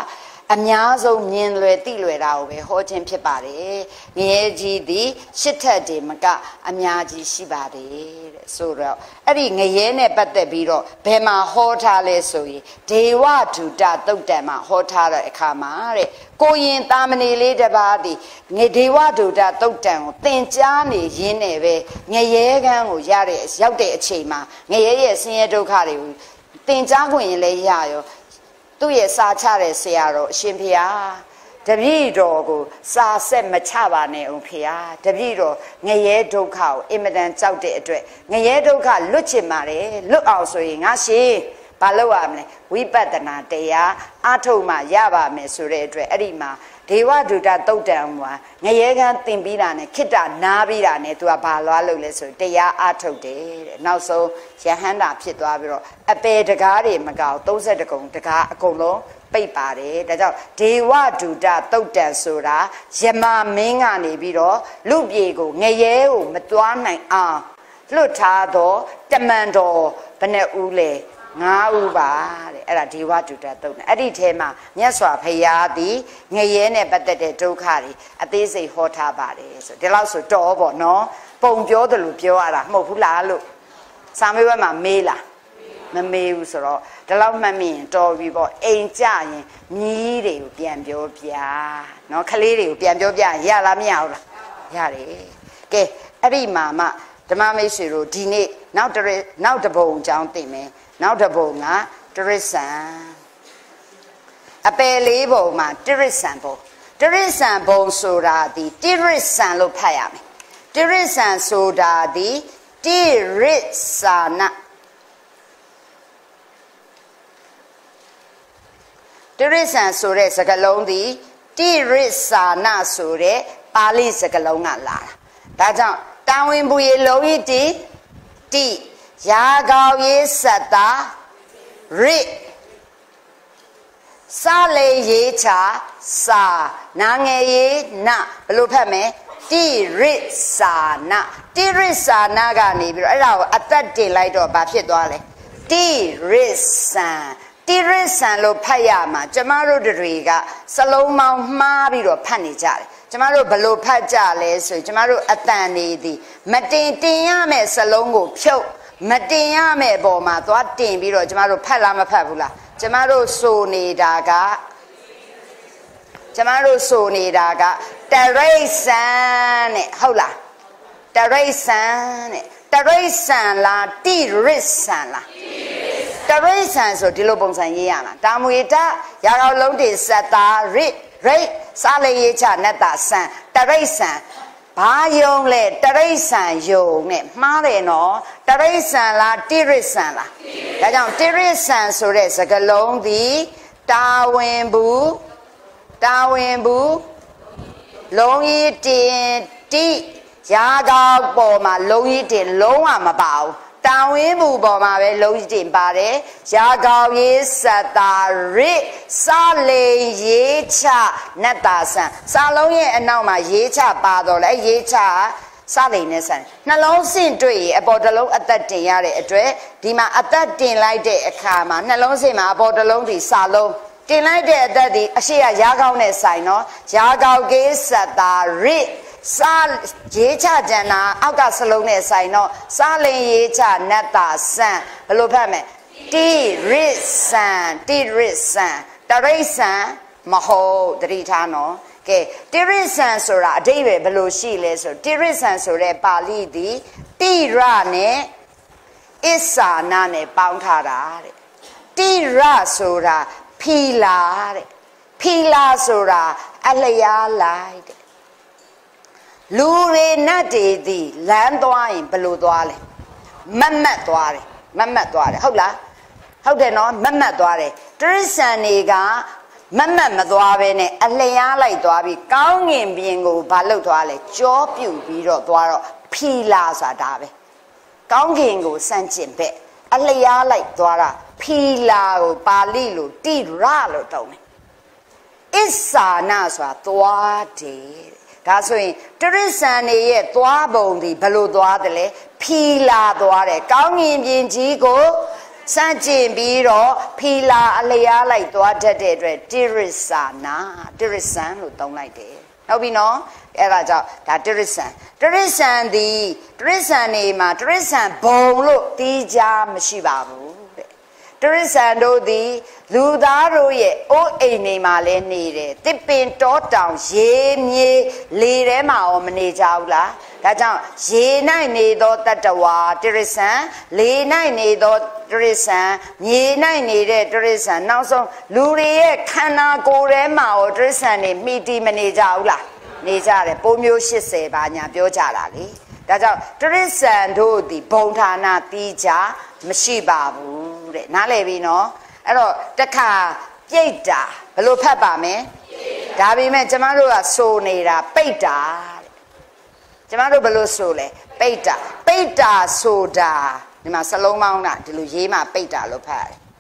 အများဆုံးမြင်လွယ်သိလွယ်တာကိုပဲဟောခြင်းဖြစ်ပါတယ်ငရဲကြီးသည်ရှစ်ထက်တည်းမကအများကြီးရှိပါတယ်တဲ့ဆိုတော့အဲ့ဒီငရဲနဲ့ပတ်သက်ပြီးတော့ဘယ်မှာဟောထားလဲဆိုရင်ဒေဝဒုတသုတ်တံမှာဟောထားတဲ့အခါမှာတဲ့ကိုရင်တာမဏေလေးတစ်ပါးသည်ငဒေဝဒုတသုတ်တံကိုသင်ကြားနေရင်းနဲ့ပဲငရဲကန်းကိုရတဲ့ရောက်တဲ့အချိန်မှာငရဲရဲ့ဆင်းရဲဒုက္ခတွေကိုသင်ကြားခွင့်ရင်လည်းရရောသူ့ရဲ့စာချတဲ့ဆရာတော်အရှင်ဖေဟာတပည့်တော်ကိုစာဆက်မချပါနဲ့အောင်ဖေဟာတပည့်တော်ငရဲဒုက္ခကိုအင်မတန်ကြောက်တဲ့အတွက်ငရဲဒုက္ခလွတ်ချင်ပါတယ်လွတ်အောင်ဆိုရင်ငါရှင်ဘာလုပ်ရမလဲဝိပဿနာတရားအထုတ်မှရပါမယ်ဆိုတဲ့အတွက်အဲ့ဒီမှာဒေဝဒုတသုတ်တံမှာငရဲကန်းသင်ပြီးတာနဲ့ခိတ္တနားပြီးတာနဲ့သူကဘာလွားလို့လဲဆိုတရားအထုတ်တယ်တဲ့နောက်ဆုံးယဟန္တာဖြစ်သွားပြီးတော့အပေတကားတွေမကောက်သုံးဆယ်တကုံတကားအကုန်လုံးပိတ်ပါတယ်ဒါကြောင့်ဒေဝဒုတသုတ်တံဆိုတာယမမင်းကနေပြီးတော့လူပြေကိုငရဲကိုမသွားနိုင်အောင်လွတ်ထားတော့တမန်တော်ဘယ်နှဦးလဲငါးဦးပါတဲ့အဲ့ဒါဒေဝဒုတသုတ်တံအဲ့ဒီထဲမှာမြတ်စွာဘုရားသည်ငရဲနဲ့ပတ်သက်တဲ့ဒုက္ခတွေအသေးစိတ်ဟောထားပါတယ်ဆိုဒီလောက်ဆိုတော်ပေါ့နော်ပုံပြောတယ်လို့ပြောရတာမဟုတ်ဘူးလားလို့စာမေးပွဲမှာမေးလားမမေးဘူးဆိုတော့ဒီလောက်မှတ်မိရင်တော်ပြီပေါ့အိမ်ကြရင်မြီးတွေကိုပြန်ပြောပြနော်ကလေးတွေကိုပြန်ပြောပြရလားမရဘူးလားရတယ်ကဲအဲ့ဒီမှာမှဓမ္မမိတ်ဆွေတို့ဒီနေ့နောက်တရနောက်တပုံအကြောင်းသိမယ်နောက်တစ်ပုံကတရစ္ဆာန်အပယ်လေးပုံမှာတရစ္ဆာန်ပုံတရစ္ဆာန်ပုံဆိုတာဒီတိရစ္ဆာန်လို့ဖတ်ရမယ်တိရစ္ဆာန်ဆိုတာဒီတိရစ္ဆာနတိရစ္ဆာန်ဆိုတဲ့စကားလုံးဒီတိရစ္ဆာနဆိုတဲ့ပါဠိစကားလုံးကလာတာဒါကြောင့်တာဝန်ပူရေလုံးဤတိတိရာကောင်းရေးစတ္တာရစ်စာလေရေးချာစာနာငယ်ရေးနဘယ်လိုဖတ်မလဲတိရစ္ဆာနတိရစ္ဆာနကနေပြီးတော့အဲ့ဒါကိုအသက်တင်လိုက်တော့ဘာဖြစ်သွားလဲတိရစ္ဆာန်တိရစ္ဆာန်လို့ဖတ်ရမှာကျမတို့တွေကစလုံးပေါင်းမှားပြီးတော့ဖတ်နေကြတယ်ကျမတို့ဘယ်လိုဖတ်ကြလဲဆိုကျမတို့အတန်နေသည်မတင်တင်ရမယ့်စလုံးကိုဖြုတ်မတင်ရမယ့်ပေါ်မှာသွားတင်ပြီးတော့ကျမတို့ဖတ်လားမဖတ်ဘူးလားကျမတို့ဆိုနေတာကကျမတို့ဆိုနေတာကတရိစ္ဆာန်နဲ့ဟုတ်လားတရိစ္ဆာန်နဲ့တရိစ္ဆာန်လားတိရစ္ဆာန်လားတရိစ္ဆာန်ဆိုဒီလိုပုံစံရေးရမှာတာမွေတရာတော်လုံးတွေစက်တာရစ်ရိတ်စားလေရေးချနတ်တာဆန်တရိစ္ဆာန်ဘာယုံလဲတရိစ္ဆာန်ယုံနဲ့မှားတယ်နော်တရိစ္ဆာန်လားတိရစ္ဆာန်လားဒါကြောင့်တိရစ္ဆာန်ဆိုတဲ့စကားလုံးသည်တာဝန်ဘူးတာဝန်ဘူးလုံးကြီးတင်တိရာကောက်ပေါ်မှာလုံးကြီးတင်လုံးဝမပါဘူးတာဝန်ဘူးပေါ်မှာပဲလုံးကြီးတင်ပါတယ်ရာကောက်ရေးစတ္တာရစ်စာလေရေးချနတ်တာဆန်စာလုံးရဲ့အနောက်မှာရေးချပါတော့လေရေးချစာလိန်နဲ့ဆန်နှလုံးစင့်တွေ့ရင်အပေါ်တစ်လုံးအသက်တင်ရတဲ့အတွက်ဒီမှာအသက်တင်လိုက်တဲ့အခါမှာနှလုံးစင့်မှာအပေါ်တစ်လုံးဒီစာလုံးတင်လိုက်တဲ့အသက်ဒီအရှိရရာကောင်းနဲ့ဆိုင်နော်ရာကောက်ကေးစတ္တာရစ်စာရေးချကြံတာအောက်ကစလုံးနဲ့ဆိုင်တော့စာလိန်ရေးချနတ်တာဆန်ဘယ်လိုဖတ်မလဲတိရစ္ဆာန်တိရစ္ဆာန်တရိစ္ဆာန်မဟုတ်တတိထားနော်ကဲတိရစ္ဆာန်ဆိုတာအဓိပ္ပာယ်ဘယ်လိုရှိလဲဆိုတိရစ္ဆာန်ဆိုတဲ့ပါဠိသည်တိရနဲ့အစ္ဆာနနဲ့ပေါင်းထားတာတဲ့တိရဆိုတာဖီလာတဲ့ဖီလာဆိုတာအလျားလိုက်တဲ့လူတွေနတ်တွေသည်လမ်းသွားရင်ဘယ်လိုသွားလဲမတ်မတ်သွားတယ်မတ်မတ်သွားတယ်ဟုတ်လားဟုတ်တယ်နော်မတ်မတ်သွားတယ်တရိစ္ဆာန်တွေကမတ်မတ်မသွားဘဲနဲ့အလျားလိုက်သွားပြီးကောင်းငင်ပြင်ကိုဘာလုပ်သွားလဲကြောပြုတ်ပြီးတော့သွားတော့ဖီလာဆိုတာပဲကောင်းကင်ကိုစန့်ကျင်ဘက်အလျားလိုက်သွားတာဖီလာကိုပါဠိလိုတိရလို့တုံးတယ်အစ္ဆာနဆိုတာသွားတယ်ဒါဆိုရင်တရိစ္ဆာန်တွေရဲ့သွားပုံဒီဘယ်လိုသွားတယ်လဲဖီလာသွားတယ်ကောင်းငင်ပြင်ကြီးကိုစန့်ကျင်ပြီးတော့ဖီလာအလျားလိုက်သွားတတ်တဲ့အတွက်တိရစ္ဆာနာတိရစ္ဆာန်လို့သုံးလိုက်တယ်ဟုတ်ပြီနော်အဲ့ဒါကြောင့်ဒါတိရစ္ဆာန်တိရစ္ဆာန်ဒီတိရစ္ဆာန်နေမှာတိရစ္ဆာန်ဘုံလို့တီးခြားမရှိပါဘူးတဲ့တိရစ္ဆာန်တို့သည်လူသားတို့ရဲ့အိုးအိမ်နေမှာလဲနေတယ်တစ်ပင်တောတောင်ရေမြေလေထဲမှာရောမနေကြဘူးလားဒါကြောင့်ရေ၌နေသောတတ္တဝါတိရစ္ဆာန်လေ၌နေသောတိရစ္ဆာန်မြေ၌နေတဲ့တိရစ္ဆာန်နောက်ဆုံးလူတွေရဲ့ခန္ဓာကိုယ်ထဲမှာရောတိရစ္ဆာန်တွေမိတီမနေကြဘူးလားနေကြတယ်ပိုးမျိုး၈၀ပါညာပြောကြတာလေဒါကြောင့်တိရစ္ဆာန်တို့ဒီဘုံဌာနတီးကြမရှိပါဘူးတဲ့နားလည်ပြီနော်အဲ့တော့တခါပြိတ္တာဘယ်လိုဖတ်ပါမလဲဒါပေမဲ့ကျမတို့ကဆိုနေတာပိတ္တာကျမတို့ဘယ်လိုဆိုလဲပိတ္တာပိတ္တာဆိုတာဒီမှာစလုံးပေါင်းတာဒီလိုရေးမှပိတ္တာလို့ဖတ်ရတယ်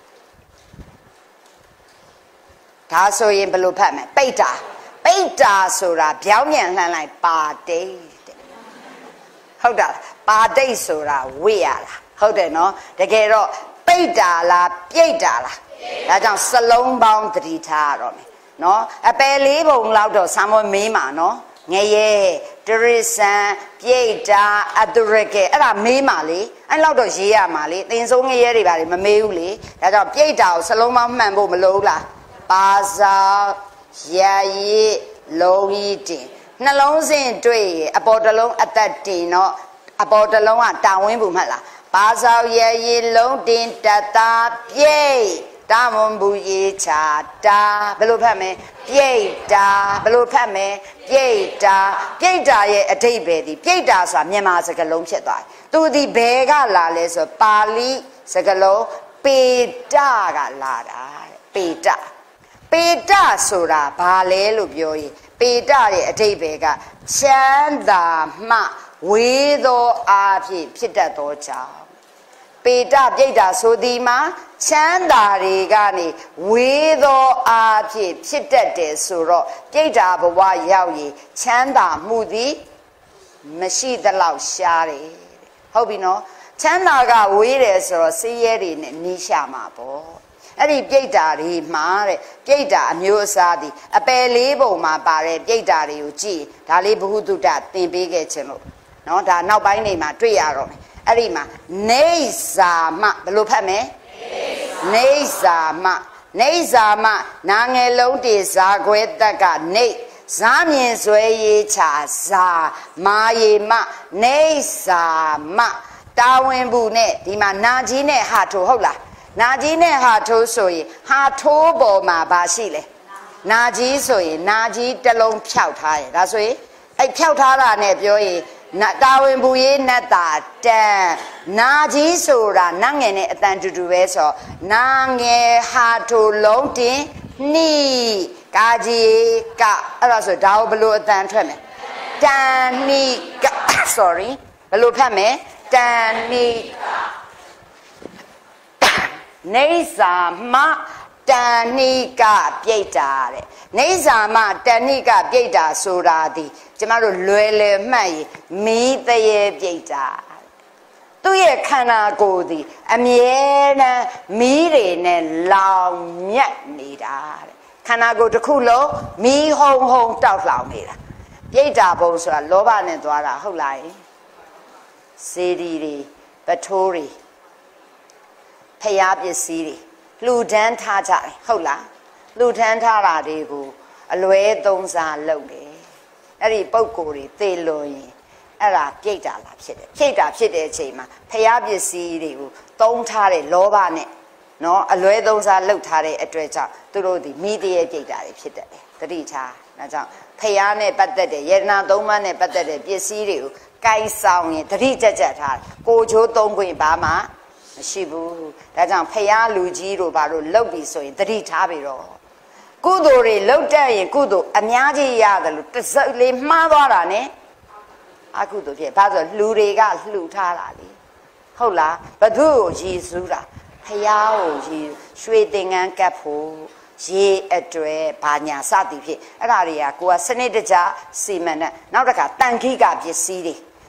ဒါဆိုရင်ဘယ်လိုဖတ်မလဲပိတ္တာပိတ္တာဆိုတာပြောင်းပြန်လှန်လိုက်ပါတိတ်ဟုတ်တာပါတိတ်ဆိုတာဝိရလားဟုတ်တယ်နော်တကယ်တော့ပိတ္တာလားပြိတ္တာလားဒါကြောင့်စလုံးပေါင်းသတိထားရတော့မယ်နော်အပယ်လေးပုံလောက်တော့ဆံမွေးမေးမှာနော်ငရဲတရိစံပြိတ္တာအတုရကေအဲ့ဒါမေးမှာလေအဲ့လောက်တော့ရေးရမှာလေသင်ဆုံးငရဲတွေပါလေမမေးဘူးလေဒါကြောင့်ပြိတ္တာကိုစလုံးပေါင်းမှန်ဖို့မလိုဘူးလားပါစာရရည်လုံးကြီးတင်နှလုံးစင်တွေ့အပေါ်တစ်လုံးအသက်တင်တော့အပေါ်တစ်လုံးကတာဝင်းဘူးမှတ်လားပါစာရရည်လုံးတင်တတာပြိတ်တာမွန်ဘူးရေချာတာဘယ်လိုဖတ်မလဲပြိတ္တာဘယ်လိုဖတ်မလဲပြိတ္တာပြိတ္တာရဲ့အဓိပ္ပာယ်ဒီပြိတ္တာဆိုတာမြန်မာစကားလုံးဖြစ်သွားတယ်သူဒီဘယ်ကလာလဲဆိုပါဠိစကားလုံးပေတကလာတာတဲ့ပေတပေတဆိုတာဘာလဲလို့ပြောရင်ပေတရဲ့အဓိပ္ပာယ်ကချမ်းသာမှဝေသောအားဖြင့်ဖြစ်တတ်သောကြောင့်ပေတပြိတ္တာဆိုဒီမှာချမ်းသာတွေကနေဝေသောအားဖြင့်ဖြစ်တတ်တယ်ဆိုတော့ပြိတ္တာဘဝရောက်ရင်ချမ်းသာမှုသည်မရှိသလောက်ရှားတယ်ဟုတ်ပြီနော်ချမ်းသာကဝေးတယ်ဆိုတော့စေးရဲတွေနဲ့နီးရှာမှာပေါ့အဲ့ဒီပြိတ္တာတွေမှာတဲ့ပြိတ္တာအမျိုးအစားသည်အပယ်လေးပုံမှာပါတဲ့ပြိတ္တာတွေကိုကြည့်ဒါလေးဘုဟုတုတ္တသင်ပေးခဲ့ခြင်းလို့နော်ဒါနောက်ပိုင်းနေမှာတွေ့ရတော့မယ်အဲ့ဒီမှာနေဇာမဘယ်လိုဖတ်မလဲနေဇာမနေဇာမနာငယ်လုံးတေဇာခွဲတက်ကနေဇာမြင်ဆွဲရေးချာဇာမာယေမနေဇာမတာဝန်ဘူးနဲ့ဒီမှာနာကြီးနဲ့ဟာထိုးဟုတ်လားနာကြီးနဲ့ဟာထိုးဆိုရင်ဟာထိုးပေါ်မှာဘာရှိလဲနာကြီးဆိုရင်နာကြီးတစ်လုံးဖြောက်ထားတယ်ဒါဆိုရင်အဲ့ဖြောက်ထားတာနဲ့ပြောရင်တာဝန်ဘူးရေးနတ်တာတန်နာကြီးဆိုတာနတ်ငယ်နဲ့အတန်တူတူပဲဆိုနာငယ်ဟာထိုလုံးတင်နှီးကာကြီးကအဲ့ဒါဆိုဒါကိုဘယ်လိုအတန်ထွက်မလဲတန်နှီးက sorry ဘယ်လိုဖတ်မလဲတန်နှီးနေဇာမတန်နှီးကပြိတ္တာတဲ့နေဇာမတန်နှီးကပြိတ္တာဆိုတာဒီကျမတို့လွယ်လွယ်မှတ်ရင်မီးတရေပြိတ္တာသူ့ရဲ့ခန္ဓာကိုယ်ဒီအမြဲတမ်းမီးတွေနဲ့လောင်မြတ်နေတာတဲ့ခန္ဓာကိုယ်တစ်ခုလုံးမီးဟုံဟုံတောက်လောင်နေတာပြိတ္တာဘုံဆိုတာလောဘနဲ့သွားတာဟုတ်လားစေတီတွေပထိုးတွေဖျားပစ္စည်းတွေလှူဒန်းထားကြတယ်ဟုတ်လားလှူဒန်းထားတာတွေကိုအလွဲသုံးစားလုပ်တယ်အဲ့ဒီပုံကိုယ်တွေသေလွန်ရင်အဲ့ဒါပြိတ္တာလာဖြစ်တယ်ပြိတ္တာဖြစ်တဲ့အချိန်မှာဖျားပစ္စည်းတွေကိုသုံးထားတဲ့လောဘနဲ့နော်အလွဲသုံးစားလုပ်ထားတဲ့အတွက်ကြောင့်သူတို့ဒီမိတရေပြိတ္တာတွေဖြစ်တတ်တယ်တတိထားဒါကြောင့်ဖျားနဲ့ပတ်သက်တဲ့ယတနာသုံးပါးနဲ့ပတ်သက်တဲ့ပစ္စည်းတွေကိုကိုင်ဆောင်ရင်တတိကြကြထားကိုချိုးသုံးခွင့်ဘာမှမရှိဘူးဒါကြောင့်ဖျားလူကြီးတို့ဘာလို့လှုပ်ပြီးဆိုရင်တတိထားပြီတော့ကုသိုလ်တွေလှုပ်တတ်ရင်ကုသိုလ်အများကြီးရတယ်လို့တစ်စက်လေးမှားသွားတာ ਨੇ အကုသိုလ်ဖြစ်ဘာလို့လူတွေကလှူထားတာလေဟုတ်လားဘသူ့ကိုရည်စူးတာဖျားကိုရည်ရွှေသင်္ကန်းကပ်ဖို့ရေအတွဲဘာညာစသည်ဖြစ်အဲ့ဒါတွေကကိုကစနစ်တကျစီမံတဲ့နောက်တစ်ခါတန်ခိကပစ္စည်းတွေ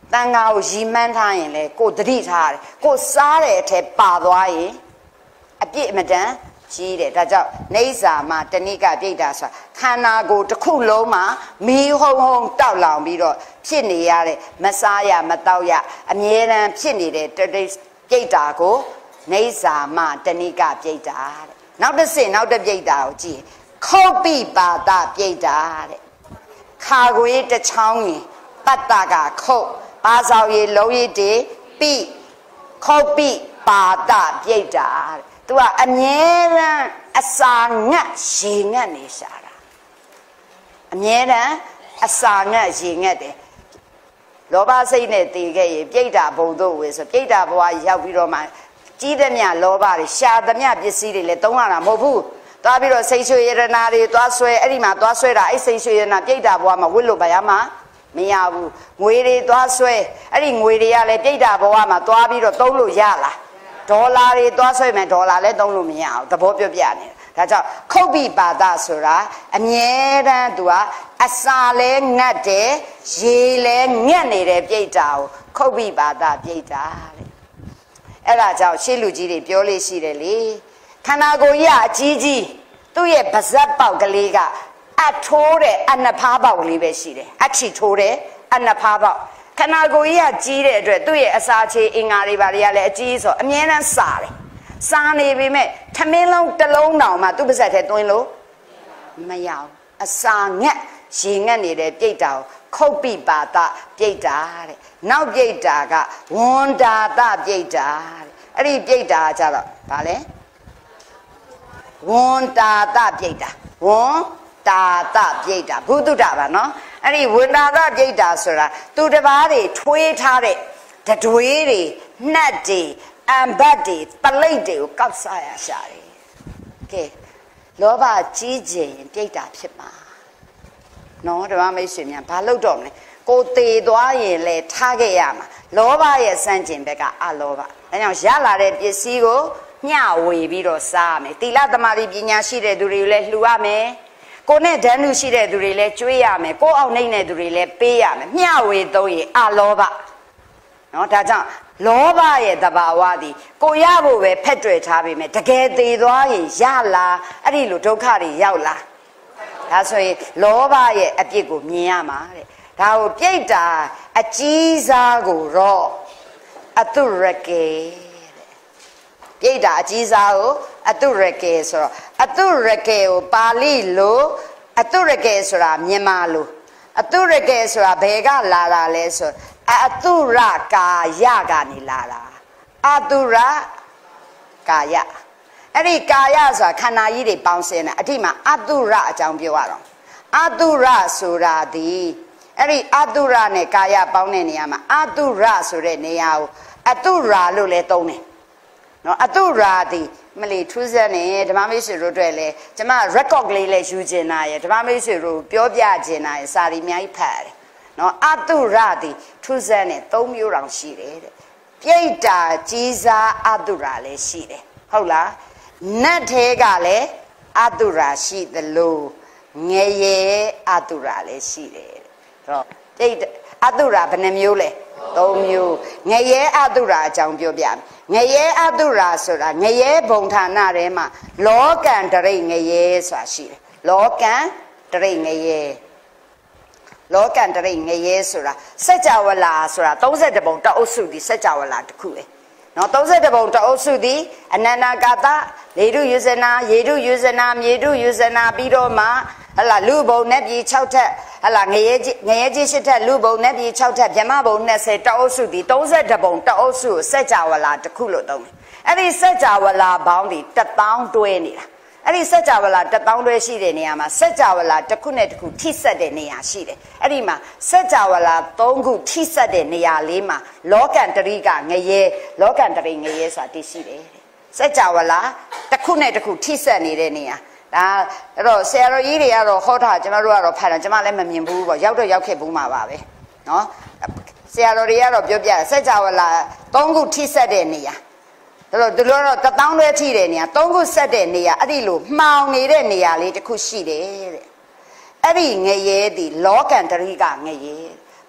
တန်ခါကိုရီမှန်းထားရင်လေကိုတတိထားတယ်ကိုစားတဲ့အထက်ပါသွားရင်အပြစ်အမတန်ကြီးတယ်ဒါကြောင့်နေစာမှာတဏိကပြိတ္တာဆိုတာခန္ဓာကိုယ်တစ်ခုလုံးမှာမီးဟုံဟုံတောက်လောင်ပြီးတော့ဖြစ်နေရတဲ့မစားရမတောက်ရအမြဲတမ်းဖြစ်နေတဲ့တတိပြိတ္တာကိုနေစာမှာတဏိကပြိတ္တာတဲ့နောက်တစ်ဆင့်နောက်တစ်ပြိတ္တာကိုကြည့်ခုတ်ပိပါဒပြိတ္တာတဲ့ခါခွေးတစ်ချောင်းရင်ပတ္တကခုတ်ပါဆောင်ရည်လုံးရည်တေပိခုတ်ပိပါဒပြိတ္တာတဲ့သူကအမြဲတမ်းအစာငတ်ရေငတ်နေရှာတာအမြဲတမ်းအစာငတ်ရေငတ်တယ်လောဘစိတ်နဲ့တည်ခဲ့ရင်ပြိတ္တာဘုံတို့ဝေဆိုပြိတ္တာဘဝရောက်ပြီးတော့မှကြီးသမျှလောဘတွေရှာသမျှပစ္စည်းတွေလည်းသုံးရတာမဟုတ်ဘူးသွားပြီးတော့စိတ်ဆွေရတနာတွေသွားဆွဲအဲ့ဒီမှာသွားဆွဲတာအဲ့စိတ်ဆွေရတနာပြိတ္တာဘဝမှာဝစ်လို့ပါရမှာမရဘူးငွေတွေသွားဆွဲအဲ့ဒီငွေတွေကလည်းပြိတ္တာဘဝမှာသွားပြီးတော့သုံးလို့ရလားဒေါ်လာတွေသွားဆွဲမယ်ဒေါ်လာလည်းသုံးလို့မရအောင်သဘောပြောပြနေဒါကြောင့်ခုတ်ပိပါဒဆိုတာအမြဲတမ်းသူကအစာလဲငတ်တယ်ရေလဲငတ်နေတဲ့ပြိတ္တာကိုခုတ်ပိပါဒပြိတ္တာတဲ့အဲ့ဒါကြောင့်ရှေးလူကြီးတွေပြောလို့ရှိတယ်လေခန္ဓာကိုယ်ကြီးအကြီးကြီးသူ့ရဲ့ပါဇက်ပေါက်ကလေးကအထိုးတဲ့အနဖားပေါက်ကလေးပဲရှိတယ်အချီထိုးတဲ့အနဖားပေါက်ခန္ဓာကိုယ်ကြီးကကြီးတဲ့အတွက်သူ့ရဲ့အစာချေအင်္ဂါတွေဘာတွေကလည်းအကြီးဆိုအမြဲတမ်းစားတယ်စားနေပေမဲ့ထမင်းလုံးတစ်လုံးတောင်မှသူ့ပါဇက်ထဲသွင်းလို့မရအောင်အစာငတ်ရေငတ်နေတဲ့ပြိတ္တာကိုခုတ်ပိပါဒပြိတ္တာတဲ့နောက်ပြိတ္တာကဝန္တာတပြိတ္တာတဲ့အဲ့ဒီပြိတ္တာကကြတော့ဗာလဲဝန္တာတပြိတ္တာဝန္တာတပြိတ္တာဘုဒ္ဓတာပါနော်အဲ့ဒီဝန္တာတပြိတ္တာဆိုတာသူတစ်ပါးတွေထွေးထားတဲ့တတွေးတွေနှက်တွေအံဘတ်တွေပလိတ်တွေကိုကောက်စားရရှာတယ်ကဲလောဘကြီးခြင်းပြိတ္တာဖြစ်မှာနော်ဓမ္မမိတ်ဆွေများဘာလို့တော့မလဲကိုတည်သွားရင်လေထားခဲ့ရမှာလောဘရဲ့စန့်ကျင်ဘက်ကအလောဘဒါကြောင့်ရလာတဲ့ပစ္စည်းကိုမျှဝေပြီးတော့စားရမယ်သီလသမာဓိပညာရှိတဲ့သူတွေကိုလည်းလှူရမယ်ကိုနဲ့ဓာတ်လူရှိတဲ့သူတွေလည်းကျွေးရမယ်ကိုအောင်နှိမ့်တဲ့သူတွေလည်းပေးရမယ်မျှဝေသုံးရင်အလောဘနော်ဒါကြောင့်လောဘရဲ့တဘာဝသည်ကိုရဖို့ပဲဖက်တွေ့ထားပေမဲ့တကယ်သေးသွားရင်ရလားအဲ့ဒီလိုဒုက္ခတွေရောက်လာဒါဆိုရင်လောဘရဲ့အပြစ်ကိုမြင်ရမှာတဲ့ဒါကိုပြိတ္တာအကြီးစားကိုတော့အတုရကေတဲ့ပြိတ္တာအကြီးစားကိုအတုရကေဆိုတော့အတုရကေကိုပါဠိလိုအတုရကေဆိုတာမြန်မာလိုအတုရကေဆိုတာဘယ်ကလာတာလဲဆိုအတုရကာယကနေလာတာအတုရကာယအဲ့ဒီကာယဆိုတာခန္ဓာကြီးတွေပေါင်းစင်တာအတိမှာအတုရအကြောင်းပြောရတော့အတုရဆိုတာဒီအဲ့ဒီအတုရနဲ့ကာယပေါင်းတဲ့နေရာမှာအတုရဆိုတဲ့နေရာကိုအတုရာလို့လည်းသုံးတယ်နော်အတုရာဒီမလီထူးဆန်းနေဓမ္မမိတ်ဆွေတို့အတွက်လည်းကျမ record ကလေးလည်းယူကျင်တာရယ်ဓမ္မမိတ်ဆွေတို့ပြောပြကျင်တာရယ်စာရီအများကြီးဖတ်ရတယ်နော်အတုရဒီထူးဆန်းနေသုံးမျိုးတောင်ရှိတယ်တဲ့ပြိတ္တာကြီးစားအတုရာလည်းရှိတယ်ဟုတ်လားနတ်သေးကလည်းအတုရာရှိသလိုငရေအတုရာလည်းရှိတယ်တဲ့တော့ပြိတ္တာအတုရာဘယ်နှမျိုးလဲသုံးမျိုးငရေအတုရာအကြောင်းပြောပြမယ်ငရေအတုရာဆိုတာငရေဘုံဌာနထဲမှာလောကံတရိတ်ငရေဆိုတာရှိတယ်လောကံတရိတ်ငရေလောကံတရိတ်ငရေဆိုတာစัจ java လာဆိုတာသုံးဆယ့်တစ်ပုံတအုပ်စုဒီစัจ java လာတစ်ခုပဲနော်သုံးဆယ့်တစ်ပုံတအုပ်စုဒီအနန္တကာတလေတုယူဇနာရေတုယူဇနာမြေတုယူဇနာပြီးတော့မှဟလာလူဘုံနဲ့ပြည်၆ထက်ဟလာငရေငရေကြီး၈ထက်လူဘုံနဲ့ပြည်၆ထက်ဗြဟ္မဘုံ၂၀တအုပ်စုဒီသုံးဆယ့်တစ်ပုံတအုပ်စုကိုစัจ java လာတစ်ခုလို့သုံးတယ်အဲ့ဒီစัจ java လာဘောင်းဒီတစ်သောင်းတွဲနေတာအဲ့ဒီစัจ java လာတစ်သောင်းတွဲရှိတဲ့နေရာမှာစัจ java လာတစ်ခုနဲ့တစ်ခုထိစပ်တဲ့နေရာရှိတယ်အဲ့ဒီမှာစัจ java လာသုံးခုထိစပ်တဲ့နေရာလေးမှာလောကံတရိကငရေလောကံတရိငရေဆိုတာတည်ရှိတယ်စัจ java လာတစ်ခုနဲ့တစ်ခုထိစပ်နေတဲ့နေရာဒါအဲ့တော့ဆရာတော်ကြီးတွေကတော့ဟောတာကျွန်တော်တို့ကတော့ဖတ်တယ်ကျွန်မလည်းမမြင်ဘူးပေါ့ရောက်တော့ရောက်ခဲ့ဘူးမှာပါပဲနော်ဆရာတော်တွေကတော့ပြောပြတယ်စัจ java လာသုံးခုထိစပ်တဲ့နေရာဒါတော့ဒီလိုတော့တပေါင်းတွဲထိတဲ့နေရာသုံးခုဆက်တဲ့နေရာအဲ့ဒီလိုမှောင်နေတဲ့နေရာလေးတစ်ခုရှိတယ်တဲ့အဲ့ဒီငရေဒီလောကံတရိကငရေ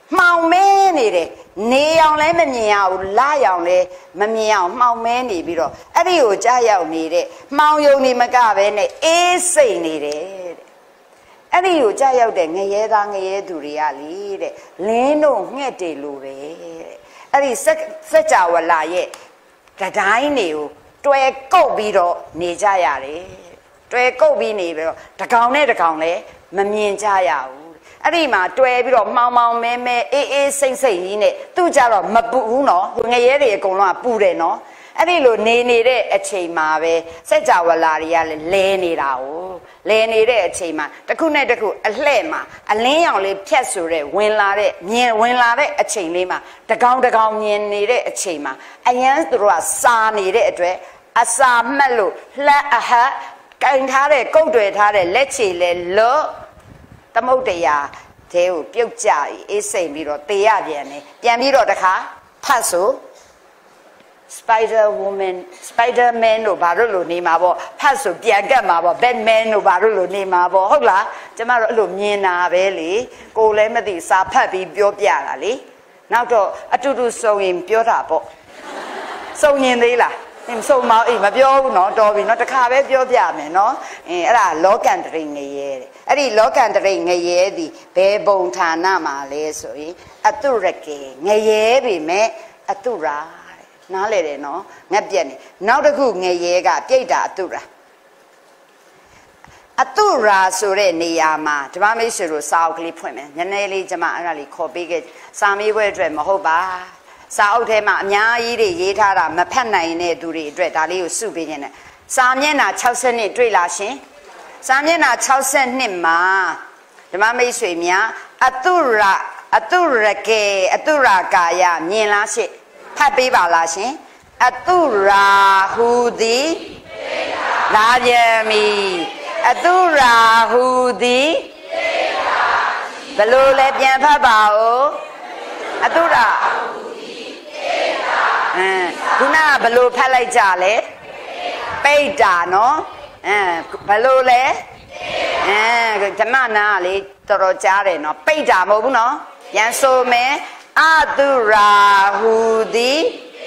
မှောင်မဲနေတယ်နေအောင်လည်းမမြင်အောင်လာအောင်လည်းမမြင်အောင်မှောင်မဲနေပြီးတော့အဲ့ဒီကိုကြားရောက်နေတဲ့မှောင်ယုံနေမကပဲနဲ့အေးစိတ်နေတယ်တဲ့အဲ့ဒီကိုကြားရောက်တဲ့ငရဲသားငရဲသူတွေကလေတဲ့လင်းတို့ငှက်တွေလိုပဲတဲ့အဲ့ဒီစัจ java လာရဲ့တတိုင်းတွေကိုတွဲကုတ်ပြီးတော့နေကြရတယ်တွဲကုတ်ပြီးနေပြီးတော့တကောင်နဲ့တကောင်လည်းမမြင်ကြရဘူးအဲ့ဒီမှာတွဲပြီးတော့မှောင်မှောင်မဲမဲအေးအေးစိမ့်စိမ့်ကြီးနဲ့သူ့ကြတော့မပူဘူးနော်ငရဲတွေအကုန်လုံးကပူတယ်နော်အဲ့ဒီလိုနေနေတဲ့အချိန်မှာပဲစัจ java လာတွေကလည်းလဲနေတာ哦လဲနေတဲ့အချိန်မှာတစ်ခုနဲ့တစ်ခုအလှဲ့မှာအလင်းရောင်လေးဖြတ်ဆိုတဲ့ဝင်လာတဲ့မြင်ဝင်လာတဲ့အချိန်လေးမှာတကောင်တကောင်မြင်နေတဲ့အချိန်မှာအရန်သူတို့ကစာနေတဲ့အတွက်အစာမှတ်လို့လှက်အဟတ်ကင်ထားတဲ့ကုတ်တွေထားတဲ့လက်ချေလဲလော့သမုတ်တရားတဲကိုပြုတ်ကြအေးစိမ့်ပြီးတော့တေရပြန်တယ်ပြန်ပြီးတော့တခါဖတ်ဆို Spider Woman Spider Man တို့ဘာလို့လို့နေမှာပေါ့ဖတ်ဆိုပြန်ကတ်မှာပေါ့ Batman တို့ဘာလို့လို့နေမှာပေါ့ဟုတ်လားကျမတို့အဲ့လိုမြင်တာပဲလေကိုလည်းမသိစာဖတ်ပြီးပြောပြတာလေနောက်တော့အတူတူစုံရင်ပြောတာပေါ့စုံရင်သေးလားမစုံမအေးမပြောဘူးနော်တော်ပြီနော်တခါပဲပြောပြမယ်နော်အင်းအဲ့ဒါလောကန္တရိငရဲတဲ့အဲ့ဒီလောကန္တရိငရဲသည်ဘယ်ဘုံဌာနမှာလဲဆိုရင်အတုရကေငရဲပြီမဲ့အတုရာနားလေတယ်နော်ငက်ပြက်နေနောက်တစ်ခုငရဲကပြိတ္တာအတုရာအတုရာဆိုတဲ့နေရာမှာဓမ္မမိတ်ဆွေတို့စာအုပ်ကလေးဖွင့်မယ်နည်းနည်းလေးကျွန်မအဲ့ဒါလေးခေါ်ပေးခဲ့စာမေးပွဲအတွက်မဟုတ်ပါစာအုပ်ထဲမှာအများကြီးတွေရေးထားတာမဖတ်နိုင်တဲ့သူတွေအတွက်ဒါလေးကိုစုပေးခြင်းနဲ့စာမျက်နှာ၆၂တွေ့လားရှင်စာမျက်နှာ၆၂မှာဓမ္မမိတ်ဆွေများအတုရအတုရကေအတုရကာယမြင်လားရှင့်ဖတ်ပေးပါလားရှင်အတုရာဟူသည်လာပြန်ပြီအတုရာဟူသည်ဘယ်လိုလဲပြန်ဖတ်ပါဦးအတုရာအင်းခုနကဘယ်လိုဖတ်လိုက်ကြလဲပိဋ္ဌာနော်အင်းဘယ်လိုလဲအင်းဓမ္မနာလေတော်တော်ကြားတယ်နော်ပိဋ္ဌာမဟုတ်ဘူးနော်ပြန်ဆိုမယ်အတုရာဟူသည်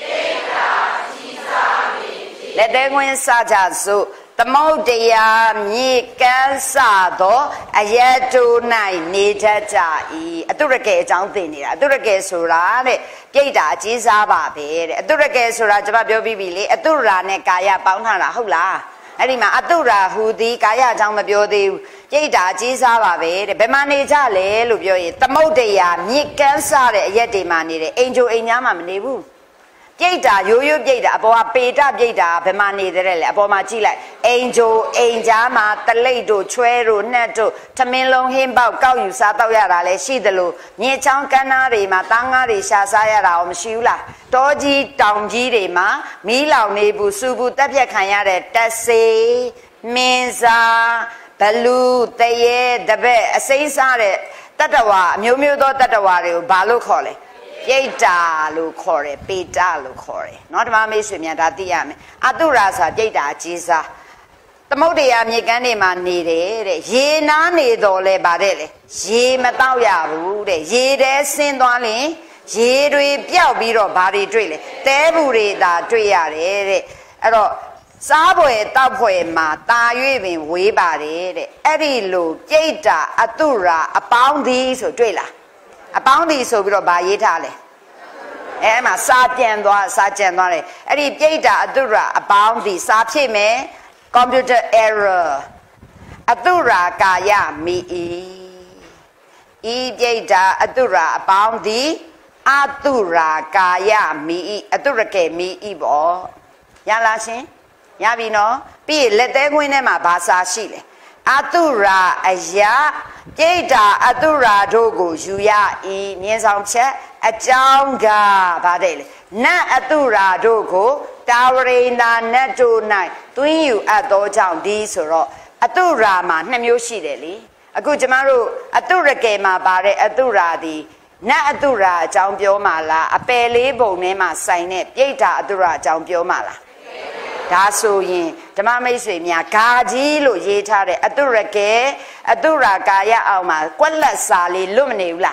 လက်သေးခွင်းစကြစို့သမုတ်တရားမြေကန်းစသောအယက်တို့၌နေတတ်ကြ၏အတုရကေအကြောင်းသိနေတာအတုရကေဆိုတာတဲ့ပြိတ္တာအကြီးစားပါပဲတဲ့အတုရကေဆိုတာကျွန်မပြောပြီးပြီလေအတုရာနဲ့ကာယပေါင်းထားတာဟုတ်လားအဲ့ဒီမှာအတုရာဟူသည်ကာယအကြောင်းမပြောသေးဘူးပြိတ္တာအကြီးစားပါပဲတဲ့ဘယ်မှာနေကြလဲလို့ပြောရင်သမုတ်တရားမြေကန်းစတဲ့အယက်တွေမှာနေတယ်အိမ်ချိုအိမ်သားမှာမနေဘူးပြိတ္တာရိုးရိုးပြိတ္တာအပေါ်ကပေတပြိတ္တာဘယ်မှာနေတဲ့လဲအပေါ်မှာကြည့်လိုက်အိမ်ချိုအိမ်ကြားမှာတလိပ်တို့ချွဲတို့နှက်တို့ထမင်းလုံးဟင်းပေါက်ကောက်ယူစားတော့ရတာလဲရှိသလိုမြေချောင်းကမ်းနားတွေမှာသားငါးတွေရှာစားရတာရောမရှိဘူးလားတောကြီးတောင်ကြီးတွေမှာမီးလောင်နေဘူးစူဘူးတက်ပြက်ခံရတဲ့တက်စေမင်းစားဘလူတရေတပည့်အစိမ်းစားတဲ့တတ္တဝါအမျိုးမျိုးသောတတ္တဝါတွေကိုဘာလို့ခေါ်လဲပြိတ္တာလို့ခေါ်တယ်ပေတ္တာလို့ခေါ်တယ်เนาะဓမ္မမိတ်ဆွေများဒါသိရမယ်အတုရာဆိုပြိတ္တာအကြီးစားသမုတ်တရားမြေကမ်းတွေမှာနေတယ်တဲ့ရေနားနေတော်လဲဗါတဲ့လေရေမတော့ရဘူးတဲ့ရေထဲဆင်းသွားရင်ရေတွေပျောက်ပြီးတော့ဘာတွေတွေ့လဲတဲဘူးတွေသာတွေ့ရတယ်တဲ့အဲ့တော့စားပွဲတောက်ပွဲမှာတာ၍ပင်ဝေးပါတယ်တဲ့အဲ့ဒီလိုပြိတ္တာအတုရာအပေါင်းသည်ဆိုတွေ့လားအပေါင်းဒီဆိုပြီးတော့ဗာရေးထားလဲအဲအဲ့မှာစာကြံသွားစာကြံသွားတယ်အဲ့ဒီပြိတ္တာအတုရာအပေါင်းဒီစာဖြည့်မယ် computer error အတုရာကာယမိဤဤပြိတ္တာအတုရာအပေါင်းဒီအတုရာကာယမိဤအတုရကေမိဤပေါ့ရလားရှင်ရပြီနော်ပြီးလက်သေးခွင်းထဲမှာဘာစာရှိလဲအတုရာအယပြိတ္တာအတုရာတို့ကိုယူရ၏မြင်းဆောင်ချက်အကြောင်းကဗါတဲ့လေနတ်အတုရာတို့ကိုတာဝရိန္ဒာနတ်တို့၌တွင်းယူအပ်သောကြောင့်ဒီဆိုတော့အတုရာမှာနှစ်မျိုးရှိတယ်လေအခုကျမတို့အတုရကေမှာပါတဲ့အတုရာဒီနတ်အတုရာအကြောင်းပြောမှလားအပယ်လေးပုံထဲမှာဆိုင်တဲ့ပြိတ္တာအတုရာအကြောင်းပြောမှလားဒါဆိုရင်ဓမ္မမိတ်ဆွေများဂါကြီးလို့ရေးထားတဲ့အတုရကေအတုရာကာယအောင်မှာကွက်လက်စာလေးလွတ်မနေဘူးလား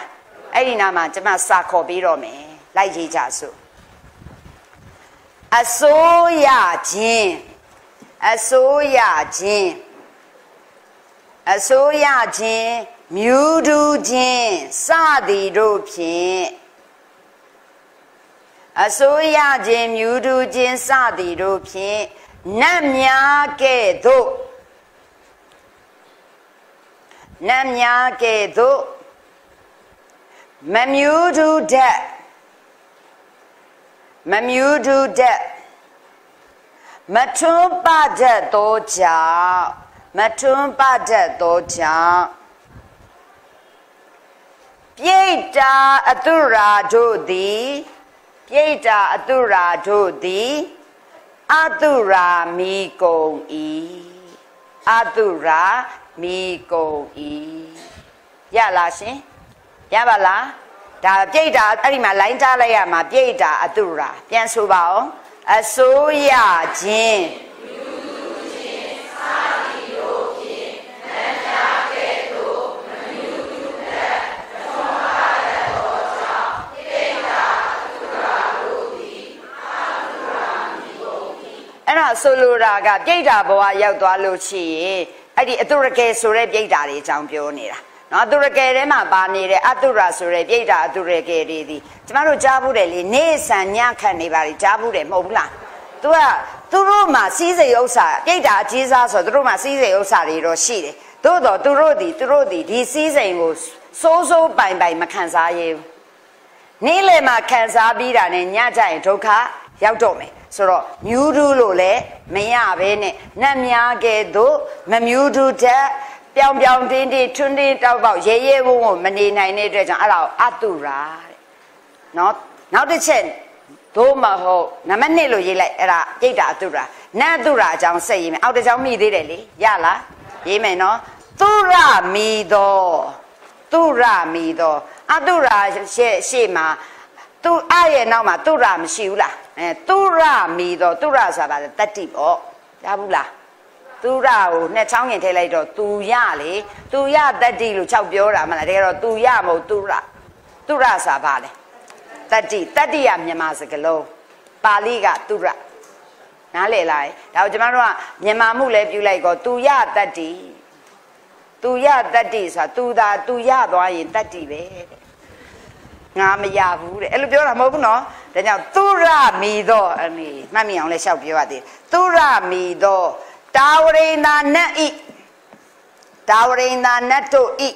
အဲ့ဒီနာမှာကျမစာခေါ်ပြီးတော့မယ်လိုက်ကြည့်ကြစို့အစိုးရခြင်းအစိုးရခြင်းအစိုးရခြင်းမြူးတူးခြင်းစသည်တို့ဖြင့်အစိုးရခြင်းမြူးတူးခြင်းစသည်တို့ဖြင့်နတ်များကဲ့သို့နတ်များကဲ့သို့မမြူးတူးတတ်မမြူးတူးတတ်မထွန်းပတတ်သောကြောင့်မထွန်းပတတ်သောကြောင့်ပြိတ္တာအတုရာတို့သည်ပြိတ္တာအတုရာတို့သည်အတုရာမိကုန်၏အတုရာမိကုန်၏ရလားရှင်ရပါလားဒါပြိတ္တာအဲ့ဒီမှာလိုင်းထားလိုက်ရမှာပြိတ္တာအတုရာပြန်ဆိုပါဦးအစိုးရခြင်းအဲ့ဒါဆိုလိုတာကပြိတ္တာဘဝရောက်သွားလို့ရှိရင်အဲ့ဒီအတုရကေဆိုတဲ့ပြိတ္တာတွေအကြောင်းပြောနေတာနော်အတုရကေထဲမှာပါနေတဲ့အတုရဆိုတဲ့ပြိတ္တာအတုရကေတွေဒီကျမတို့ကြားဘူးတယ်လေနေဆန်ညခတ်နေပါလေကြားဘူးတယ်မဟုတ်ဘူးလားသူကသူတို့မှာစီးစိမ်ဥစ္စာပြိတ္တာအကြီးစားဆိုသူတို့မှာစီးစိမ်ဥစ္စာတွေတော့ရှိတယ်သို့တော့သူတို့ဒီသူတို့ဒီဒီစီးစိမ်ကိုစိုးစိုးပိုင်ပိုင်မခံစားရဘူးနေ့လယ်မှာခံစားပြီးတာနဲ့ညကျရင်ဒုက္ခရောက်တော့မယ်ဆိုတော့မြူးတူးလို့လည်းမရဘဲနဲ့နတ်များကဲ့သို့မမြူးတူးတတ်ပြောင်ပြောင်တင်းတင်းထွန်းတင်းတောက်ပေါက်ရဲရဲဝုန်းဝုန်းမနေနိုင်တဲ့အတွက်ကြောင့်အဲ့ဒါကိုအတုရာတဲ့နော်နောက်တစ်ချက်သို့မဟုတ်နံပါတ်နှစ်လို့ရေးလိုက်အဲ့ဒါပြိတ္တာအတုရာနတ်အတုရာအကြောင်းဆက်ရေးမယ်အောက်တစ်ကြောင်းမိသေးတယ်လေရလားရေးမယ်နော်သူရမီတော်သူရမီတော်အတုရာရှေ့ရှေ့မှာသူအရဲ့နောက်မှာသူရမရှိဘူးလားအဲသူရမီတော့သူရဆိုတာပါတတ္တိပေါ့ရဘူးလားသူရကိုနှစ်ချောင်းရင်ထည့်လိုက်တော့သူရလေသူရတတ္တိလို့၆ပြောတာမလားတကယ်တော့သူရမဟုတ်သူရသူရဆိုတာပါလေတတ္တိတတ္တိရမြန်မာစကားလုံးပါဠိကသူရနားလည်လားဒါကိုကျွန်တော်တို့ကမြန်မာမှုလည်းပြုလိုက်ကောသူရတတ္တိသူရတတ္တိဆိုတာသူသာသူရသွားရင်တတ္တိပဲငါမရဘူးတဲ့အဲ့လိုပြောတာမဟုတ်ဘူးနော်ဒါကြောင့်သူရမီတော့အမေမှတ်မိအောင်လဲလျှောက်ပြောရသေးတယ်သူရမီတော့တာဝရိန္ဒာနတ်ဤတာဝရိန္ဒာနတ်တို့ဤ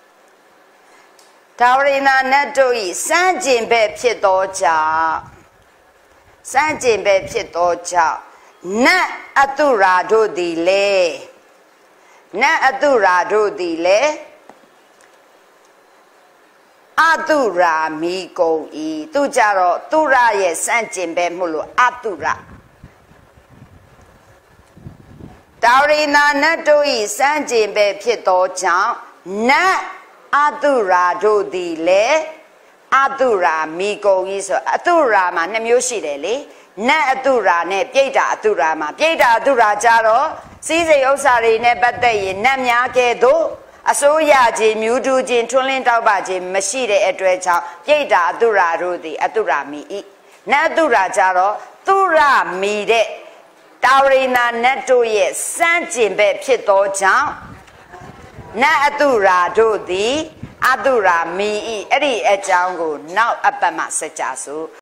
တာဝရိန္ဒာနတ်တို့ဤစမ်းကျင်ဘက်ဖြစ်သောကြောင့်စမ်းကျင်ဘက်ဖြစ်သောကြောင့်နတ်အတုရာတို့သည်လေနတ်အတုရာတို့သည်လေအတုရာမိကုန်ဤသူကြတော့သူရရဲ့စန့်ကျင်ပဲမို့လို့အတုရတာဝရိန္ဒာနတ်တို့ဤစန့်ကျင်ပဲဖြစ်သောကြောင့်နတ်အတုရာတို့သည်လေအတုရာမိကုန်ဤဆိုအတုရာမှာနှစ်မျိုးရှိတယ်လေနတ်အတုရာနဲ့ပြိတ္တာအတုရာမှာပြိတ္တာအတုရာကြတော့စီးစိမ်ဥစ္စာတွေနဲ့ပတ်သက်ရင်နတ်များကဲ့သို့အစိုးရခြင်းမြူးတူးခြင်းထွန်းလင်းတောက်ပခြင်းမရှိတဲ့အတွက်ကြောင့်ပြိတ္တာအတုရာတို့သည်အတုရာမိဤနတ်အတုရာကြတော့သူရမိတဲ့တာဝရိန္ဒာနတ်တို့ရဲ့စန့်ကျင်ဘက်ဖြစ်သောကြောင့်နတ်အတုရာတို့သည်အတုရာမိဤအဲ့ဒီအကြောင်းကိုနောက်အပတ်မှဆက်ကြစို့